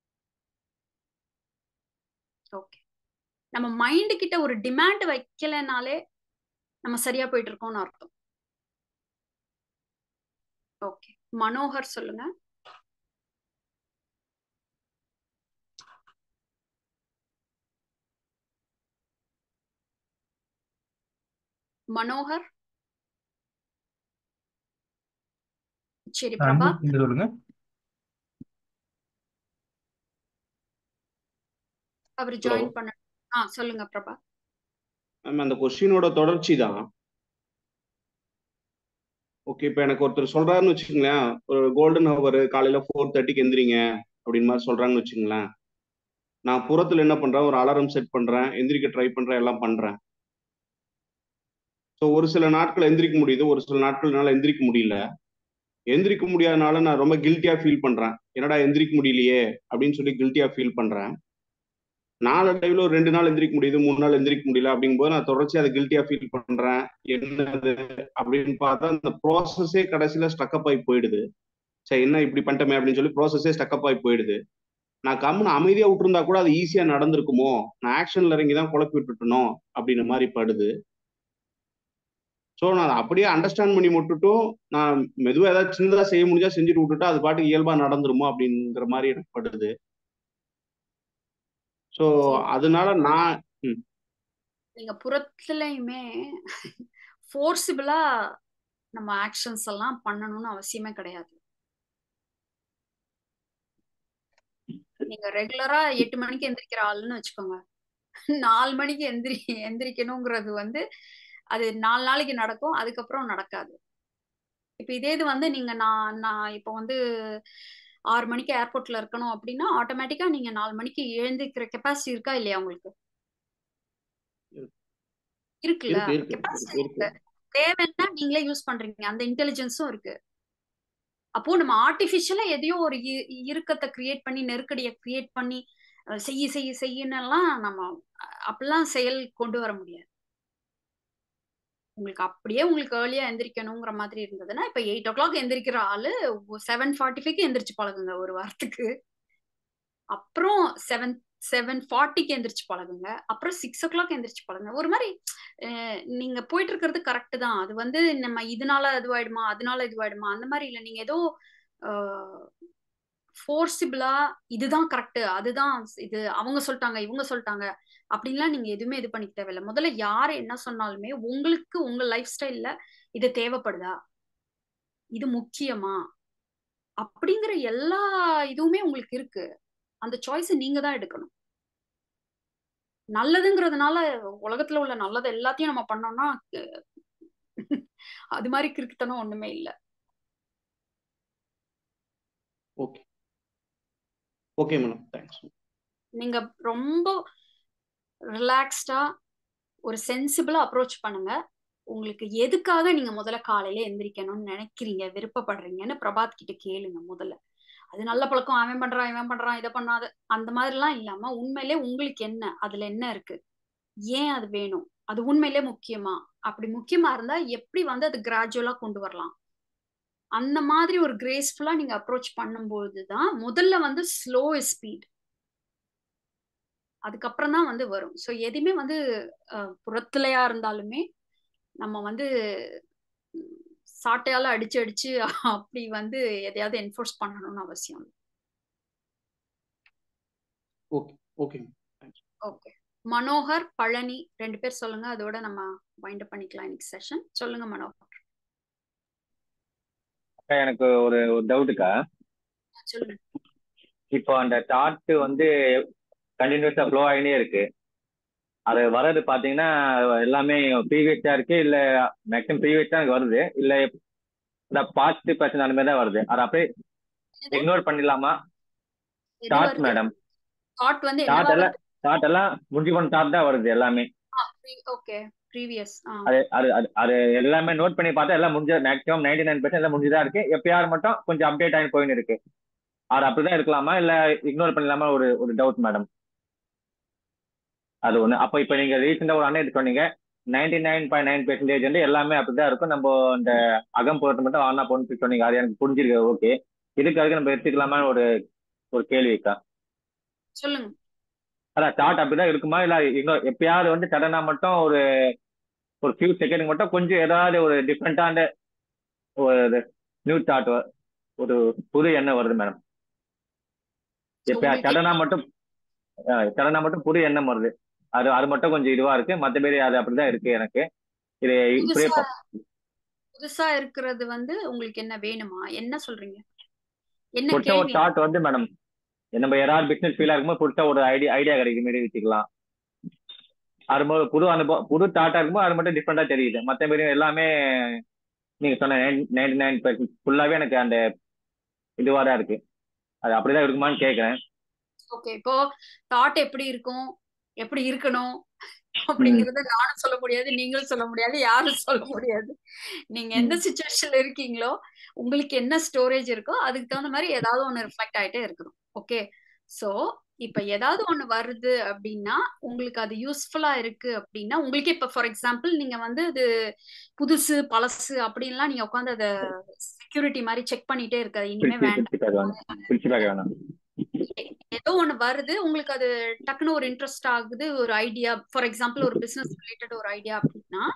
ஓகே, நம்ம மைண்ட் கிட்ட ஒரு டிமாண்ட் வைக்கலனாலே நம்ம சரியா போயிட்டு இருக்கோம்னு அர்த்தம். ஓகே, மனோகர் சொல்லுங்க. மனோகர். சரி பிரபா சொல்லுங்க. அவர் ஜாயின் பண்ண. சொல்லுங்க பிரபா. அந்த கொஸ்டினோட தொடர்ச்சி தான். ஓகே, இப்போ எனக்கு ஒருத்தர் சொல்றாருன்னு வச்சுக்கோங்களேன், ஒரு கோல்டன் ஹவர் காலையில 4:30க்கு எந்திரிங்க அப்படின்னு மாதிரி சொல்றாங்கன்னு வச்சுக்கோங்களேன். நான் புறத்துல என்ன பண்றேன், ஒரு அலாரம் செட் பண்றேன், எந்திரிக்க ட்ரை பண்றேன், எல்லாம் பண்றேன். ஸோ ஒரு சில நாட்கள் எந்திரிக்க முடியுது, ஒரு சில நாட்கள்னால எந்திரிக்க முடியல. எந்திரிக்க முடியாதனால நான் ரொம்ப கில்ட்டியா ஃபீல் பண்றேன். என்னடா எந்திரிக்க முடியலையே அப்படின்னு சொல்லி கில்ட்டியா ஃபீல் பண்றேன். நாளடைவில் ஒரு 2 நாள் எந்திரிக்க முடியுது, 3 நாள் எந்திரிக்க முடியல அப்படிங்கும்போது நான் தொடர்ச்சி அதை கில்ட்டியா ஃபீல் பண்றேன். என்னது அப்படின்னு பார்த்தா அந்த ப்ராசஸே கடைசியில ஸ்டக்கப் ஆகி போயிடுது. சரி, என்ன இப்படி பண்ணிட்டோமே அப்படின்னு சொல்லி ப்ராசஸே ஸ்டக்கப் ஆகி போயிடுது. நான் கம்முன்னு அமைதியா விட்டுருந்தா கூட அது ஈஸியா நடந்திருக்குமோ, நான் ஆக்ஷன்ல இறங்கி தான் குழப்பி விட்டுட்டணும் அப்படின்ற மாதிரி படுது. ஸோ நான் அப்படியே அண்டர்ஸ்டாண்ட் பண்ணி விட்டுட்டும் நான் மெதுவாக ஏதாவது சின்னதாக செய்ய முடிஞ்சா செஞ்சுட்டு விட்டுட்டா அது பாட்டுக்கு இயல்பா நடந்துருமோ அப்படிங்கிற மாதிரி எனக்கு படுது. ஸோ அதனால நான் நீங்க புறத்துலயுமே ஃபோர்சிபிளா நம்ம ஆக்ஷன்ஸ் எல்லாம் பண்ணணும்னு அவசியமே கிடையாது. நீங்க ரெகுலரா 8 மணிக்கு எந்திரிக்கிற ஆளுன்னு வச்சுக்கோங்க, 4 மணிக்கு எந்திரிக்கணுங்கிறது வந்து அது 4 நாளைக்கு நடக்கும், அதுக்கப்புறம் நடக்காது. இப்ப இதே இது வந்து நீங்க நான் இப்போ வந்து 6 மணிக்கு ஏர்போர்ட்ல இருக்கணும் அப்படின்னா ஆட்டோமேட்டிக்கா நீங்க 4 மணிக்கு எழுந்திருக்கிற கெப்பாசிட்டி இருக்கா இல்லையா உங்களுக்கு? இருக்குல்ல, கெப்பாசிட்டி இருக்கு. தேவைன்னா நீங்களே யூஸ் பண்றீங்க, அந்த இன்டெலிஜென்ஸும் இருக்கு. அப்போ நம்ம ஆர்டிபிஷியலா எதையோ ஒரு இறுக்கத்தை கிரியேட் பண்ணி நெருக்கடியை கிரியேட் பண்ணி செய்யலாம் நம்ம அப்படிலாம் செயல் கொண்டு வர முடியாது. உங்களுக்கு ஏர்லியா எந்திரிக்கணுங்கிற மாதிரி இருந்ததுன்னா இப்ப 8 o'clock எந்திரிக்கிற ஆளு 7:45க்கு எந்திரிச்சு பழகுங்க ஒரு வாரத்துக்கு. அப்புறம் 7:40க்கு எந்திரிச்சு பழகுங்க. அப்புறம் 6 o'clock எந்திரிச்சு பழகுங்க. ஒரு மாதிரி நீங்க போயிட்டு இருக்கிறது கரெக்ட் தான். அது வந்து நம்ம இதனால இதுவாயிடுமா அதனால இதுவாயிடுமா அந்த மாதிரி இல்லை. நீங்க ஏதோ ஃபோர்சிபிளா இதுதான் கரெக்ட், அதுதான் இது, அவங்க சொல்லிட்டாங்க இவங்க சொல்லிட்டாங்க அப்படின்லாம் நீங்க எதுவுமே இது பண்ணிக்க தேவையில்லை. முதல்ல யாரு என்ன சொன்னாலுமே உங்களுக்கு உங்க லைஃப் ஸ்டைல்ல இது தேவைப்படுதா, இது முக்கியமா அப்படிங்கிற எல்லா இதுவுமே உங்களுக்கு இருக்கு. அந்த சாய்ஸ் நீங்க தான் எடுக்கணும். நல்லதுங்கிறதுனால உலகத்துல உள்ள நல்லது எல்லாத்தையும் நம்ம பண்ணோம்னா அது மாதிரி கிறுக்குத்தனம் ஒண்ணுமே இல்ல. Okay okay madam, thanks. நீங்க ரொம்ப ரிலாக்ஸ்டா ஒரு சென்சிபிளா அப்ரோச் பண்ணுங்க. உங்களுக்கு எதுக்காக நீங்க முதல்ல காலையில எந்திரிக்கணும்னு நினைக்கிறீங்க, விருப்பப்படுறீங்கன்னு பிரபாத் கிட்ட கேளுங்க முதல்ல. அது நல்ல பழக்கம், அவன் பண்றான் இவன் பண்றான் இதை பண்ணாத அந்த மாதிரிலாம் இல்லாம உண்மையிலே உங்களுக்கு என்ன, அதுல என்ன இருக்கு, ஏன் அது வேணும், அது உண்மையிலே முக்கியமா, அப்படி முக்கியமா இருந்தா எப்படி வந்து அது கிராஜுவலா கொண்டு வரலாம், அந்த மாதிரி ஒரு கிரேஸ்ஃபுல்லா நீங்க அப்ரோச் பண்ணும்போதுதான் முதல்ல வந்து ஸ்லோ ஸ்பீட், அதுக்கப்புறம் தான் வந்து வரும். ஸோ எதுவுமே வந்து புறத்துலையா இருந்தாலுமே நம்ம வந்து சாட்டையால அடிச்சு அடிச்சு அப்படி வந்து எதையாவது என்ஃபோர்ஸ் பண்ணணும்னு அவசியம் இல்லை. Okay okay okay, Manohar, Palani 2 பேர் சொல்லுங்க, அதோட நம்ம வைண்ட் அப் பண்ணிக்கலாம் இன்னைக்கு செஷன். சொல்லுங்க மனோகர். எனக்கு ஒரு டவுட்டுக்கா. சொல்லுங்க. இப்போ அந்த தாட் வந்து கண்டினியூஸா ஃப்ளோ ஆகினே இருக்கு. அது வர்றது பாத்தீங்கன்னா எல்லாமே ப்ரீவியஸா இருக்கு, இல்ல மேக்ஸிமம் ப்ரீவியஸா எனக்கு வருது, இல்ல இந்த பாஸ்ட் பர்சன் அந்த மாதிரி தான் வருது. அதை அப்படியே இக்னோர் பண்ணிடலாமா? தாட் மேடம், தாட் வந்து என்னவா தாட் எல்லாம் முடிஞ்சு போன தாட் தான் வருது எல்லாமே. ஓகே, ப்ரீவியஸ் அது அது அது அது எல்லாமே நோட் பண்ணி பார்த்தா எல்லாம் முடிஞ்ச மேக்ஸிமம் 99% எல்லாம் முடிஞ்சுதான் இருக்கு. எப்பயாவது மட்டும் கொஞ்சம் அப்டேட் ஆகி போயின்னு இருக்கு. அது அப்படிதான் இருக்கலாமா இல்ல இக்னோர் பண்ணலாமா ஒரு ஒரு டவுட் மேடம். அது ஒண்ணு. அப்ப இப்ப நீங்க ரீசெண்டா ஒரு அண்ணன் சொன்னீங்க 99.9% வந்து எல்லாமே அப்படிதான் இருக்கும், நம்ம இந்த அகம் போறது மட்டும் ஆனா பொண்ணு சொன்னீங்க. அது எனக்கு புரிஞ்சிருக்கு. ஓகே, இதுக்காக நம்ம எடுத்துக்கலாமா ஒரு ஒரு கேள்விக்கா. சொல்லுங்க. அதான் தாட் அப்படிதான் இருக்குமா இல்ல இன்னும் எப்பயாவது வந்து சடனா மட்டும் ஒரு ஒரு ஃபியூ செகண்ட் மட்டும் கொஞ்சம் ஏதாவது ஒரு டிஃப்ரெண்டான ஒரு நியூ தாட், ஒரு புது எண்ணம் வருது மேடம். எப்ப சடனா மட்டும் புது எண்ணம் வருது. அது அது மட்டும் கொஞ்சம் இதுவா இருக்கு, மற்றபடி அது அப்படிதான் இருக்கு எனக்கு. இது இப்படியே புதுசா இருக்கிறது வந்து உங்களுக்கு என்ன வேணுமா, என்ன சொல்றீங்க, என்ன புதுசா ஒரு தாட் வந்து மேடம், நம்ம யாராவது பிசினஸ் ஃபீலா இருக்கும்போது புதுசா ஒரு ஐடியா கிடைக்கும் மாரி வச்சுக்கலாம். அது புது அனுபவம், புது தாட்டா இருக்கும்போது அது மட்டும் டிஃப்ரெண்டா தெரியுது. மற்றபடி எல்லாமே நீங்க சொன்ன 99% ஃபுல்லாவே எனக்கு அந்த இதுவா தான் இருக்கு. அது அப்படிதான் இருக்குமான்னு கேட்கிறேன். ஓகே, இப்போ தாட் எப்படி இருக்கும், எப்படி இருக்கணும் அப்படிங்கறத நானும் சொல்ல முடியாது, நீங்களும் சொல்ல முடியாது, யாரும் சொல்ல முடியாது. நீங்க எந்த சிச்சுவேஷன்ல இருக்கீங்களோ, உங்களுக்கு என்ன ஸ்டோரேஜ் இருக்கோ அதுக்கு தகுந்த மாதிரி ஏதாவது ஒண்ணு ரிஃப்ளெக்ட் ஆயிட்டே இருக்கணும். ஓகே, சோ இப்ப ஏதாவது ஒண்ணு வருது அப்படின்னா உங்களுக்கு அது யூஸ்ஃபுல்லா இருக்கு அப்படின்னா உங்களுக்கு இப்ப ஃபார் எக்ஸாம்பிள் நீங்க வந்து அது புதுசு பழசு அப்படின்லாம் நீங்க உட்காந்து அதை செக்யூரிட்டி மாதிரி செக் பண்ணிட்டே இருக்காது. இனிமே வேண்டாம், ஏதோ ஒண்ணு வருது உங்களுக்கு, அது டக்குன்னு ஒரு இன்ட்ரெஸ்ட் ஆகுது, ஒரு ஐடியா, ஃபார் எக்ஸாம்பிள் ஒரு பிசினஸ் ரிலேட்டட் ஒரு ஐடியா அப்படின்னா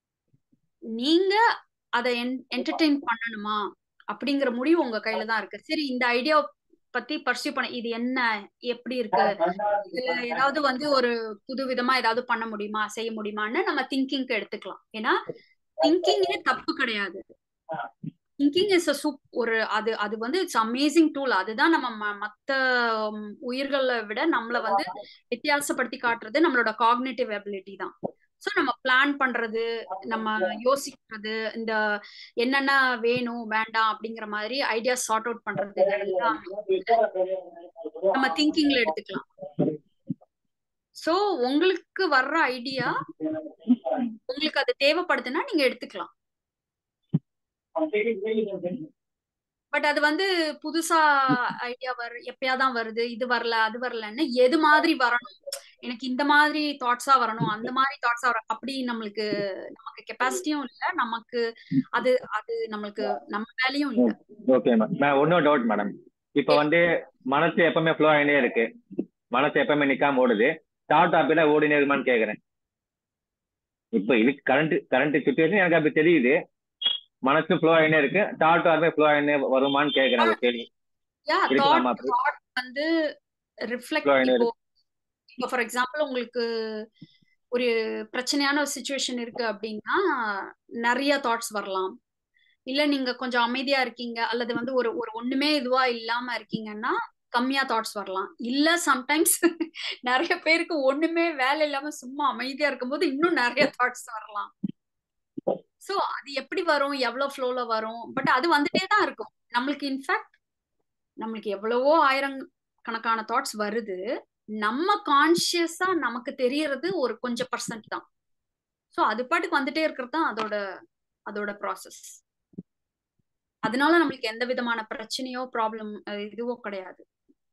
நீங்க அதை என்டர்டெயின் பண்ணணுமா அப்படிங்கிற முடிவு உங்க கையில தான் இருக்கு. சரி, இந்த ஐடியா பத்தி பர்சியூ பண்ண, இது என்ன, எப்படி இருக்கு, இதுல ஏதாவது வந்து ஒரு புது விதமா ஏதாவது பண்ண முடியுமா, செய்ய முடியுமான்னு நம்ம திங்கிங்க்கு எடுத்துக்கலாம். ஏன்னா திங்கிங்கே தப்பு கிடையாது. திங்கிங் இஸ் ஒரு அது அது வந்து இட்ஸ் அமேசிங் டூல். அதுதான் நம்ம மத்த உயிர்களை விட நம்மள வந்து வித்தியாசப்படுத்தி காட்டுறது நம்மளோட காக்னிட்டிவ் எபிலிட்டி தான். ஸோ நம்ம பிளான் பண்றது, நம்ம யோசிக்கிறது, இந்த என்னென்ன வேணும் வேண்டாம் அப்படிங்கிற மாதிரி ஐடியா சார்ட் அவுட் பண்றது நம்ம திங்கிங்ல எடுத்துக்கலாம். ஸோ உங்களுக்கு வர்ற ஐடியா உங்களுக்கு அது தேவைப்படுதுன்னா நீங்க எடுத்துக்கலாம். பட் அது வந்து புதுசா ஐடியா எப்பயாதான் வருது, இது வரல அது வரலன்னு எது மாதிரி வரணும், எனக்கு இந்த மாதிரி தாட்ஸா வரணும், அந்த மாதிரி தாட்ஸா வரணும் அப்படி நமக்கு கெப்பாசிட்டியும் இல்ல, நமக்கு அது அது நம்மளுக்கு நம்ம வேலையும் இல்ல. ஓகே மேம், ஒன்னும் டவுட் மேடம். இப்ப வந்து மனசு எப்பவுமே ஃப்ளோ ஆகினே இருக்கு, மனசு எப்பவுமே நிக்காம ஓடுது, தாட் அப்படின்னா ஓடினே இருக்குமான்னு கேக்குறேன். இப்ப இது கரண்ட் சிச்சுவேஷன் எனக்கு அப்படி தெரியுது, மனசு ஃப்ளோ ஆகினே இருக்கு, தாட் ஃப்ளோ ஆகினே வருமான்னு கேக்குறேன். ஒரு கேள்வி வந்து ரிஃப்ளெக்ட். இப்போ ஃபார் எக்ஸாம்பிள் உங்களுக்கு ஒரு பிரச்சனையான ஒரு சிச்சுவேஷன் இருக்கு அப்படின்னா நிறைய தாட்ஸ் வரலாம். இல்ல நீங்க கொஞ்சம் அமைதியா இருக்கீங்க அல்லது வந்து ஒரு ஒண்ணுமே இதுவா இல்லாம இருக்கீங்கன்னா கம்மியா தாட்ஸ் வரலாம். இல்ல சம்டைம்ஸ் நிறைய பேருக்கு ஒண்ணுமே வேலை இல்லாம சும்மா அமைதியா இருக்கும்போது இன்னும் நிறைய தாட்ஸ் வரலாம். சோ அது எப்படி வரும், எவ்வளவு ஃப்ளோல வரும், பட் அது வந்துட்டே தான் இருக்கும் நம்மளுக்கு. இன்ஃபேக்ட் நம்மளுக்கு எவ்வளவோ ஆயிரக்கணக்கான தாட்ஸ் வருது, நம்ம கான்சியஸா நமக்கு தெரியறது ஒரு கொஞ்சம் பர்சன்ட் தான். சோ அது பாட்டுக்கு வந்துட்டே இருக்கிறது தான் அதோட ப்ராசஸ். அதனால நம்மளுக்கு எந்த விதமான பிரச்சனையோ ப்ராப்ளம் இதுவோ கிடையாது.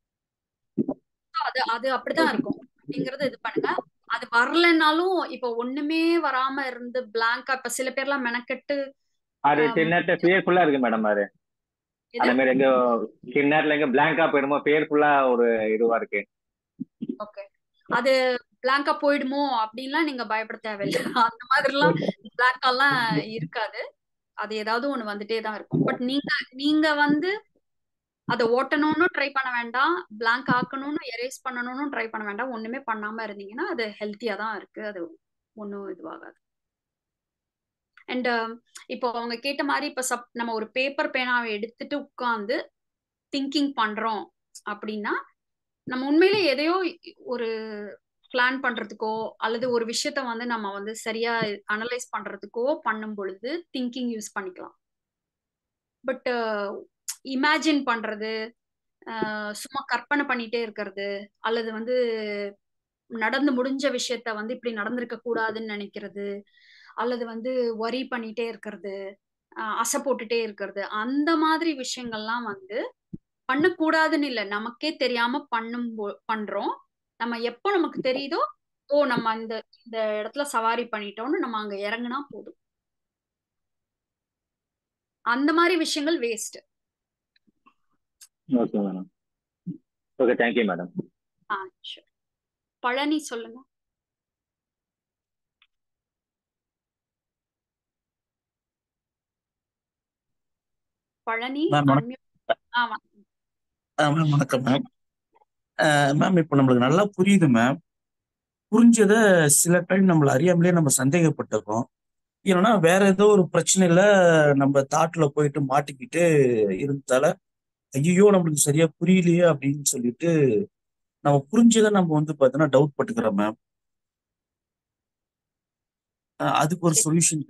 அது அப்படிதான் இருக்கும் அப்படிங்கறது இது பண்ணுங்க. அது வரலன்னாலும் இப்ப ஒண்ணுமே வராம இருந்து பிளாங்கா, இப்ப சில பேர்லாம் மெனக்கெட்டு அது சின்ன நேரத்துல ஃபுல்லா இருக்கு மேடம். அது அந்த மாதிரி எங்க சின்ன நேரத்துல எங்க பிளாங்கா போயிடுமோ, ஃபுல்லா ஒரு இதுவா இருக்கு. ஓகே, அது பிளாங்கா போயிடுமோ அப்படின்லாம் நீங்க பயப்பட தேவையில்லை. அந்த மாதிரி எல்லாம் பிளாங்கா எல்லாம் இருக்காது. அது ஏதாவது ஒண்ணு வந்துட்டே தான் இருக்கும். பட் நீங்க வந்து அதை ஓட்டணும்னு ட்ரை பண்ண வேண்டாம், பிளாங்க் ஆக்கணும்னு எரேஸ் பண்ணணும்னு ட்ரை பண்ண வேண்டாம். ஒண்ணுமே பண்ணாம இருந்தீங்கன்னா அது ஹெல்த்தியா தான் இருக்கு. அது ஒன்றும் இதுவாகாது. அண்ட் இப்போ அவங்க கேட்ட மாதிரி இப்ப நம்ம ஒரு பேப்பர் பேனாவை எடுத்துட்டு உட்கார்ந்து திங்கிங் பண்றோம் அப்படின்னா, நம்ம உண்மையிலே எதையோ ஒரு பிளான் பண்றதுக்கோ அல்லது ஒரு விஷயத்த வந்து நம்ம வந்து சரியா அனலைஸ் பண்றதுக்கோ பண்ணும் பொழுது திங்கிங் யூஸ் பண்ணிக்கலாம். பட் இமேஜின் பண்றது, சும்மா கற்பனை பண்ணிட்டே இருக்கிறது, அல்லது வந்து நடந்து முடிஞ்ச விஷயத்த வந்து இப்படி நடந்திருக்க கூடாதுன்னு நினைக்கிறது, அல்லது வந்து வரி பண்ணிட்டே இருக்கிறது, அசை போட்டுட்டே இருக்கிறது, அந்த மாதிரி விஷயங்கள்லாம் வந்து பண்ணக்கூடாதுன்னு இல்லை, நமக்கே தெரியாம பண்றோம். நம்ம எப்போ நமக்கு தெரியுதோ, ஓ நம்ம இந்த இடத்துல சவாரி பண்ணிட்டோம்னு நம்ம அங்க இறங்குனா போதும். அந்த மாதிரி விஷயங்கள் waste. Okay madam. Okay, thank you madam. சரி. பழனி சொல்லுங்க. பழனி வணக்கம் மேம். மேம் இப்போ நம்மளுக்கு நல்லா புரியுது மேம். புரிஞ்சத சில டைம் நம்மள அறியாமலே நம்ம சந்தேகப்பட்டிருக்கோம். ஏன்னா வேற ஏதோ ஒரு பிரச்சனையில நம்ம தாட்ல போயிட்டு மாட்டிக்கிட்டு இருந்தால ஐயோ நம்மளுக்கு சரியா புரியலையே அப்படின்னு சொல்லிட்டு நம்ம புரிஞ்சதை நம்ம வந்து பார்த்தோன்னா டவுட் பட்டுக்கிறோம் மேம். அதுக்கு ஒரு சொல்யூஷன்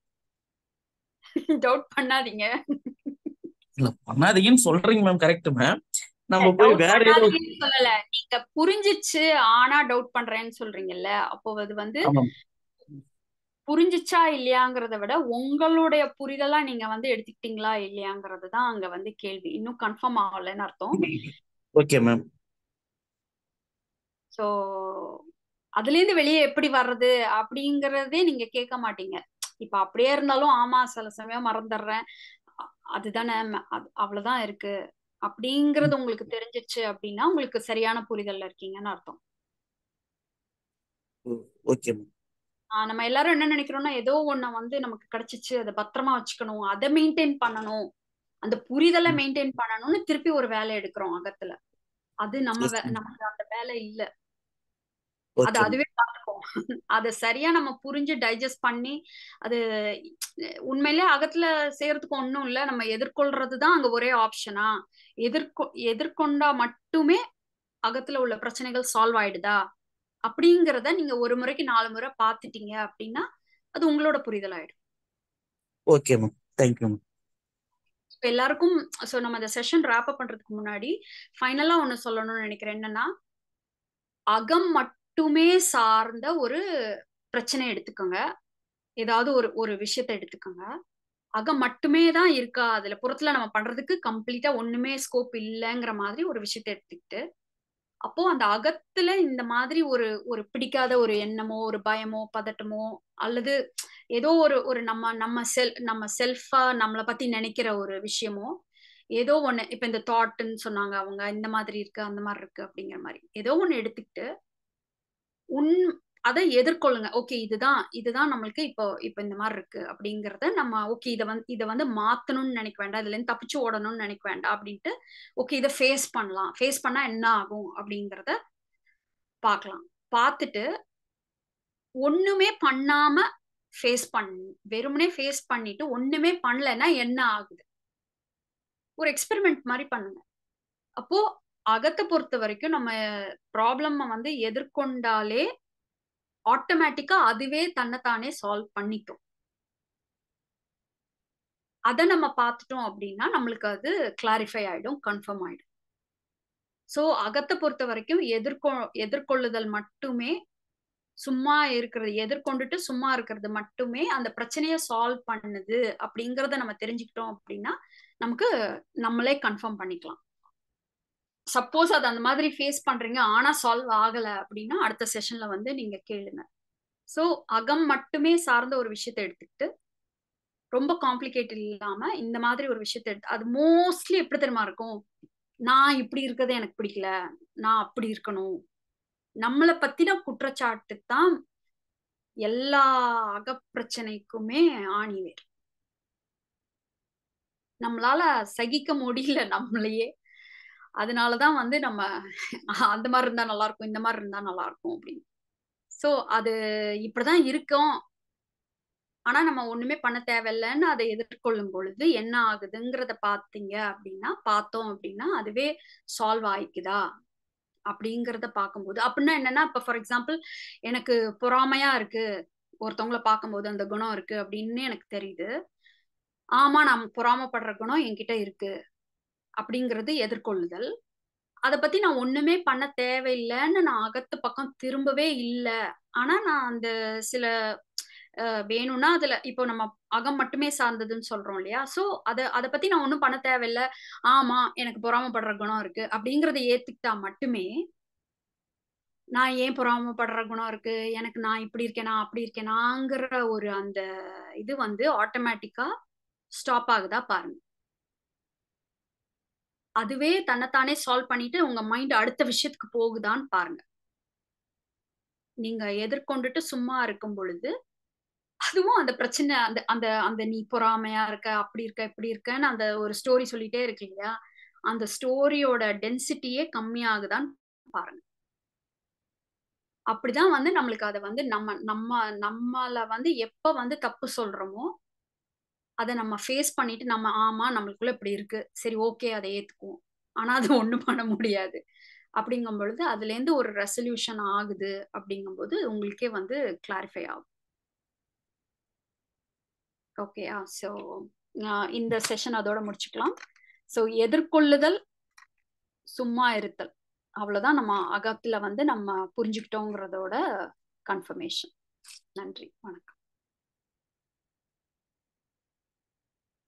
டவுட் பண்ணாதீங்க. இல்ல பண்ணாதீங்கன்னு சொல்றீங்க மேம். Correct ma'am. நம்ம போய் வேற ஏதோ சொல்லல, நீங்க புரிஞ்சிச்சு ஆனா டவுட் பண்றேன்னு சொல்றீங்கல்ல, அப்போ அது வந்து புரிஞ்சிச்சா இல்லையாங்கிறத விட உங்களுடைய புரிதலா நீங்க வந்து எடுத்துக்கிட்டீங்களா இல்லையாங்கிறது தான் அங்க வந்து கேள்வி. இன்னும் கன்ஃபார்ம் ஆகலன்னு அர்த்தம். Okay ma'am. சோ அதுல இருந்து வெளியே எப்படி வர்றது அப்படிங்கறதே நீங்க கேட்க மாட்டீங்க. இப்ப அப்படியே இருந்தாலும் ஆமா சில சமயம் மறந்துடுறேன், அதுதானே அவ்வளவுதான் இருக்கு அப்படிங்கறது உங்களுக்கு தெரிஞ்சிச்சு அப்படின்னா உங்களுக்கு சரியான புரிதல்ல இருக்கீங்கன்னு அர்த்தம். ஓகே. நம்ம எல்லாரும் என்ன நினைக்கிறோம்னா, ஏதோ ஒண்ணு வந்து நமக்கு கிடைச்சிச்சு, அதை பத்திரமா வச்சுக்கணும், அதை மெயின்டைன் பண்ணணும், அந்த புரிதலை மெயின்டைன் பண்ணணும்னு திருப்பி ஒரு வேலை எடுக்கிறோம் அகத்துல. அது நமக்கு அந்த வேலை இல்ல. அது அதுவே பார்த்துப்போம். அதை சரியா நம்ம புரிஞ்சு டைஜஸ்ட் பண்ணி அது உண்மையிலே அகத்துல செய்யறதுக்கு ஒண்ணும் இல்ல. நம்ம எதிர்கொள்றதுதான் அங்க ஒரே ஆப்ஷனா. எதிர்கொண்டா மட்டுமே அகத்துல உள்ள பிரச்சனைகள் சால்வ் ஆயிடுதா அப்படிங்கறத நீங்க ஒரு முறைக்கு 4 முறை பாத்துட்டீங்க அப்படின்னா அது உங்களோட புரிதல் ஆயிடும். Okay ma'am, thank you ma'am. இப்ப எல்லாருக்கும் நம்ம இந்த செஷன் ராப் அப் பண்றதுக்கு முன்னாடி ஃபைனலா ஒண்ணு சொல்லணும்னு நினைக்கிறேன். என்னன்னா, அகம் மட்டுமே சார்ந்த ஒரு பிரச்சனை எடுத்துக்கோங்க, ஏதாவது ஒரு விஷயத்த எடுத்துக்கோங்க. அகம் மட்டுமே தான் இருக்கா, அதுல புறத்துல நம்ம பண்றதுக்கு கம்ப்ளீட்டா ஒண்ணுமே ஸ்கோப் இல்லைங்கிற மாதிரி ஒரு விஷயத்த எடுத்துக்கிட்டு, அப்போ அந்த அகத்துல இந்த மாதிரி ஒரு பிடிக்காத ஒரு எண்ணமோ ஒரு பயமோ பதட்டமோ அல்லது ஏதோ ஒரு நம்ம செல்ஃபா நம்மளை பத்தி நினைக்கிற ஒரு விஷயமோ ஏதோ ஒண்ணு, இப்ப இந்த தாட்ன்னு சொன்னாங்க அவங்க, இந்த மாதிரி இருக்கு அந்த மாதிரி இருக்கு அப்படிங்கிற மாதிரி ஏதோ ஒண்ணு எடுத்துக்கிட்டு அதை எதிர்கொள்ளுங்க. ஓகே, இதுதான் நம்மளுக்கு இப்போ இந்த மாதிரி இருக்கு அப்படிங்கறத நம்ம ஓகே இதை வந்து மாத்தணும்னு நினைக்க வேண்டாம், இதுல இருந்து தப்பிச்சு ஓடணும்னு நினைக்க வேண்டாம் அப்படின்ட்டு ஓகே இதை ஃபேஸ் பண்ணலாம். ஃபேஸ் பண்ணா என்ன ஆகும் அப்படிங்கறத பார்க்கலாம். பார்த்துட்டு ஒண்ணுமே பண்ணாம வெறுமனே ஃபேஸ் பண்ணிட்டு ஒண்ணுமே பண்ணலைன்னா என்ன ஆகுது ஒரு எக்ஸ்பெரிமெண்ட் மாதிரி பண்ணுங்க. அப்போ அகத்தை பொறுத்த வரைக்கும் நம்ம ப்ராப்ளம் வந்து எதிர்கொண்டாலே ஆட்டோமேட்டிக்கா அதுவே தன்னைத்தானே சால்வ் பண்ணிக்கும். அதை நம்ம பார்த்துட்டோம் அப்படின்னா நம்மளுக்கு அது கிளாரிஃபை ஆயிடும், கன்ஃபார்ம் ஆயிடும். சோ அகத்தை பொறுத்த வரைக்கும் எதிர்கொள்ளுதல் மட்டுமே, சும்மா இருக்கிறது, எதிர்கொண்டுட்டு சும்மா இருக்கிறது மட்டுமே அந்த பிரச்சனையை சால்வ் பண்ணுது அப்படிங்கறத நம்ம தெரிஞ்சுக்கிட்டோம் அப்படின்னா நமக்கு நம்மளே கன்ஃபார்ம் பண்ணிக்கலாம். சப்போஸ் அது அந்த மாதிரி ஃபேஸ் பண்றீங்க ஆனா சால்வ் ஆகல அப்படின்னா அடுத்த செஷன்ல வந்து நீங்க கேளுங்க. சோ அகம் மட்டுமே சார்ந்த ஒரு விஷயத்தை எடுத்துக்கிட்டு ரொம்ப காம்ப்ளிகேட் இல்லாம இந்த மாதிரி ஒரு விஷயத்தை எடுத்து, அது மோஸ்ட்லி எப்படி தெரியுமா இருக்கும், நான் இப்படி இருக்கிறது எனக்கு பிடிக்கல, நான் அப்படி இருக்கணும், நம்மளை பத்தின குற்றச்சாட்டு தான் எல்லா அகப்பிரச்சனைக்குமே ஆணிவேர். நம்மளால சகிக்க முடியல நம்மளையே, அதனாலதான் வந்து நம்ம அந்த மாதிரி இருந்தா நல்லா இருக்கும், இந்த மாதிரி இருந்தா நல்லா இருக்கும் அப்படின்னு. சோ அது இப்படிதான் இருக்கும். ஆனா நம்ம ஒண்ணுமே பண்ண தேவையில்லைன்னு அதை எதிர்கொள்ளும் பொழுது என்ன ஆகுதுங்கிறத பார்த்தோம் அப்படின்னா அதுவே சால்வ் ஆயிக்குதா அப்படிங்கிறத பார்க்கும்போது, அப்படின்னா என்னன்னா, இப்ப ஃபார் எக்ஸாம்பிள் எனக்கு பொறாமையா இருக்கு, ஒருத்தவங்கள பார்க்கும்போது அந்த குணம் இருக்கு அப்படின்னு எனக்கு தெரியுது. ஆமா, நான் பொறாமப்படுற குணம் என்கிட்ட இருக்கு அப்படிங்கிறது எதிர்கொள்ளுதல். அதை பத்தி நான் ஒண்ணுமே பண்ண தேவையில்லைன்னு நான் அகத்து பக்கம் திரும்பவே இல்லை. ஆனா நான் அந்த சில வேணும்னா அதுல இப்போ நம்ம அகம் மட்டுமே சார்ந்ததுன்னு சொல்றோம் இல்லையா, சோ அதை பத்தி நான் ஒண்ணும் பண்ண தேவையில்லை, ஆமா எனக்கு பொறாமப்படுற குணம் இருக்கு அப்படிங்கறத ஏத்துக்கிட்டா மட்டுமே, நான் ஏன் பொறாமப்படுற குணம் இருக்கு, எனக்கு நான் இப்படி இருக்கேனா அப்படி இருக்கேனாங்கிற ஒரு அந்த இது வந்து ஆட்டோமேட்டிக்கா ஸ்டாப் ஆகுதா பாருங்க. அதுவே தன்னைத்தானே சால்வ் பண்ணிட்டு உங்க மைண்ட் அடுத்த விஷயத்துக்கு போகுதான்னு பாருங்க. நீங்க எதிர்கொண்டுட்டு சும்மா இருக்கும் பொழுது அதுவும் அந்த பிரச்சனை, அந்த அந்த அந்த நீ பொறாமையா இருக்க, அப்படி இருக்க, இப்படி இருக்கன்னு அந்த ஒரு ஸ்டோரி சொல்லிட்டே இருக்கு இல்லையா, அந்த ஸ்டோரியோட டென்சிட்டியே கம்மியாகுதான்னு பாருங்க. அப்படிதான் வந்து நம்மளுக்கு அதை வந்து நம்மள வந்து எப்ப வந்து தப்பு சொல்றோமோ அதை நம்ம ஃபேஸ் பண்ணிட்டு நம்ம ஆமா நம்மளுக்குள்ள இப்படி இருக்கு, சரி ஓகே அதை ஏத்துக்குவோம், ஆனா அது ஒண்ணும் பண்ண முடியாது அப்படிங்கும் பொழுது அதுல இருந்து ஒரு ரெசல்யூஷன் ஆகுது அப்படிங்கும்போது உங்களுக்கே வந்து கிளாரிஃபை ஆகும். ஓகேயா? ஸோ இந்த செஷன் அதோட முடிச்சுக்கலாம். ஸோ எதிர்கொள்ளுதல், சும்மா இருத்தல், அவ்வளவுதான் நம்ம அகத்துல வந்து நம்ம புரிஞ்சுக்கிட்டோங்கிறதோட கன்ஃபர்மேஷன். நன்றி, வணக்கம்.